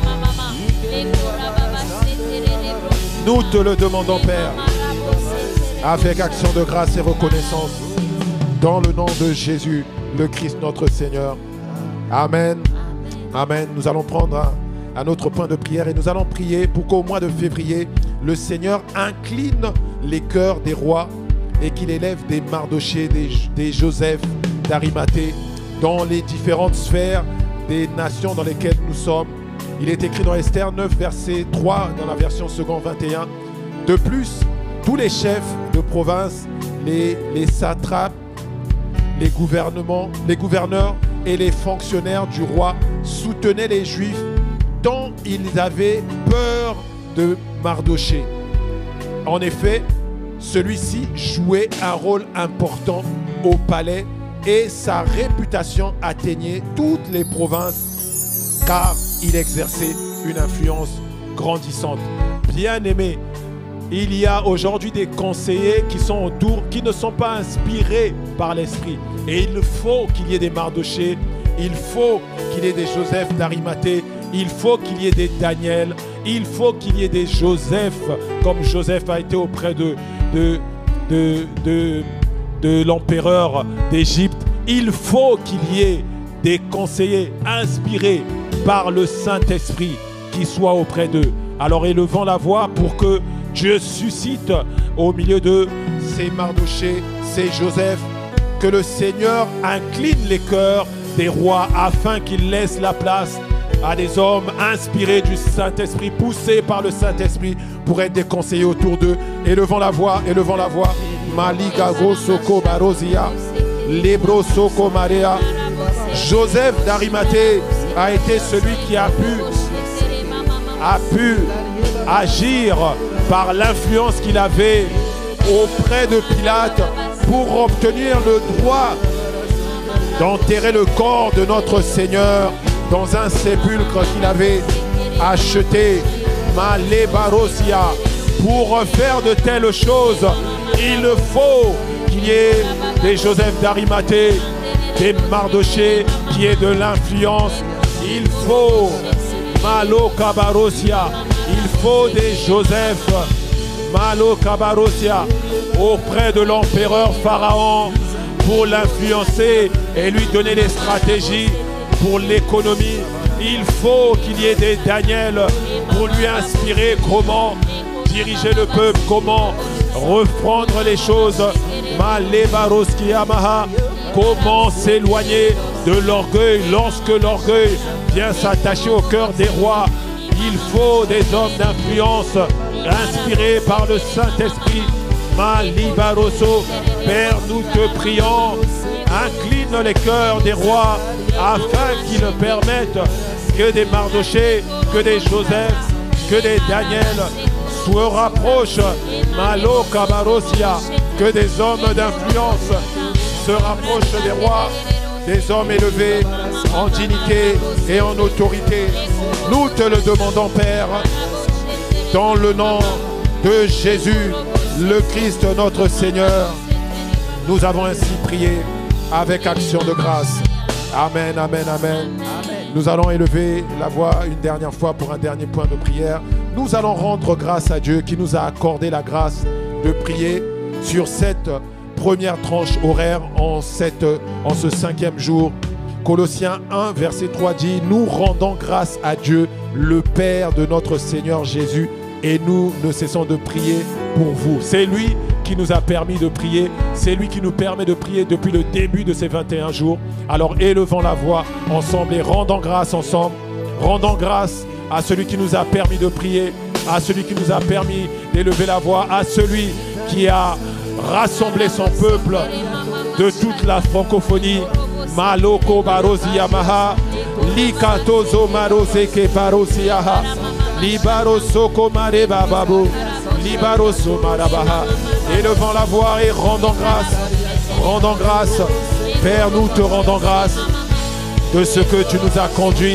Nous te le demandons, Père, avec action de grâce et reconnaissance, dans le nom de Jésus, le Christ notre Seigneur. Amen. Amen. Nous allons prendre un, un autre point de prière et nous allons prier pour qu'au mois de février, le Seigneur incline les cœurs des rois et qu'il élève des Mardochées, des, des Joseph, d'Arimathée dans les différentes sphères des nations dans lesquelles nous sommes. Il est écrit dans Esther neuf, verset trois, dans la version second vingt et un. De plus, tous les chefs de province, les, les satrapes, les gouvernements, les gouverneurs et les fonctionnaires du roi soutenaient les Juifs tant ils avaient peur de Mardochée. En effet, celui-ci jouait un rôle important au palais et sa réputation atteignait toutes les provinces car il exerçait une influence grandissante. Bien-aimés, il y a aujourd'hui des conseillers qui sont autour, qui ne sont pas inspirés par l'esprit. Et il faut qu'il y ait des Mardochées, il faut qu'il y ait des Joseph d'Arimathée, il faut qu'il y ait des Daniel, il faut qu'il y ait des Joseph, comme Joseph a été auprès de, de, de, de, de l'empereur d'Égypte. Il faut qu'il y ait des conseillers inspirés par le Saint-Esprit qui soient auprès d'eux. Alors élevons la voix pour que Dieu suscite au milieu de ces Mardochées, ces Joseph, que le Seigneur incline les cœurs des rois afin qu'ils laissent la place à des hommes inspirés du Saint-Esprit, poussés par le Saint-Esprit pour être des conseillers autour d'eux. Élevons la voix, élevons la voix. Maligago Soko Barozia, Lebro Soko Marea. Joseph d'Arimathée a été celui qui a pu, a pu agir par l'influence qu'il avait auprès de Pilate pour obtenir le droit d'enterrer le corps de notre Seigneur dans un sépulcre qu'il avait acheté, Malébarosia. Pour faire de telles choses, il faut qu'il y ait des Joseph d'Arimathée, des Mardochées, qui aient de l'influence. Il faut Malo Kabarosia, il faut des Joseph, Malo Kabarosia, auprès de l'empereur Pharaon pour l'influencer et lui donner des stratégies pour l'économie. Il faut qu'il y ait des Daniel pour lui inspirer comment diriger le peuple, comment reprendre les choses. Malébaroskiamaha, comment s'éloigner de l'orgueil lorsque l'orgueil vient s'attacher au cœur des rois. Il faut des hommes d'influence inspirés par le Saint-Esprit. Malibaroso, Père, nous te prions, incline les cœurs des rois afin qu'ils permettent que des Mardochées, que des Joseph, que des Daniel se rapprochent, Malo Kabarosia, que des hommes d'influence se rapprochent des rois, des hommes élevés en dignité et en autorité. Nous te le demandons, Père, dans le nom de Jésus, le Christ notre Seigneur. Nous avons ainsi prié avec action de grâce. Amen, amen, amen. Nous allons élever la voix une dernière fois pour un dernier point de prière. Nous allons rendre grâce à Dieu qui nous a accordé la grâce de prier sur cette première tranche horaire en, cette, en ce cinquième jour. Colossiens un, verset trois dit: nous rendons grâce à Dieu, le Père de notre Seigneur Jésus, et nous ne cessons de prier pour vous. C'est lui qui nous a permis de prier, c'est lui qui nous permet de prier depuis le début de ces vingt et un jours. Alors élevons la voix ensemble et rendons grâce ensemble, rendons grâce à celui qui nous a permis de prier, à celui qui nous a permis d'élever la voix, à celui qui a rassemblé son peuple de toute la francophonie. Maloko Barosiamaha, Likatozo Maroseke Barosiaha, Libarosoko Marebababu, Libaroso Marabaha. Élevons la voix et rendons grâce, rendons grâce. Père, nous te rendons grâce de ce que tu nous as conduits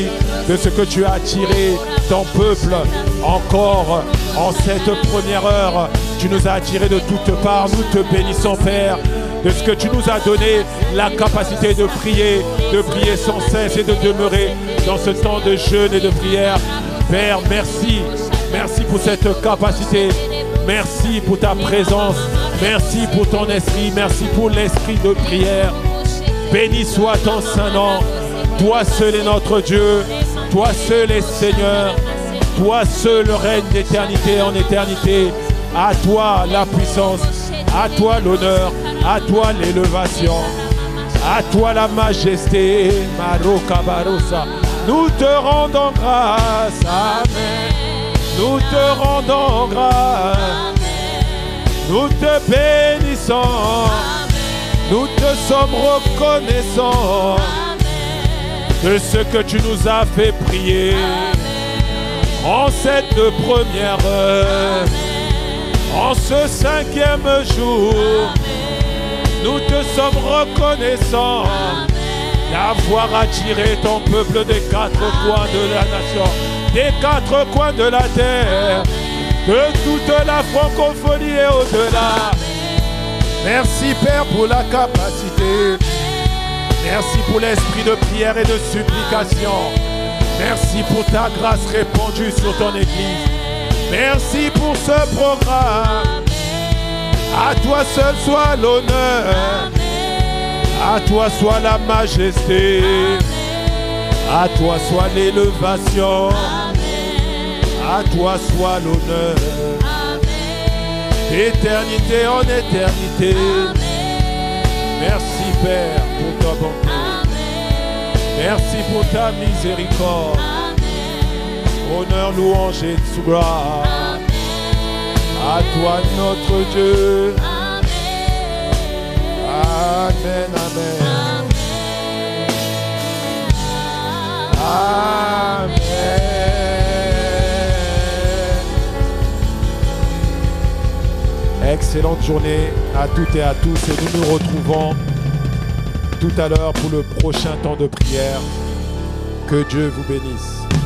de ce que tu as attiré ton peuple encore en cette première heure. Tu nous as attirés de toutes parts. Nous te bénissons, Père, de ce que tu nous as donné la capacité de prier, de prier sans cesse et de demeurer dans ce temps de jeûne et de prière. Père, merci. Merci pour cette capacité. Merci pour ta présence. Merci pour ton esprit. Merci pour l'esprit de prière. Béni soit ton Saint-Nom. Toi seul est notre Dieu. Toi seul est Seigneur. Toi seul règne d'éternité en éternité. À toi la puissance. À toi l'honneur. À toi l'élévation. À toi la majesté. Maroka Barosa. Nous te rendons grâce. Amen. Nous te rendons grâce. Nous te bénissons. Nous te sommes reconnaissants de ce que tu nous as fait prier en cette première heure, en ce cinquième jour. Nous te sommes reconnaissants d'avoir attiré ton peuple des quatre coins de la nation, des quatre coins de la terre, de toute la francophonie et au-delà. Merci Père pour la capacité. Merci pour l'esprit de prière et de supplication. Merci pour ta grâce répandue sur ton Église. Merci pour ce programme. À toi seul soit l'honneur. À toi soit la majesté. À toi soit l'élévation. À toi soit l'honneur. D'éternité en éternité. Merci Père pour ta bonté. Merci pour ta miséricorde. Honneur, louange et gloire. À toi notre Dieu. Amen, amen. Amen. Excellente journée à toutes et à tous et nous nous retrouvons tout à l'heure pour le prochain temps de prière. Que Dieu vous bénisse.